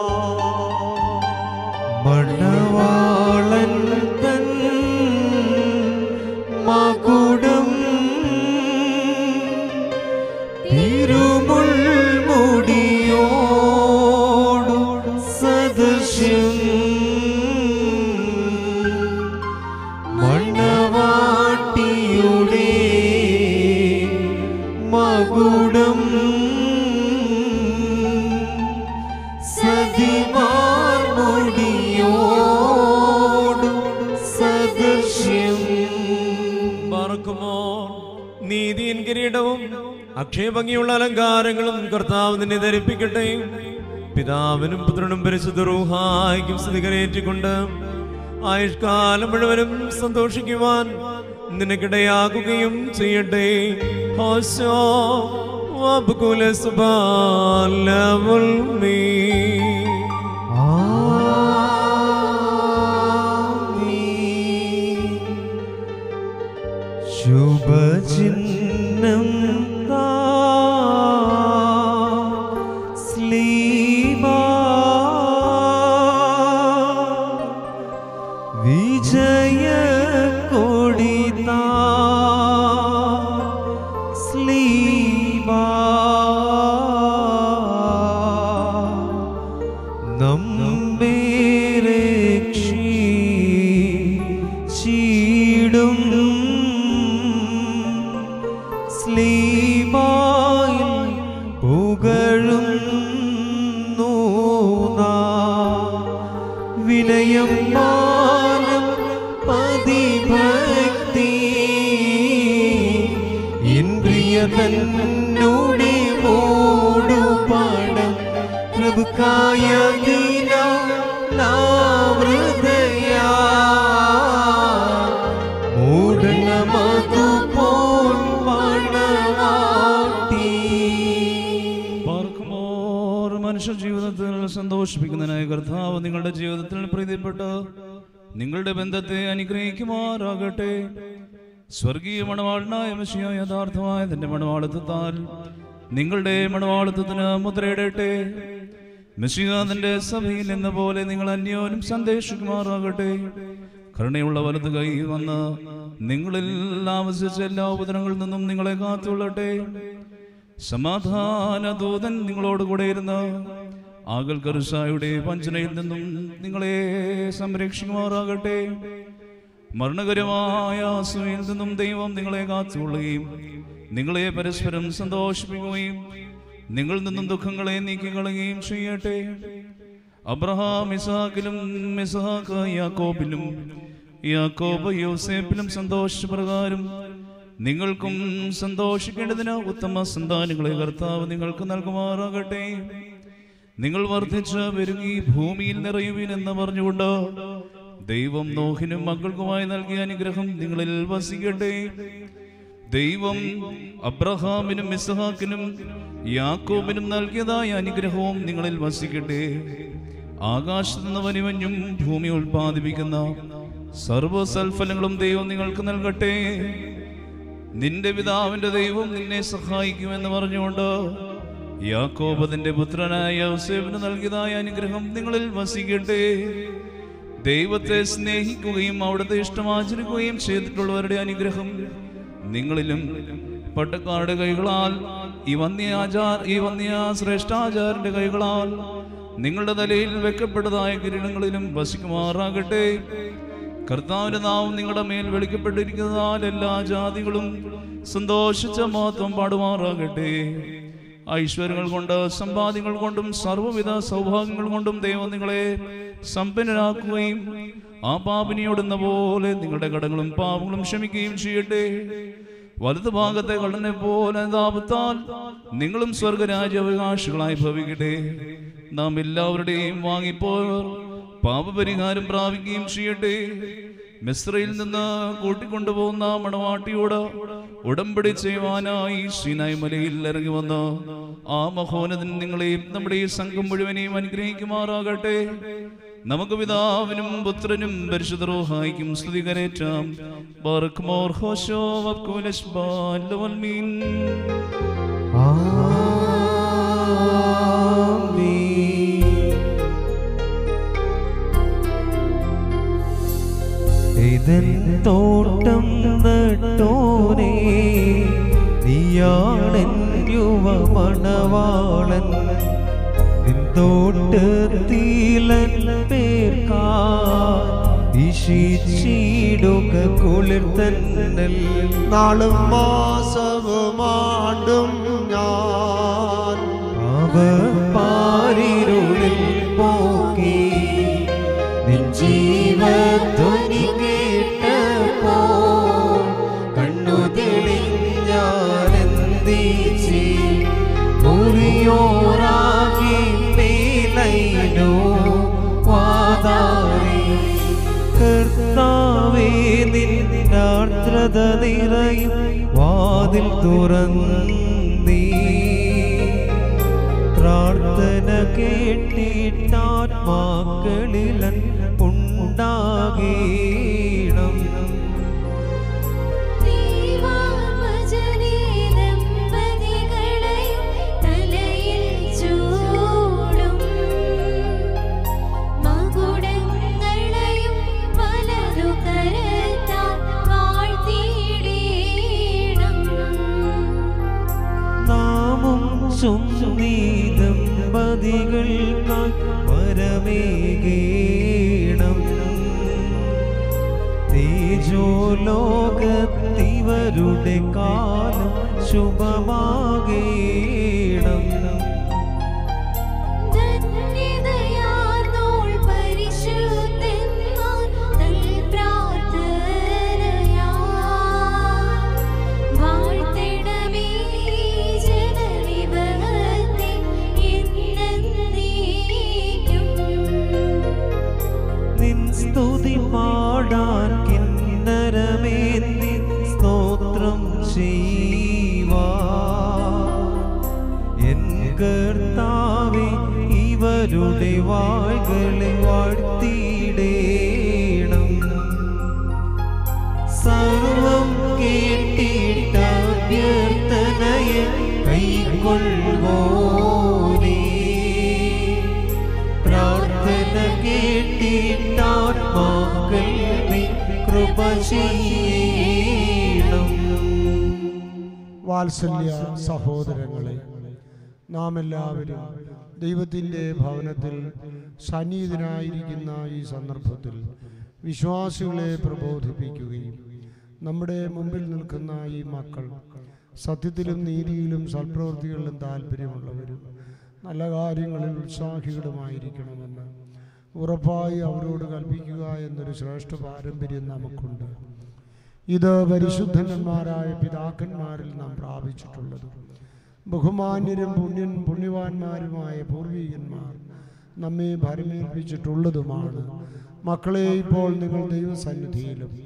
[SPEAKER 2] മണവാളൻ തൻ മകുടം തിരുമുൾമുടിയോടു സദൃശ്യം മണവാട്ടിയുടെ മകുടം സതിമാർമുടിയോടു സദൃശ്യം
[SPEAKER 15] പാർക്കുമോ നീതിயின் കിരീടവും അക്ഷയഭംഗിയുള്ള അലങ്കാരങ്ങളും കർത്താവ് നിന്നെ ധരിപ്പിക്കട്ടെ. പിതാവിനും പുത്രനും പരിശുദ്ധ റൂഹായിക്കും സ്തുതികരേറ്റിക്കൊണ്ട് ആയുഷ്കാലം മുഴുവനും സന്തോഷിക്കുവാൻ നിനക്കിടയാകുകയും ചെയ്യട്ടെ. ഹോശോ വബ്കുല സുബാലവുൽ മീ
[SPEAKER 2] ശുഭചിഹ്നം സ്ലീബാ വിജയ കൊടിതാ സ്ലീബാ നമ്മെ രക്ഷിച്ചിടും സ്ലീബായിൽ പുകഴുന്നു വിനയം മാനം പതിഭക്തി എൻ പ്രിയതന്നുടെ മൂടുപാടം പ്രഭുക്കായ ദീനാവൃതയാ മൂടണമതുപോൽ
[SPEAKER 1] മനുഷ്യ ജീവിതത്തിൽ സന്തോഷിപ്പിക്കുന്നതിനായ കർത്താവ് നിങ്ങളുടെ ജീവിതത്തിൽ പ്രീതിപ്പെട്ട് നിങ്ങളുടെ ബന്ധത്തെ അനുഗ്രഹിക്കുമാറാകട്ടെ. സ്വർഗീയ മണവാളനായ മെസ്സിയ യഥാർത്ഥമായ തന്റെ മണവാളത്വത്താൽ നിങ്ങളുടെ മണവാളത്വത്തിന് മുദ്രയിടട്ടെ. മെസ്സിയ തന്റെ സഭയിൽ എന്ന പോലെ നിങ്ങൾ അന്യോന്യം സന്ദേശിക്കുമാറാകട്ടെ. കരുണയുള്ള വലത് കൈ വന്ന് നിങ്ങളിൽ ആവശിച്ച എല്ലാ ഉപദ്രവങ്ങളിൽ നിന്നും നിങ്ങളെ കാത്തുകൊള്ളട്ടെ. സമാധാന ദൂതൻ നിങ്ങളോട് കൂടെ ഇരുന്ന് ആകൽ കറുസായുടെ വഞ്ചനയിൽ നിന്നും നിങ്ങളെ സംരക്ഷിക്കുമാറാകട്ടെ. മരണകരമായ അസൂയയിൽ നിന്നും ദൈവം നിങ്ങളെ കാത്തുകൊള്ളുകയും നിങ്ങളെ പരസ്പരം സന്തോഷിപ്പിക്കുകയും നിങ്ങളിൽ നിന്നും ദുഃഖങ്ങളെ നീക്കിക്കളയുകയും ചെയ്യട്ടെ. അബ്രഹാം ഇസാക്കിലും ഇസ്ഹാക്ക് യാക്കോബിലും യാക്കോബ് യോസേപ്പിലും സന്തോഷിച്ച പ്രകാരം നിങ്ങൾക്കും സന്തോഷിക്കേണ്ടതിന് ഉത്തമ സന്താനങ്ങളെ കർത്താവ് നിങ്ങൾക്ക് നൽകുമാറാകട്ടെ. നിങ്ങൾ വർദ്ധിച്ച് പെരുകി ഭൂമിയിൽ നിറയുവിൻ എന്ന് പറഞ്ഞുകൊണ്ട് ദൈവം നോഹിനും മക്കൾക്കുമായി നൽകിയ അനുഗ്രഹം നിങ്ങളിൽ വസിക്കട്ടെ. ദൈവം അബ്രഹാമിനും ഇസ്ഹാക്കിനും യാക്കോബിനും നൽകിയതായ അനുഗ്രഹവും നിങ്ങളിൽ വസിക്കട്ടെ. ആകാശത്ത് നിന്ന് വനിമഞ്ഞും ഭൂമി ഉൽപ്പാദിപ്പിക്കുന്ന സർവ്വസൽഫലങ്ങളും ദൈവം നിങ്ങൾക്ക് നൽകട്ടെ. നിന്റെ പിതാവിന്റെ ദൈവം നിന്നെ സഹായിക്കുമെന്ന് പറഞ്ഞുകൊണ്ട് യാക്കോബ് തന്റെ പുത്രനായ യോസേഫിന് നൽകിയതായ അനുഗ്രഹം നിങ്ങളിൽ വസിക്കട്ടെ. ദൈവത്തെ സ്നേഹിക്കുകയും അവിടുത്തെ ഇഷ്ടമാചരിക്കുകയും ചെയ്തിട്ടുള്ളവരുടെ അനുഗ്രഹം നിങ്ങളിലും പട്ടക്കാരുടെ കൈകളാൽ ഈ വന്യാചാർ ഈ വന്യ ശ്രേഷ്ഠാചാരന്റെ കൈകളാൽ നിങ്ങളുടെ തലയിൽ വെക്കപ്പെട്ടതായ കിരീടങ്ങളിലും വസിക്കുമാറാകട്ടെ. കർത്താവിന്റെ നാമം നിങ്ങളുടെ മേൽ വെളിക്കപ്പെട്ടിരിക്കുന്നതാൽ എല്ലാ ജാതികളും സന്തോഷിച്ച മഹത്വം പാടുമാറാകട്ടെ. ഐശ്വര്യങ്ങൾ കൊണ്ട് സമ്പാദ്യങ്ങൾ കൊണ്ടും സർവ്വവിധ സൗഭാഗ്യങ്ങൾ കൊണ്ടും ദൈവം നിങ്ങളെ സമ്പന്നരാക്കുകയും ആ പാപിനിയോടുന്ന പോലെ നിങ്ങളുടെ കടങ്ങളും പാപങ്ങളും ക്ഷമിക്കുകയും ചെയ്യട്ടെ. വലതു ഭാഗത്തെ കള്ളനെ പോലെ താപത്താൽ നിങ്ങളും സ്വർഗരാജ്യാവകാശികളായി ഭവിക്കട്ടെ. നാം എല്ലാവരുടെയും വാങ്ങിപ്പോയവർ പാപപരിഹാരം പ്രാപിക്കുകയും ചെയ്യട്ടെ. മിസ്രയിൽ നിന്ന് കൂട്ടിക്കൊണ്ടുപോകുന്ന മണവാട്ടിയോട് ഉടമ്പടി ചെയ്യുവാനായി സീനായ് മലയിൽ ഇറങ്ങി വന്ന് ആ മഹോന്നതൻ നിങ്ങളെയും നമ്മുടെ ഈ സംഘം മുഴുവനെയും അനുഗ്രഹിക്കുമാറാകട്ടെ. നമുക്ക് പിതാവിനും പുത്രനും പരിശുദ്ധ റൂഹായിക്കും സ്തുതി കരേറ്റാം. ബർക്ക്മോർ ഹോശോ വബ്കുലശ്ബാൽ വൽമീൻ.
[SPEAKER 2] ഇതൻ തോട്ടം നട്ടോനേ, നീയാണെൻ യുവ മണവാളൻ. നിൻ തോട്ടത്തിലൻ പേർക്കാ ഇഷിച്ചിടുക കുളിർത്തന്നൽ.
[SPEAKER 3] നാളും മാസവുമാണ്ടും ഞാൻ
[SPEAKER 2] പാരിരുളിൽ പോക്കി നിൻ ജീവധ്വനി കേട്ടപ്പോ കണ്ണു തെളിഞ്ഞാനെന്തിച്ചി മുറിയോറാകി മേലൈനോ വാതാരി. കർത്താവേ നിന്നാർദ്രത നിറയും വാതിൽ തുറന്നീ. പ്രാർത്ഥന കേട്ടിട്ടാത്മാക്കളിലൻ ഉണ്ടാകീണം. സുന്നി ദമ്പതികൾക്കായി വരമേകീണം. തേജോലോകത്തിവരുടെ കാലം ശുഭമാകീണം. സ്തുതി പാടാൻ കിന്നരമേന്തി സ്തോത്രം ചെയ്യുവാ. എൻ കർത്താവേ ഇവരുടെ വായ്കളെ വാഴ്ത്തിയിടേണം. സർവം കേട്ടിട്ട അഭ്യർത്ഥനയെ കൈക്കൊള്ളുവോനേ. പ്രാർത്ഥന കേട്ടിട്ടാത്മാക്കൾ കൃപ ചെയ്യണം.
[SPEAKER 9] വാത്സല്യ സഹോദരങ്ങളെ, നാം എല്ലാവരും ദൈവത്തിൻ്റെ ഭവനത്തിൽ സന്നിഹിതനായിരിക്കുന്ന ഈ സന്ദർഭത്തിൽ വിശ്വാസികളെ പ്രബോധിപ്പിക്കുകയും നമ്മുടെ മുമ്പിൽ നിൽക്കുന്ന ഈ മക്കൾ സത്യത്തിലും നീതിയിലും സൽപ്രവൃത്തികളിലും താല്പര്യമുള്ളവരും നല്ല കാര്യങ്ങളിൽ ഉത്സാഹികളുമായിരിക്കണമെന്ന് ഉറപ്പായി അവരോട് കൽപ്പിക്കുക എന്നൊരു ശ്രേഷ്ഠ പാരമ്പര്യം നമുക്കുണ്ട്. ഇത് പരിശുദ്ധന്മാരായ പിതാക്കന്മാരിൽ നാം പ്രാപിച്ചിട്ടുള്ളത്. ബഹുമാന്യരും പുണ്യൻ പുണ്യവാന്മാരുമായ പൂർവീകന്മാർ നമ്മെ ഭരമേൽപ്പിച്ചിട്ടുള്ളതുമാണ്. മക്കളെ, ഇപ്പോൾ നിങ്ങൾ ദൈവസന്നിധിയിലും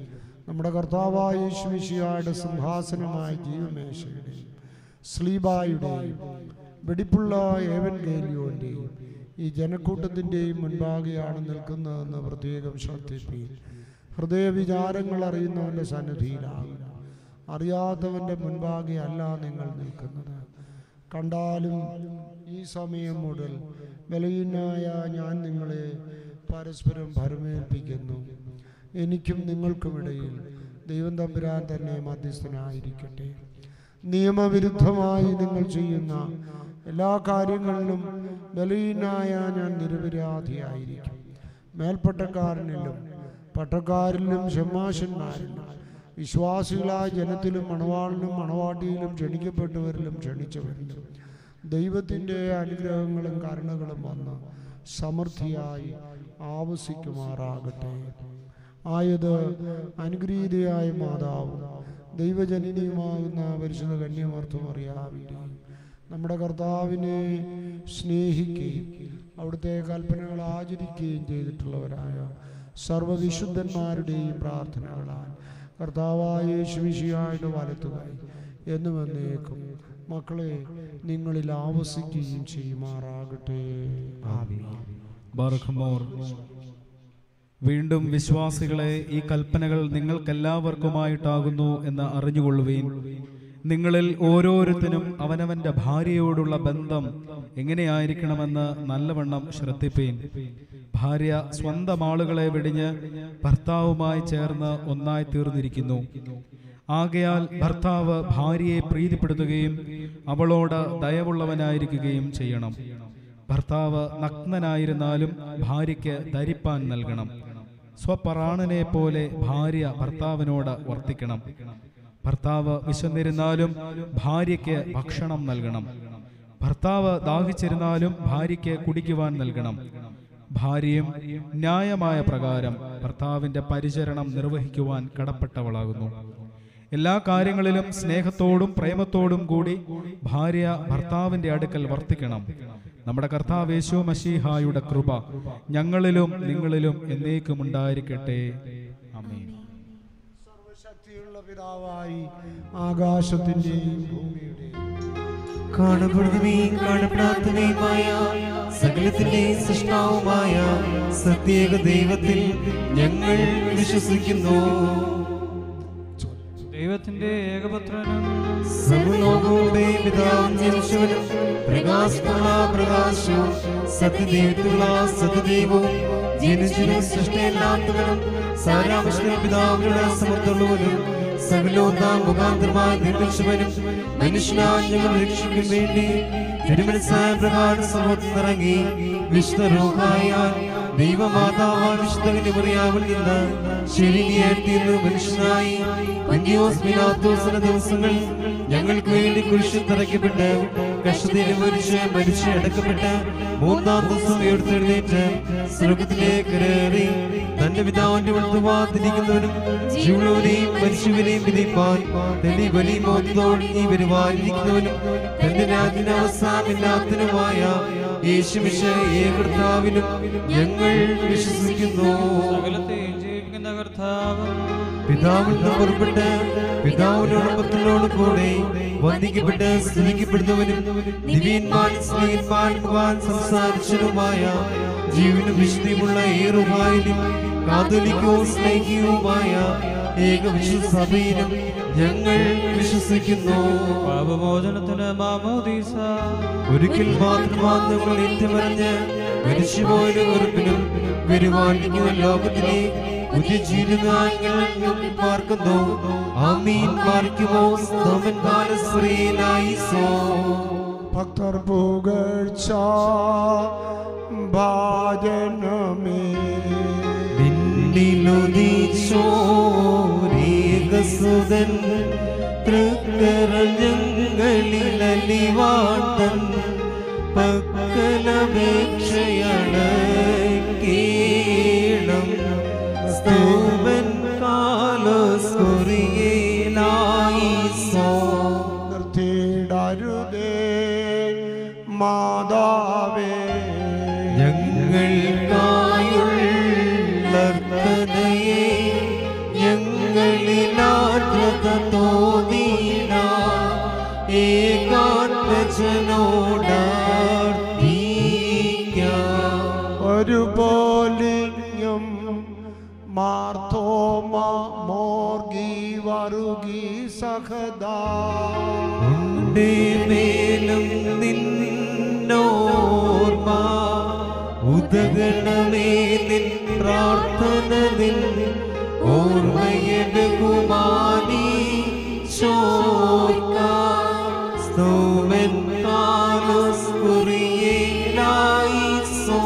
[SPEAKER 9] നമ്മുടെ കർത്താവായ യേശുമിശിഹായുടെ സിംഹാസനമായ ജീവമേശയുടെയും സ്ലീബായുടെയും വെടിപ്പുള്ള ഏവൻഗേലിയോന്റെയും ഈ ജനക്കൂട്ടത്തിൻ്റെയും മുൻപാകെയാണ് നിൽക്കുന്നതെന്ന് പ്രത്യേകം ശ്രദ്ധിപ്പീൻ. ഹൃദയവിചാരങ്ങൾ അറിയുന്നവൻ്റെ സന്നിധിയിലാകുന്നു. അറിയാത്തവൻ്റെ മുൻപാകെ അല്ല നിങ്ങൾ നിൽക്കുന്നത്. കണ്ടാലും ഈ സമയം മുതൽ ബലഹീനനായ ഞാൻ നിങ്ങളെ പരസ്പരം ഭരമേൽപ്പിക്കുന്നു. എനിക്കും നിങ്ങൾക്കുമിടയിൽ ദൈവം തമ്പുരാൻ തന്നെ മധ്യസ്ഥനായിരിക്കട്ടെ. നിയമവിരുദ്ധമായി നിങ്ങൾ ചെയ്യുന്ന എല്ലാ കാര്യങ്ങളിലും ബലഹീനനായ ഞാൻ നിരപരാധിയായിരിക്കും. മേൽപ്പട്ടക്കാരനിലും പട്ടക്കാരിലും ഷമ്മാശന്മാരിലും വിശ്വാസികളായ ജനത്തിലും മണവാളിനും മണവാട്ടിയിലും ക്ഷണിക്കപ്പെട്ടവരിലും ക്ഷണിച്ചവരിലും ദൈവത്തിൻ്റെ അനുഗ്രഹങ്ങളും കരുണകളും വന്ന് സമൃദ്ധിയായി ആവസിക്കുമാറാകട്ടെ. ആയത് അനുഗ്രഹീതയായ മാതാവും ദൈവജനനിയുമാകുന്ന പരിശുദ്ധ കന്യമർത്തുമറിയാവിൻ്റെ നമ്മുടെ കർത്താവിനെ സ്നേഹിക്കുകയും അവിടുത്തെ കൽപ്പനകൾ ആചരിക്കുകയും ചെയ്തിട്ടുള്ളവരായ സർവ്വവിശുദ്ധന്മാരുടെയും പ്രാർത്ഥനകളാൽ കർത്താവായ യേശുമിശിഹായുടെ വലത്തുകൈ എന്നും എന്നേക്കും മക്കളെ നിങ്ങളിൽ ആവസിക്കുകയും ചെയ്യുമാറാകട്ടെ. ആമേൻ.
[SPEAKER 1] ബാറഖമോർ. വീണ്ടും വിശ്വാസികളെ, ഈ കൽപ്പനകൾ നിങ്ങൾക്കെല്ലാവർക്കുമായിട്ടാകുന്നു എന്ന് അറിഞ്ഞുകൊള്ളുവീൻ. നിങ്ങളിൽ ഓരോരുത്തരും അവനവന്റെ ഭാര്യയോടുള്ള ബന്ധം എങ്ങനെയായിരിക്കണമെന്ന് നല്ലവണ്ണം ശ്രദ്ധിപ്പീൻ. ഭാര്യ സ്വന്തം ആളുകളെ വെടിഞ്ഞ് ഭർത്താവുമായി ചേർന്ന് ഒന്നായി തീർന്നിരിക്കുന്നു. ആകയാൽ ഭർത്താവ് ഭാര്യയെ പ്രീതിപ്പെടുത്തുകയും അവളോട് ദയവുള്ളവനായിരിക്കുകയും ചെയ്യണം. ഭർത്താവ് നഗ്നനായിരുന്നാലും ഭാര്യയ്ക്ക് ധരിപ്പാൻ നൽകണം. സ്വപറാണനെ പോലെ ഭാര്യ ഭർത്താവിനോട് വർത്തിക്കണം. ഭർത്താവ് വിശന്നിരുന്നാലും ഭാര്യയ്ക്ക് ഭക്ഷണം നൽകണം. ഭർത്താവ് ദാഹിച്ചിരുന്നാലും ഭാര്യയ്ക്ക് കുടിക്കുവാൻ നൽകണം. ഭാര്യയും ന്യായമായ പ്രകാരം ഭർത്താവിൻ്റെ പരിചരണം നിർവഹിക്കുവാൻ കടപ്പെട്ടവളാകുന്നു. എല്ലാ കാര്യങ്ങളിലും സ്നേഹത്തോടും പ്രേമത്തോടും കൂടി ഭാര്യ ഭർത്താവിൻ്റെ അടുക്കൽ വർത്തിക്കണം. നമ്മുടെ കർത്താവ് യേശു മശീഹായുടെ കൃപ ഞങ്ങളിലും നിങ്ങളിലും എന്നേക്കും ഉണ്ടായിരിക്കട്ടെ. ആമേൻ.
[SPEAKER 9] സർവശക്തിയുള്ള പിതാവായി ആകാശത്തിന്റെയും ഭൂമിയുടെയും
[SPEAKER 2] കാണപ്പെടുന്നവയും കാണപ്പെടാത്തവയുമായ സകലത്തിന്റെ സൃഷ്ടാവുമായ സത്യേക ദൈവത്തിൽ ഞങ്ങൾ വിശ്വസിക്കുന്നു.
[SPEAKER 13] ദൈവത്തിന്റെ ഏകപുത്രനും
[SPEAKER 2] സർവ്വലോകങ്ങളുടെ പിതാവും ജനിച്ചവനും പ്രകാശമുള്ള പ്രകാശവും സത്യദൈവത്തിലുള്ള സത്യദൈവവും ജനിച്ചവനും സൃഷ്ടിയല്ലാത്തവനും സാരാംശ പിതാവിനുള്ള സമത്തുള്ളവനും സകലോത്താം മുഖാന്തരമായി നിർമ്മിച്ചവനും മനുഷ്യനായി ഞങ്ങൾ രക്ഷിക്കും വേണ്ടി തിരുമനസ്സായ പ്രകാരം സമൂഹത്തിൽ ഇറങ്ങി വിശുദ്ധ റൂഹായാൽ ദൈവമാതാവായ വിശുദ്ധ കന്യമറിയാവിൽ നിന്ന് ശരീരിയായിത്തീർന്നു മനുഷ്യനായി പന്തിയോസ് പിലാത്തോസിന്റെ ദിവസങ്ങൾ ഞങ്ങൾക്ക് വേണ്ടി കുരിശിൽ തറയ്ക്കപ്പെട്ട് കഷ്ടതയിൽ മരിച്ച് മരിച്ച് അടക്കപ്പെട്ട് മൂന്നാം ദിവസം ഉയർത്തെഴുന്നേറ്റ് സ്വർഗത്തിലേക്ക് കയറി തന്റെ പിതാവിന്റെ വലത്തുഭാഗത്തിരിക്കുന്നവനും ജീവനോടെയും മരിച്ചവരെയും വിധിപ്പാൻ തന്റെ വലിയ മോഹത്തോട് നീ വരുവാനിരിക്കുന്നവനും തന്റെ രാജ്യത്തിന് അവസാനമില്ലാത്തനുമായ യേശുമിശിഹായെ കർത്താവിനും ഞങ്ങൾ വിശ്വസിക്കുന്നു. പിതാവിൽ നിന്ന് പുറപ്പെട്ട് പിതാവിനോടൊപ്പത്തിനോട് കൂടെ വന്ദിക്കപ്പെട്ട് സ്നേഹിക്കപ്പെടുന്നവനും ദിവ്യന്മാരും സ്നേഹിന്മാരും മുഖാൻ സംസാരിച്ചതുമായ ജീവനും വിശുദ്ധിയുമുള്ള ഏറുവായിലും കാതോലിക്കവും സ്നേഹിയുമായ ഏകവിശുദ്ധ സഭയിലും ഞങ്ങൾ വിശ്വസിക്കുന്നു.
[SPEAKER 13] പാപമോചനത്തിന് മാമോദീസ
[SPEAKER 2] ഒരിക്കൽ മാത്രമാണ് നമ്മൾ ഏറ്റുപറഞ്ഞ് മരിച്ചുപോയ ഉറപ്പിനും വരുവാനിരിക്കുന്ന ലോകത്തിലെ പുതിയ ജീവിതങ്ങൾ പാർക്കുന്നു. ആമീൻ. പാർക്കുമോ സ്തോമൻ ബാലശ്രീലായി സോ
[SPEAKER 9] ഭക്തർ പുകഴ്ച ഭാജനമേ
[SPEAKER 2] ോരേകസുതൻ തൃക്കരഞ്ഞങ്ങളിലലിവാട്ടൻ പക്കലപേക്ഷയടക്കേണം സ്തോമൻ കാലോസ്കുറിയേലായി സോ
[SPEAKER 9] നിർത്തിയിടരുതേ മാതാവേ
[SPEAKER 2] ഞങ്ങൾക്കായുള്ളർത്തനയെ ഞങ്ങളിൽ
[SPEAKER 9] ഒരുപോലിഞ്ഞും മാർത്തോമ മോർഗി വരുകി സഹദാ
[SPEAKER 2] മേലും നിന്നോർമ്മ ഉദഗണമേ നിൻ പ്രാർത്ഥന നിൻ ഓർമ്മയെടുകുമാനി ചോർക്ക സ്തോമൻ കാലസ് കുറിയേലായിസോ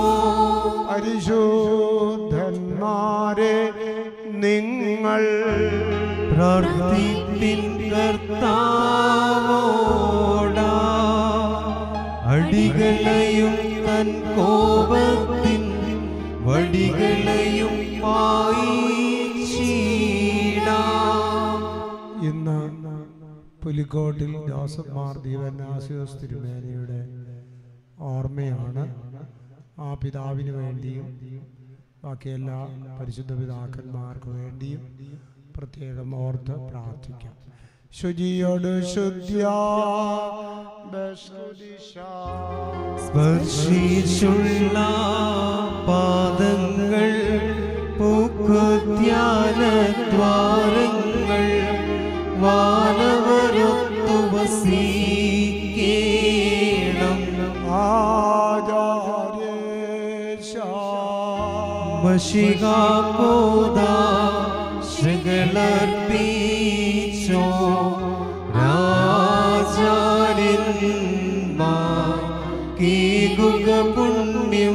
[SPEAKER 9] പരിശുദ്ധന്മാരെ നിങ്ങൾ
[SPEAKER 2] പ്രാർത്ഥിപ്പിൻ കർത്താവോടാ അടികളെയും തൻ കോപത്തിൻ വടികളെയും
[SPEAKER 9] ഇന്ന് പുലിക്കോട്ടിൽ ജോസഫ് മാർ ദീവന്നാസിയോസ് തിരുമേനയുടെ ഓർമ്മയാണ്. ആ പിതാവിന് വേണ്ടിയും ബാക്കി എല്ലാ പരിശുദ്ധ പിതാക്കന്മാർക്ക് വേണ്ടിയും പ്രത്യേകം ഓർത്ത് പ്രാർത്ഥിക്കാം. ശുചിയോട് ശുദ്ധ്യാ
[SPEAKER 2] സ്പർശിച്ചുള്ള പാദങ്ങൾ പൂക്കുധ്യാനദ്വാരങ്ങൾ വാനവരൊത്തു വസിക്കേണം മഷികാക്കോദാ ശ്രീകളർപ്പിച്ചോ രാജാരന്മാർ കീകുക പുണ്യം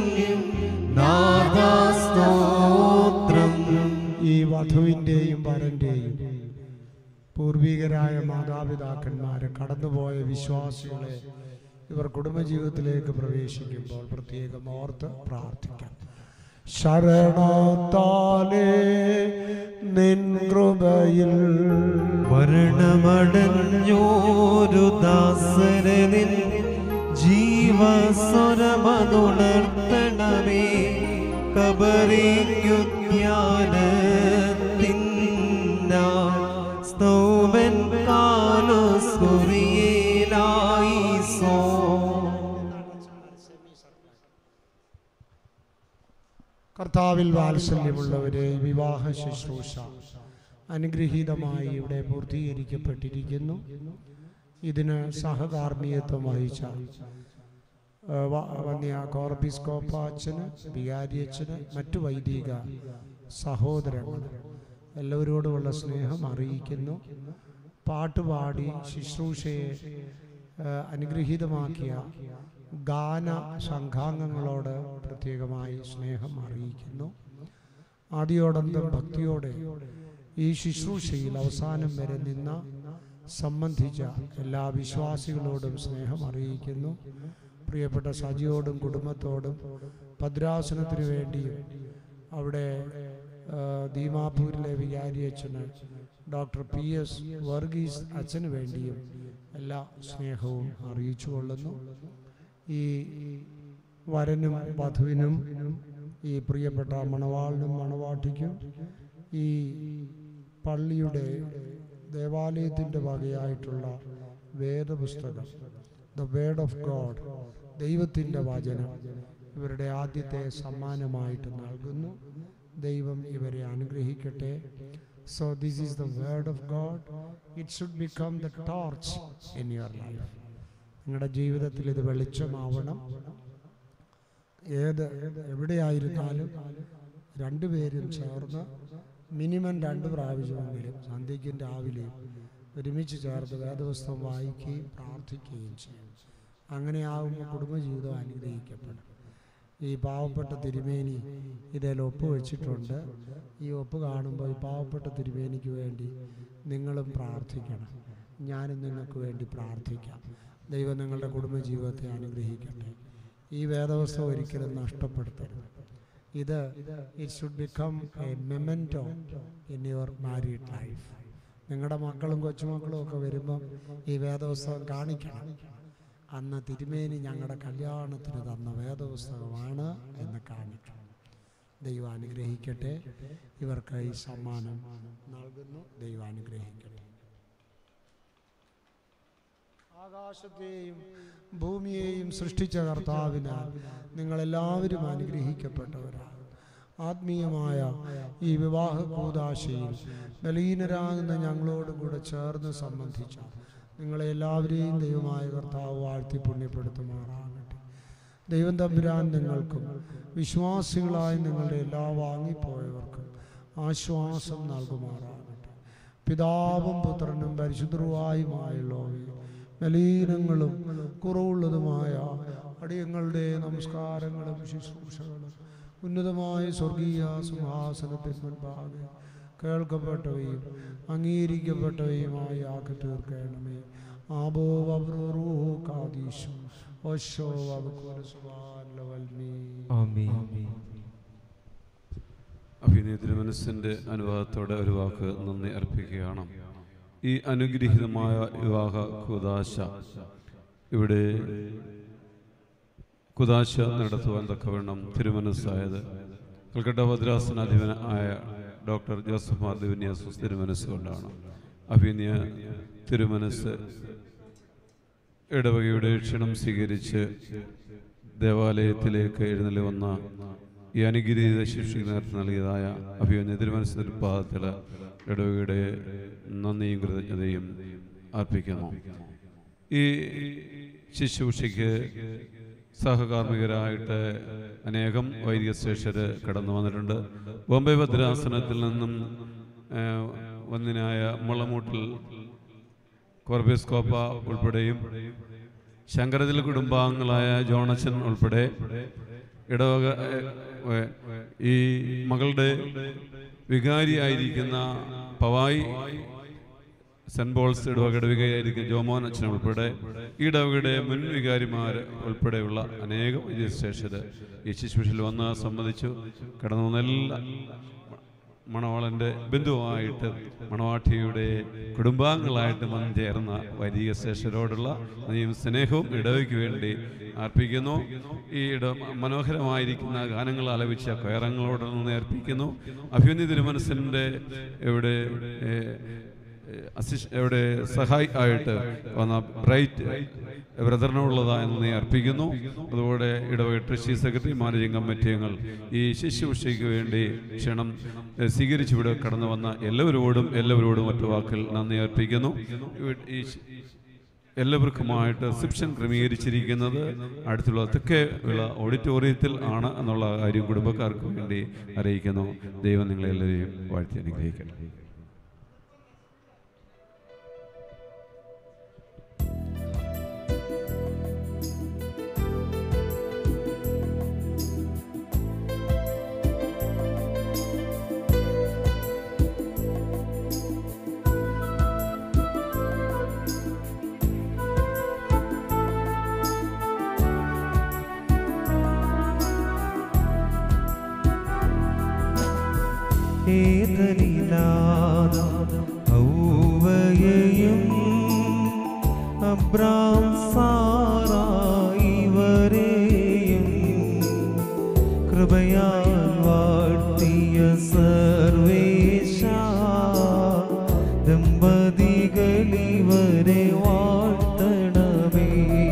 [SPEAKER 2] നാദാസ്തോത്രം.
[SPEAKER 9] ഈ വധുവിൻ്റെയും വരൻ്റെയും പൂർവികരായ മാതാപിതാക്കന്മാരെ കടന്നുപോയ വിശ്വാസികളെ ഇവർ കുടുംബജീവിതത്തിലേക്ക് പ്രവേശിക്കുമ്പോൾ പ്രത്യേകം ഓർത്ത് പ്രാർത്ഥിക്കാം. ശരണത്താലേ നിൻ കൃപയിൽ
[SPEAKER 2] മരണമടഞ്ഞോരു ദാസരനിൻ ജീവസ്വരമതുണർത്തണമേ കബറിക്കുധ്യാനത്തിന്ന സ്തോമൻ കാലോസ് കുറിയേലായിസോ.
[SPEAKER 9] കർത്താവിൽ വാത്സല്യമുള്ളവരെ, വിവാഹ ശുശ്രൂഷ അനുഗ്രഹീതമായി ഇവിടെ പൂർത്തീകരിക്കപ്പെട്ടിരിക്കുന്നു. ഇതിന് സഹകാർമ്മികത്വം വഹിച്ച വന്യ കോർബിസ്കോപ്പ അച്ഛന്, വികാരി അച്ഛന്, മറ്റു വൈദിക സഹോദരങ്ങൾ എല്ലാവരോടുമുള്ള സ്നേഹം അറിയിക്കുന്നു. പാട്ടുപാടി ശുശ്രൂഷയെ അനുഗ്രഹീതമാക്കിയ ഗാന സംഘാംഗങ്ങളോട് പ്രത്യേകമായി സ്നേഹം അറിയിക്കുന്നു. ആദിയോടന്തം ഭക്തിയോടെ ഈ ശുശ്രൂഷയിൽ അവസാനം വരെ നിന്ന സംബന്ധിച്ച എല്ലാ വിശ്വാസികളോടും സ്നേഹം അറിയിക്കുന്നു. പ്രിയപ്പെട്ട സജിയോടും കുടുംബത്തോടും ഭദ്രാസനത്തിനു വേണ്ടിയും അവിടെ ദീമാപൂരിലെ വികാരി അച്ഛന് ഡോക്ടർ പി എസ് വർഗീസ് അച്ഛന് വേണ്ടിയും എല്ലാ സ്നേഹവും അറിയിച്ചു കൊള്ളുന്നു. ഈ വരനും വധുവിനും ഈ പ്രിയപ്പെട്ട മണവാളിനും മണവാട്ടിക്കും ഈ പള്ളിയുടെ ദേവാലയത്തിൻ്റെ വകയായിട്ടുള്ള വേദപുസ്തകം, ദ വേർഡ് ഓഫ് ഗോഡ്, ദൈവത്തിൻ്റെ വചനം ഇവരുടെ ആദ്യത്തെ സമ്മാനമായിട്ട് നൽകുന്നു. ദൈവം ഇവരെ അനുഗ്രഹിക്കട്ടെ. So this is the word of God. It should become the torch in your life. നിങ്ങളുടെ ജീവിതത്തിൽ ഇത് വെളിച്ചമാവണം. ഏത് എവിടെയായിരുന്നാലും രണ്ടുപേരും ചേർന്ന് മിനിമം രണ്ട് പ്രാവശ്യമെങ്കിലും സന്ധ്യയ്ക്കും രാവിലെയും ഒരുമിച്ച് ചേർത്ത് വേദപുസ്തകം വായിക്കുകയും പ്രാർത്ഥിക്കുകയും ചെയ്യും. അങ്ങനെയാകുമ്പോൾ കുടുംബജീവിതം അനുഗ്രഹിക്കപ്പെടും. ഈ പാവപ്പെട്ട തിരുമേനി ഇതിൽ ഒപ്പ് വെച്ചിട്ടുണ്ട്. ഈ ഒപ്പ് കാണുമ്പോൾ ഈ പാവപ്പെട്ട തിരുമേനിക്ക് വേണ്ടി നിങ്ങളും പ്രാർത്ഥിക്കണം. ഞാനും നിങ്ങൾക്ക് വേണ്ടി പ്രാർത്ഥിക്കാം. ദൈവം നിങ്ങളുടെ കുടുംബജീവിതത്തെ അനുഗ്രഹിക്കട്ടെ. ഈ വേദവസ്തു ഒരിക്കലും നഷ്ടപ്പെടുത്തരുത്. ഇത് it should become a memento in your married life. നിങ്ങളുടെ മക്കളും കൊച്ചുമക്കളും ഒക്കെ വരുമ്പം ഈ വേദപുസ്തകം കാണിക്കണം. അന്ന് തിരുമേനി ഞങ്ങളുടെ കല്യാണത്തിന് തന്ന വേദപുസ്തകമാണ് എന്ന് കാണിക്കണം. ദൈവം അനുഗ്രഹിക്കട്ടെ. ഇവർക്ക് ഈ സമ്മാനം നൽകുന്നു. ദൈവം അനുഗ്രഹിക്കട്ടെ. ആകാശത്തെയും ഭൂമിയെയും സൃഷ്ടിച്ച കർത്താവിനാൽ നിങ്ങളെല്ലാവരും അനുഗ്രഹിക്കപ്പെട്ടവരാണ്. ആത്മീയമായ ഈ വിവാഹ കൂദാശയിൽ ബലഹീനരാകുന്ന ഞങ്ങളോട് കൂടെ ചേർന്ന് സംബന്ധിച്ച നിങ്ങളെ എല്ലാവരെയും ദൈവമായ കർത്താവ് വാഴ്ത്തി പുണ്യപ്പെടുത്തുമാറാകട്ടെ. ദൈവം തമ്പുരാൻ നിങ്ങൾക്കും വിശ്വാസികളായ നിങ്ങളുടെ എല്ലാ വാങ്ങിപ്പോയവർക്കും ആശ്വാസം നൽകുമാറാകട്ടെ. പിതാവും പുത്രനും പരിശുദ്ധരുമായുമായുള്ളവയും ബലഹീനങ്ങളും കുറവുള്ളതുമായ അടിയങ്ങളുടെ നമസ്കാരങ്ങളും ശുശ്രൂഷകളും ഉന്നതമായ സ്വർഗീയ സിംഹാസനത്തിൽ മുൻപാകെ കേൾക്കപ്പെട്ടവയും അംഗീകരിക്കപ്പെട്ടവയുമായി ആക്കി തീർക്കണമേ. ആബോ വബ്രൂഹു കാദീശു ഓശോ വബ്കുൽ സുബ്ഹാനല്ലവൽമീ.
[SPEAKER 4] ആമീൻ. അഭിനയ തിരുമനസ്സിൻ്റെ അനുവാദത്തോടെ ഒരു വാക്ക് നന്ദി അർപ്പിക്കുകയാണ്. ഈ അനുഗ്രഹീതമായ വിവാഹ കൂദാശ ഇവിടെ കുദാശ നടത്തുവാൻ തക്കവണ്ണം തിരുമനസ്സായത് കൽക്കട്ട ഭദ്രാസനാധിപൻ ആയ ഡോക്ടർ ജോസഫ് മാർ ദിവന്യാസൂസ് തിരുമനസ് കൊണ്ടാണ്. അഭിനയ തിരുമനസ് ഇടവകയുടെ ക്ഷണം സ്വീകരിച്ച് ദേവാലയത്തിലേക്ക് എഴുന്നള്ളി വന്ന ഈ അനുഗ്രഹീത ശിക്ഷയ്ക്ക് നേതൃത്വം നൽകിയതായ അഭിനയ തിരുമനസ് പാദത്തിൽ ഇടവകയുടെ നന്ദിയും കൃതജ്ഞതയും അർപ്പിക്കുന്നു. ഈ ശുശ്രൂഷയ്ക്ക് സഹകാർമ്മികരായിട്ട് അനേകം വൈദിക ശ്രേഷ്ഠർ കടന്നു വന്നിട്ടുണ്ട്. ബോംബെ ഭദ്രാസനത്തിൽ നിന്നും വന്നിനായ മുളമൂട്ടിൽ കോർബേസ്കോപ്പ ഉൾപ്പെടെയും ശങ്കരതിൽ കുടുംബാംഗങ്ങളായ ജോണച്ചൻ ഉൾപ്പെടെ ഇടവക ഈ മകളുടെ വികാരിയായിരിക്കുന്ന പവായി സെന്റ് പോൾസ് ഇടവകയുടെ വികാരിയായിരിക്കുന്ന ജോമോൻ അച്ഛൻ ഉൾപ്പെടെ ഈ ഇടവകയുടെ മുൻ വികാരിമാർ ഉൾപ്പെടെയുള്ള അനേകം രജിസ്ട്രേഷർ ഈ ശുശ്രൂഷയിൽ വന്ന് സംബന്ധിച്ചു. കടന്നു വന്ന എല്ലാ മണവാളൻ്റെ ബന്ധുവായിട്ട് മണവാട്ടിയുടെ കുടുംബാംഗങ്ങളായിട്ട് വന്നു ചേർന്ന വൈദിക ശ്രേഷ്ഠരോടുള്ള സ്നേഹവും ഇടവയ്ക്ക് വേണ്ടി അർപ്പിക്കുന്നു. ഈ ഇട മനോഹരമായിരിക്കുന്ന ഗാനങ്ങൾ ആലപിച്ച കയറങ്ങളോട് നിന്ന് അർപ്പിക്കുന്നു. അഭിനന്ദ തിരുമനസിൻ്റെ ഇവിടെ അസിസ് ഇവിടെ സഹായി ആയിട്ട് വന്ന ബ്രൈറ്റ് ബ്രദറിനുള്ളതായ നന്ദി അർപ്പിക്കുന്നു. അതുപോലെ ഇടവക ട്രസ്റ്റി സെക്രട്ടറി മാനേജിംഗ് കമ്മിറ്റി അംഗങ്ങൾ ഈ ശുശ്രൂഷയ്ക്ക് വേണ്ടി ക്ഷണം സ്വീകരിച്ച് ഇവിടെ കടന്നു വന്ന എല്ലാവരോടും എല്ലാവരോടും ഒറ്റ വാക്കിൽ നന്ദി അർപ്പിക്കുന്നു. ഈ എല്ലാവർക്കുമായിട്ട് റിസപ്ഷൻ ക്രമീകരിച്ചിരിക്കുന്നത് അടുത്തുള്ള തെക്കേ ഉള്ള ഓഡിറ്റോറിയത്തിൽ ആണ് എന്നുള്ള കാര്യം കുടുംബക്കാർക്ക് വേണ്ടി അറിയിക്കുന്നു. ദൈവം നിങ്ങളെല്ലാവരെയും വാഴ്ത്തി അനുഗ്രഹിക്കട്ടെ.
[SPEAKER 2] ൗവയെയും അബ്രാം സാറായിവരെയും കൃപയാൽ വാഴ്ത്തിയ സർവേശ ദമ്പതികളിവരെ വാഴ്ത്തണമേ.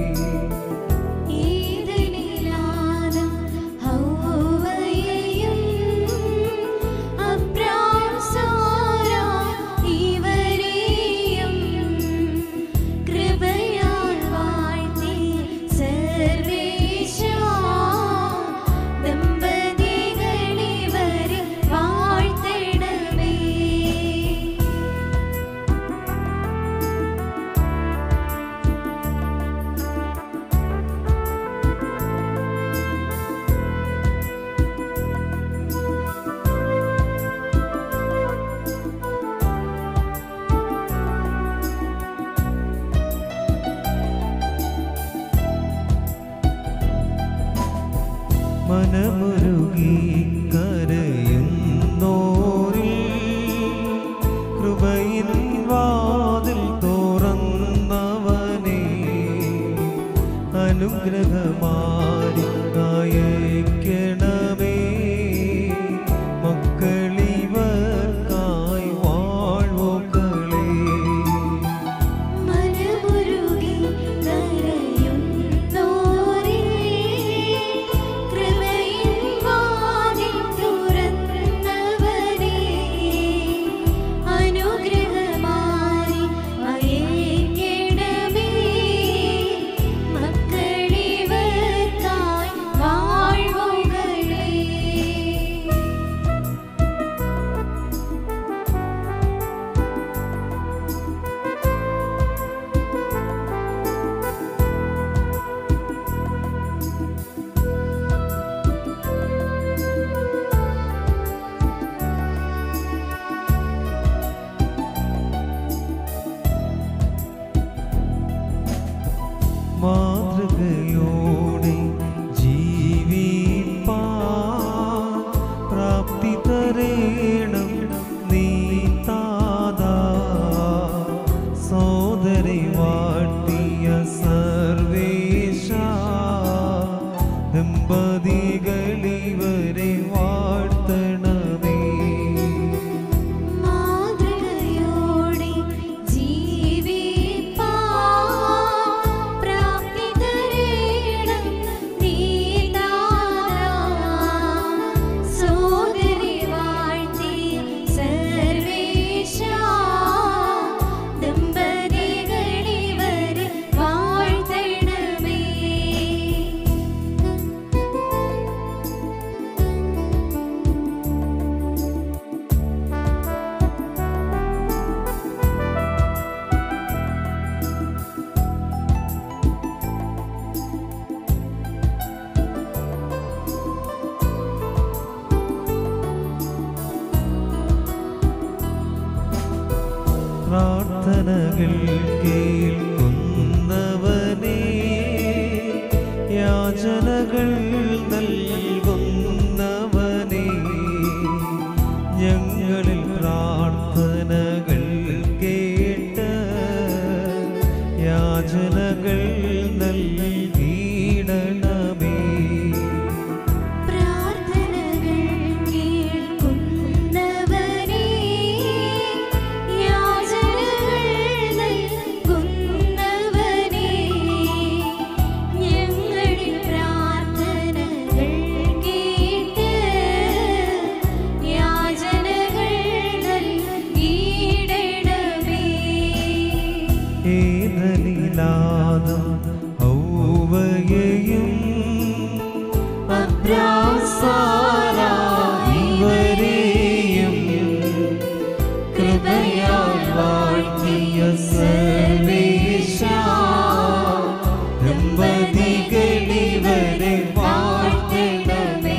[SPEAKER 2] മനമുരുകി കരയുന്നോരിൽ കൃപയിൻ വാതിൽ തുറന്നവനെ അനുഗ്രഹമാരി അയക്കണമേ. മക്കളിവർക്കായി വാഴ്വോക്കളെ
[SPEAKER 16] മനമുരുകി
[SPEAKER 2] മാതൃകയോടെ ജീവിപ്പാൻ പ്രാപ്തി തരേണം നീ താതാ. സോദരി വാഴ്ത്തിയ സർവേശ ദമ്പതികളിവരെ വാഴ്ത്തണമേ.
[SPEAKER 16] മാതൃകയോടെ ജീവിപ്പാൻ പ്രാപ്തി തരേണം നീ താതാ. സോദരി വാഴ്ത്തിയ സർവേശ ദമ്പതികളിവരെ വാഴ്ത്തണമേ.
[SPEAKER 2] പ്രാർത്ഥനകൾ കേൾക്കുന്നവനേ, യാചനകൾ നൽകുന്നവനേ, ഞങ്ങളിൽ പ്രാർത്ഥനകൾ കേട്ട് യാചനകൾ നൽകിയിടണമേ.
[SPEAKER 16] പ്രാർത്ഥനകൾ കേൾക്കുന്നവനേ, യാചനകൾ നൽകുന്നവനേ, ഞങ്ങളിൽ പ്രാർത്ഥനകൾ കേട്ട് യാചനകൾ നൽകിയിടണമേ.
[SPEAKER 2] ഏതലിലാദം ഔവ്വയെയും അബ്രാസാരാ ഇവരെയും കൃപയാൽ വാഴ്ത്തിയ സർവേശ ദമ്പതികളിവരെ വാഴ്ത്തണമേ.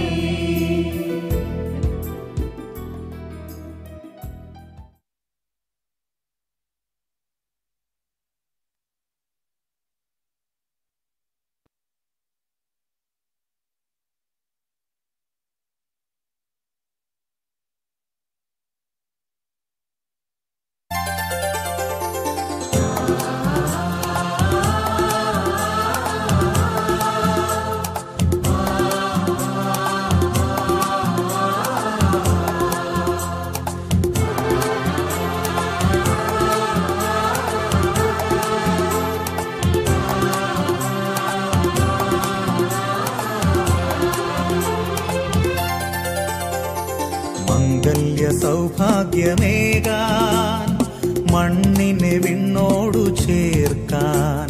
[SPEAKER 17] മംഗല്യ സൗഭാഗ്യമേകാൻ മണ്ണിനെ വിണ്ണോടു ചേർക്കാൻ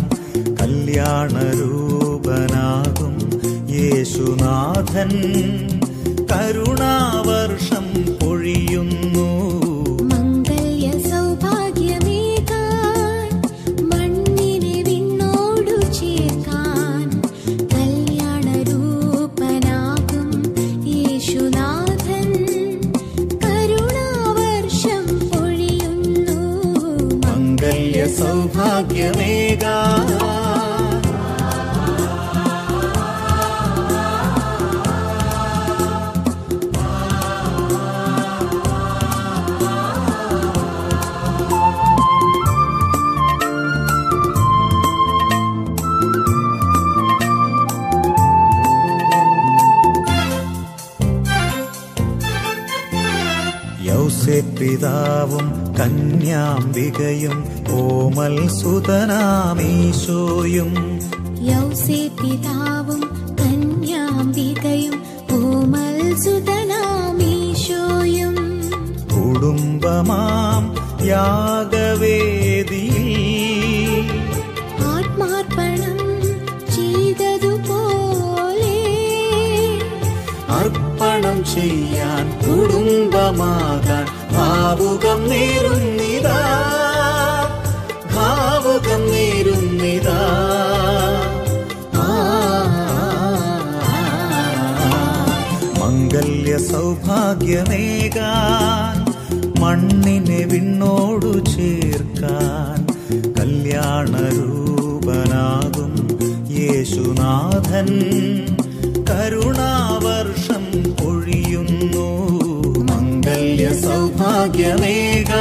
[SPEAKER 17] കല്യാണരൂപനാകും യേശുനാഥൻ കരുണാവർഷം പൊഴിയുന്നു.
[SPEAKER 16] മംഗല്യ സൗഭാഗ്യമേകാൻ മണ്ണിനെ വിണ്ണോടു ചേർക്കാൻ കല്യാണരൂപനാകും യേശുനാഥൻ കരുണാവർഷം പൊഴിയുന്നു.
[SPEAKER 17] മംഗല്യ സൗഭാഗ്യമേകാൻ യൗസേപ്പിതാവും കന്യാംബികയും ഓമൽ സുതനാമീശോയും
[SPEAKER 16] യൗസേപ്പിതാവും കന്യാംബികയും ഓമൽ സുതനാമീശോയും
[SPEAKER 17] കുടുംബമാം യാഗവേദിയിൽ
[SPEAKER 16] ആത്മാർപ്പണം ചെയ്തതുപോലെ
[SPEAKER 17] അർപ്പണം ചെയ്യാൻ കുടുംബമാകാൻ ഭാവുകം നേരുന്നിതാ, ഭാവുകം നേരുന്നിതാ. മംഗല്യ സൗഭാഗ്യമേകാൻ മണ്ണിനെ വിണ്ണോടു ചേർക്കാൻ കല്യാണരൂപനാകും യേശുനാഥൻ കരുണാവർഷം പൊഴിയുന്നു മംഗല്യ സൗഭാഗ്യമേകാ.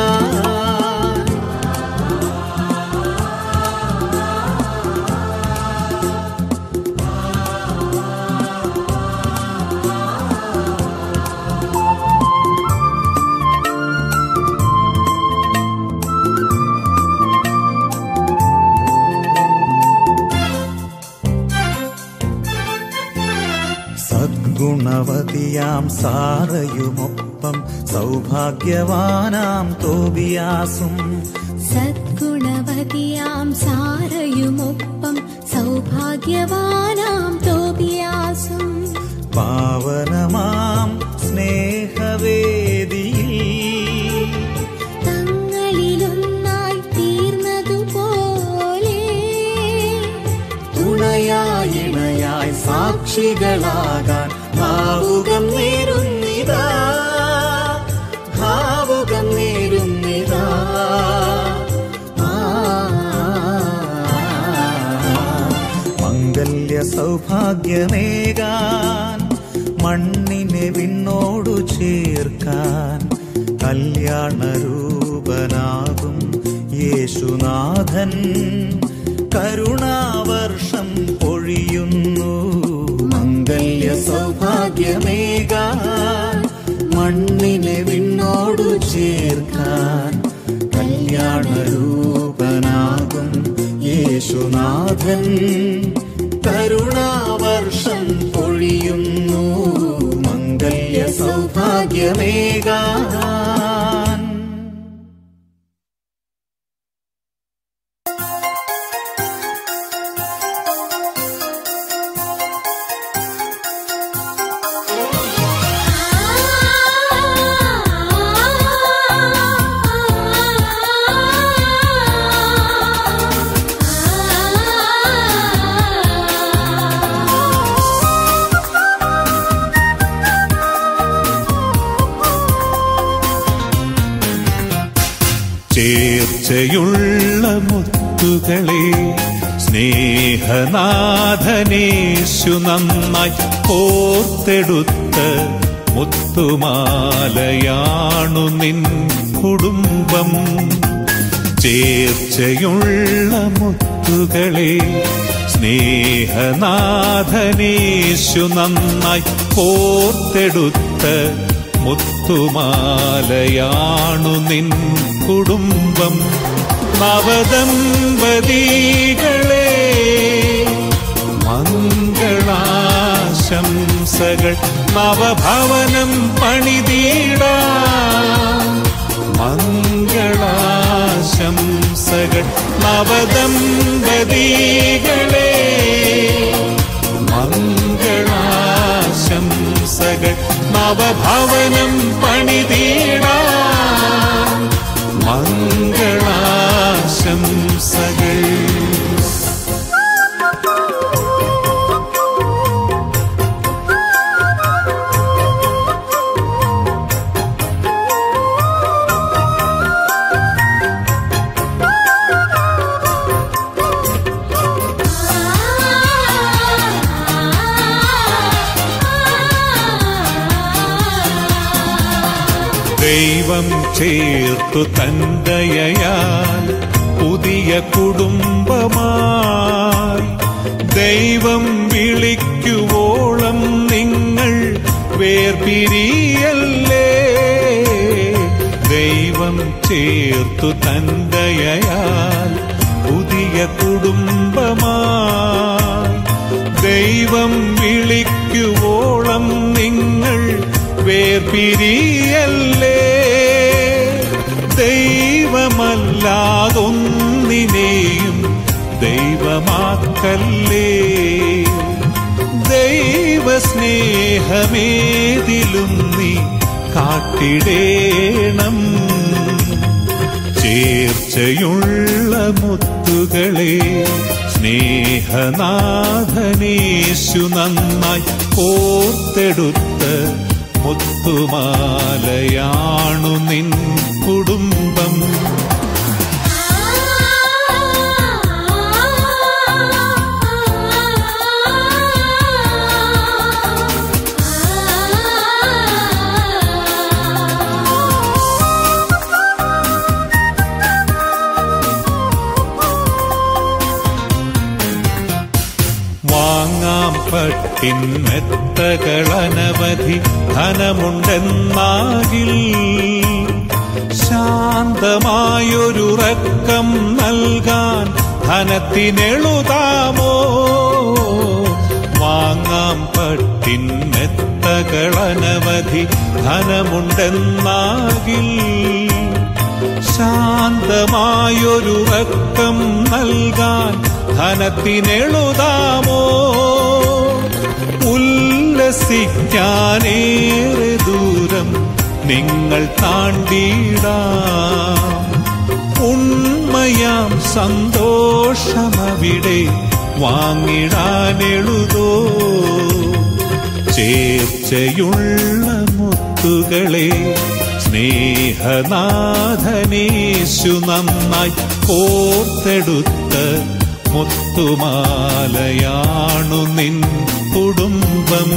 [SPEAKER 17] സദ്ഗുണവതിയാം സാറയുമൊപ്പം സൗഭാഗ്യവാനാം തോബിയാസും
[SPEAKER 16] സദ്ഗുണവതിയാം സാറയുമൊപ്പം സൗഭാഗ്യവാനാം തോബിയാസും
[SPEAKER 17] പാവനമാം സ്നേഹവേദിയിൽ
[SPEAKER 16] തങ്ങളിലൊന്നായി തീർന്നതുപോലെ
[SPEAKER 17] തുണയായി ഇണയായി സാക്ഷികളാകാൻ ഭാവുകം നേരുന്നിതാ ഭാവുകം നേരുന്നിതാ. മംഗല്യ സൗഭാഗ്യമേകാൻ മണ്ണിനെ വിണ്ണോടു ചേർക്കാൻ കല്യാണരൂപനാകും യേശുനാഥൻ കരുണാവർഷം പൊഴിയുന്നു മംഗല്യ സൗഭാഗ്യമേകാൻ മണ്ണിനെ വിണ്ണോടു ചേർക്കാൻ കല്യാണരൂപനാകും യേശുനാഥൻ കരുണാവർഷം പൊഴിയുന്നു മംഗല്യ സൗഭാഗ്യമേകാൻ.
[SPEAKER 18] ചേർച്ചയുള്ള മുത്തുകളെ സ്നേഹനാഥനേശു നന്നായി കോർത്തെടുത്ത മുത്തുമാലയാണു നിൻ കുടുംബം. ചേർച്ചയുള്ള മുത്തുകളെ സ്നേഹനാഥനേശു നന്നായി കോർത്തെടുത്ത മുത്തുമാലയാണു നിൻ കുടുംബം. നവദമ്പതികളെ മംഗളാശംസകൾ നവഭവനം പണിതീടാം മംഗളാശംസകൾ നവദമ്പതികളെ മംഗളാശംസകൾ നവഭവനം പണിതീടാം മംഗളാശംസകൾ. ദൈവം ചേർത്തു തന്റയയാൽ പുതിയ കുടുംബമായി ദൈവം വിളിക്കുവോളം നിങ്ങൾ വേർപിരിയല്ലേ. ദൈവം ചേർത്തു തന്റയയാൽ പുതിയ കുടുംബമായി ദൈവം വിളിക്കുവോളം നിങ്ങൾ വേർപിരിയല്ലേ. ദൈവമല്ലാതൊന്നിനെയും ദൈവമാക്കല്ലേ. ദൈവസ്നേഹമേതിലും നീ കാട്ടിടേണം. ചേർച്ചയുള്ള മുത്തുകളെ സ്നേഹനാഥനേശു നന്നായി കോർത്തെടുത്ത മുത്തുമാലയാണു നിൻ കുടുംബം.
[SPEAKER 16] ആ
[SPEAKER 18] വാങ്ങാം പട്ടിൻ മെത്തകളനവധി ധനമുണ്ടെന്നാകിൽ ശാന്തമായൊരുറക്കം നൽകാൻ ധനത്തിനെളുതാമോ? വാങ്ങാം പട്ടിൻ മെത്തകളനവധി ധനമുണ്ടെന്നാകിൽ ശാന്തമായൊരുറക്കം നൽകാൻ ധനത്തിനെളുതാമോ? ഉല്ലസിക്കാനേറെ ദൂരം നിങ്ങൾ താണ്ടിടാം. ഉണ്മയാം സന്തോഷമവിടെ വാങ്ങിടാനെളുതോ? ചേർച്ചയുള്ള മുത്തുകളെ സ്നേഹനാഥനേശു നന്നായി കോർത്തെടുത്ത മുത്തുമാലയാണു നിൻ കുടുംബം.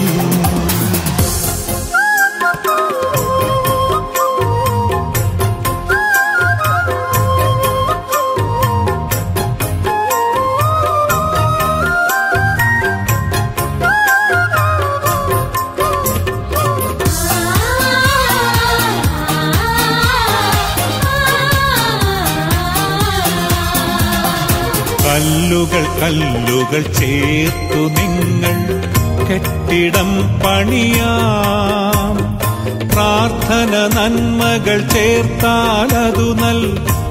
[SPEAKER 18] കല്ലുകൾ കല്ലുകൾ ചേർത്തു നിങ്ങൾ കെട്ടിടം പണിയാം. പ്രാർത്ഥന നന്മകൾ ചേർത്താലതു നൽ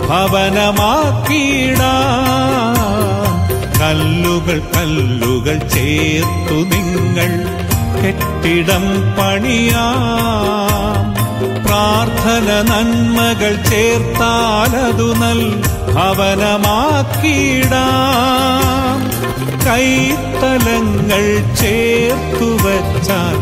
[SPEAKER 18] ഭവനമാക്കിയിടാം. കല്ലുകൾ കല്ലുകൾ ചേർത്തു നിങ്ങൾ കെട്ടിടം പണിയാം. പ്രാർത്ഥന നന്മകൾ ചേർത്താലതു നൽ ഭവനമാക്കിയിടാം. കൈത്തലങ്ങൾ ചേർത്തുവച്ചാൽ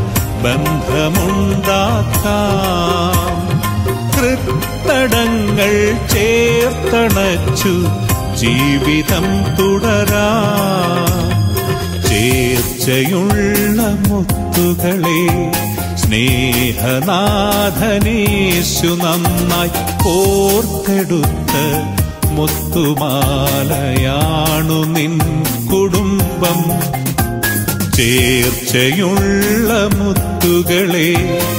[SPEAKER 18] ബന്ധമുണ്ടാക്കാം. കൃത്തടങ്ങൾ ചേർത്തണച്ചു ജീവിതം തുടരാം. ചേർച്ചയുള്ള മുത്തുകളെ സ്നേഹനാഥനേശു നന്നായി കോർത്തെടുത്ത് മുത്തുമാലയാണു നിൻ കുടുംബം. ചേർച്ചയുള്ള മുത്തുകളെ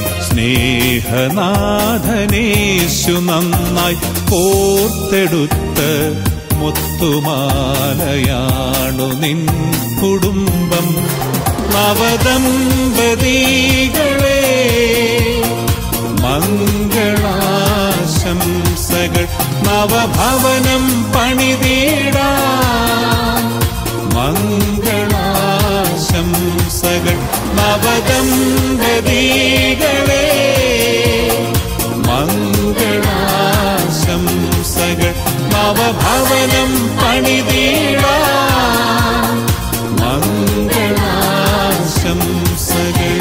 [SPEAKER 18] സ്നേഹനാഥനേശു നന്നായി കോർത്തെടുത്ത് മുത്തുമാലയാണു നിൻ കുടുംബം. നവദമ്പതികളെ മംഗളാശംസകൾ. നവഭവനം പണിതീടാം. മംഗളാശംസകൾ. നവദമ്പതികളെ മംഗളാശംസകൾ. നവഭവനം പണിതീടാം. മംഗളാശംസകൾ.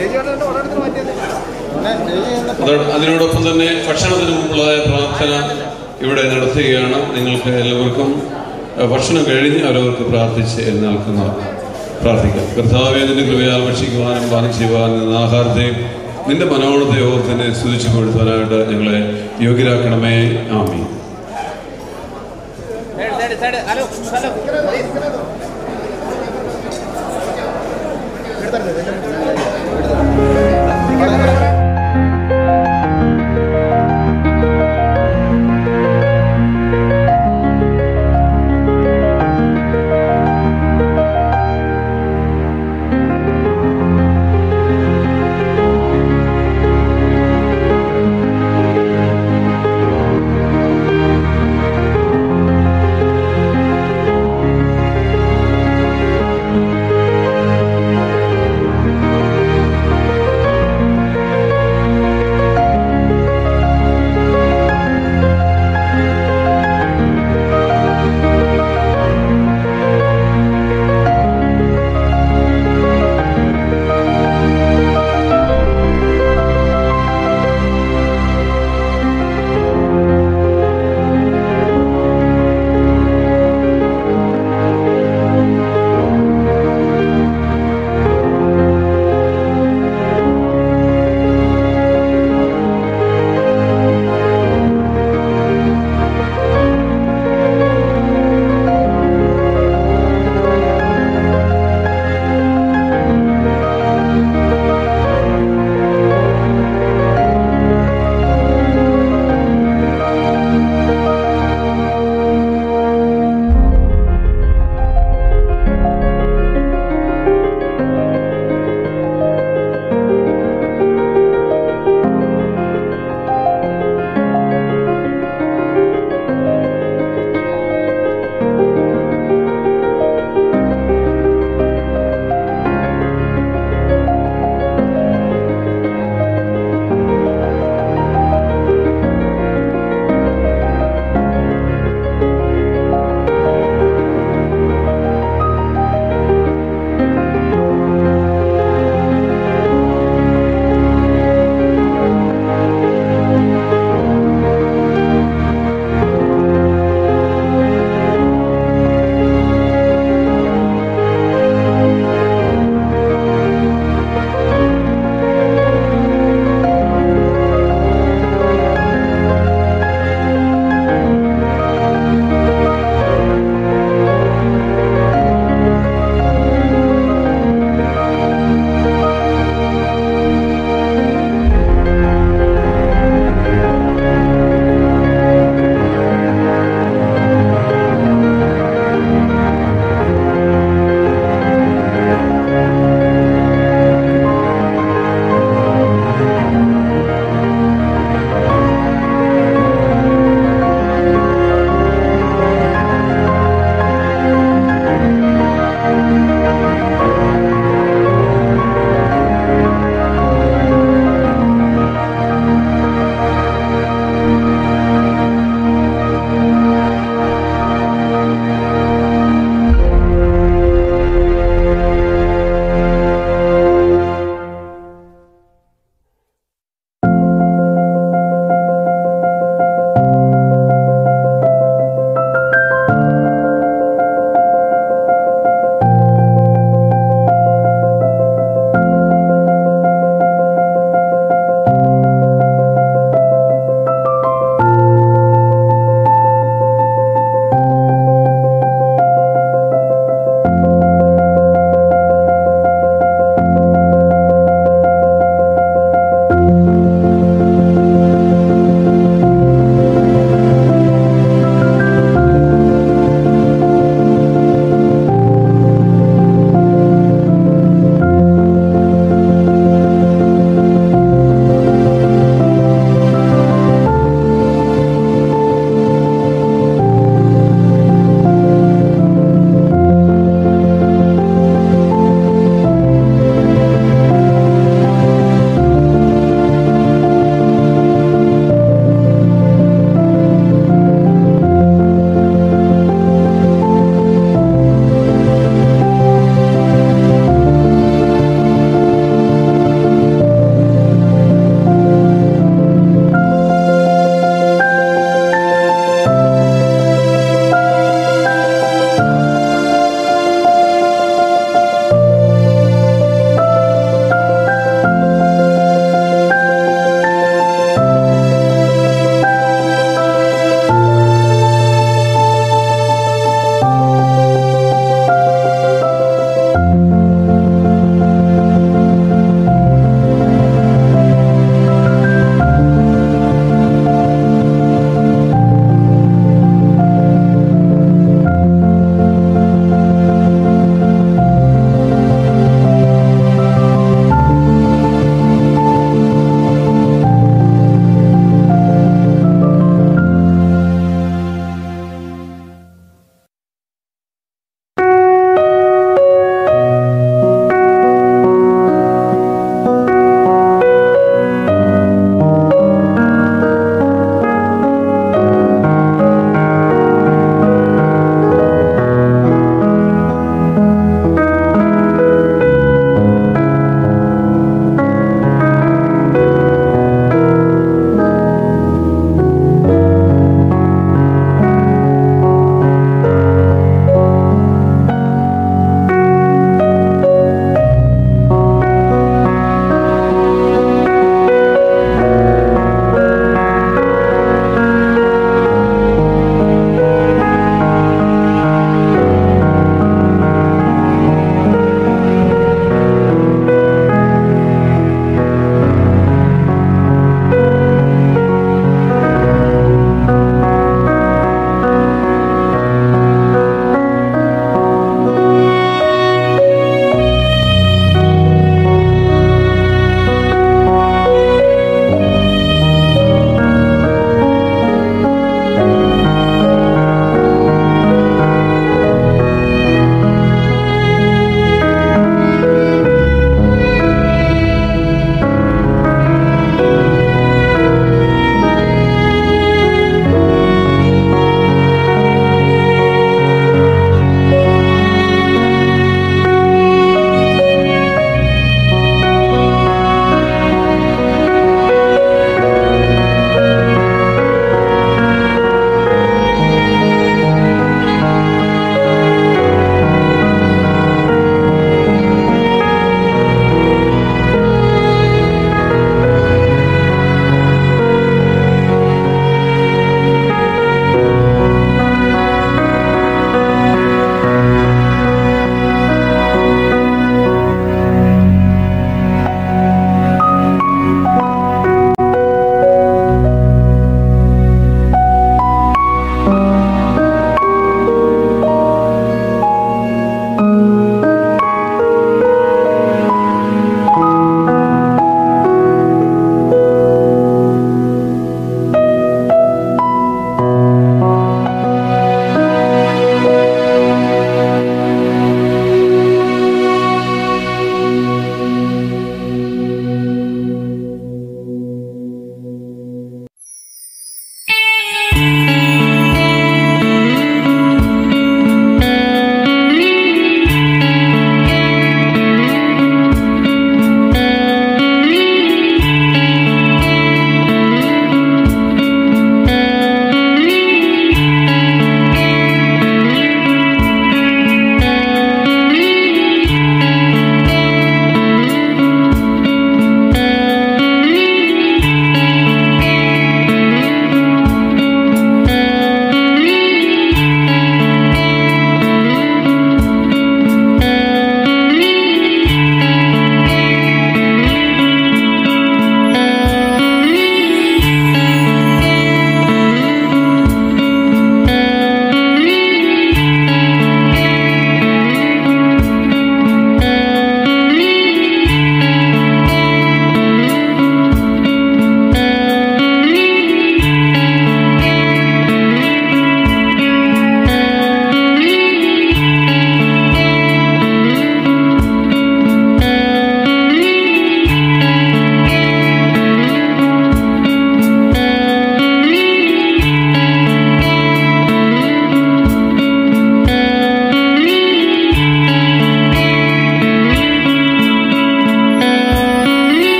[SPEAKER 4] അതോ- അതിനോടൊപ്പം തന്നെ ഭക്ഷണത്തിന് മുമ്പുള്ളതായ പ്രാർത്ഥന ഇവിടെ നടത്തുകയാണ്. നിങ്ങൾക്ക് എല്ലാവർക്കും അഹ്, ഭക്ഷണം കഴിഞ്ഞ് അവരവർക്ക് പ്രാർത്ഥിച്ച് എഴുന്നേൽക്കുന്ന പ്രാർത്ഥിക്കാം. കർത്താവേ, നിന്റെ കൃപയാൽ ഭക്ഷിക്കുവാനും പാനം ചെയ്യുവാനും നിന്ന ആഹാരത്തെ നിന്റെ മനോഹരത്തെ ഓർത്തിനെ സ്തുതിച്ചു കൊടുത്താനായിട്ട് ഞങ്ങളെ യോഗ്യരാക്കണമേ. ആമീൻ.
[SPEAKER 2] ും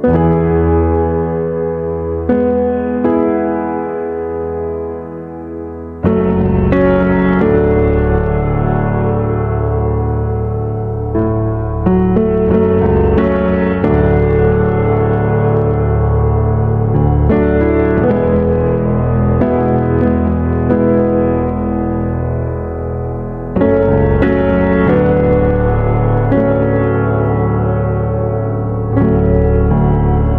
[SPEAKER 12] ും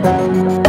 [SPEAKER 2] Thank you.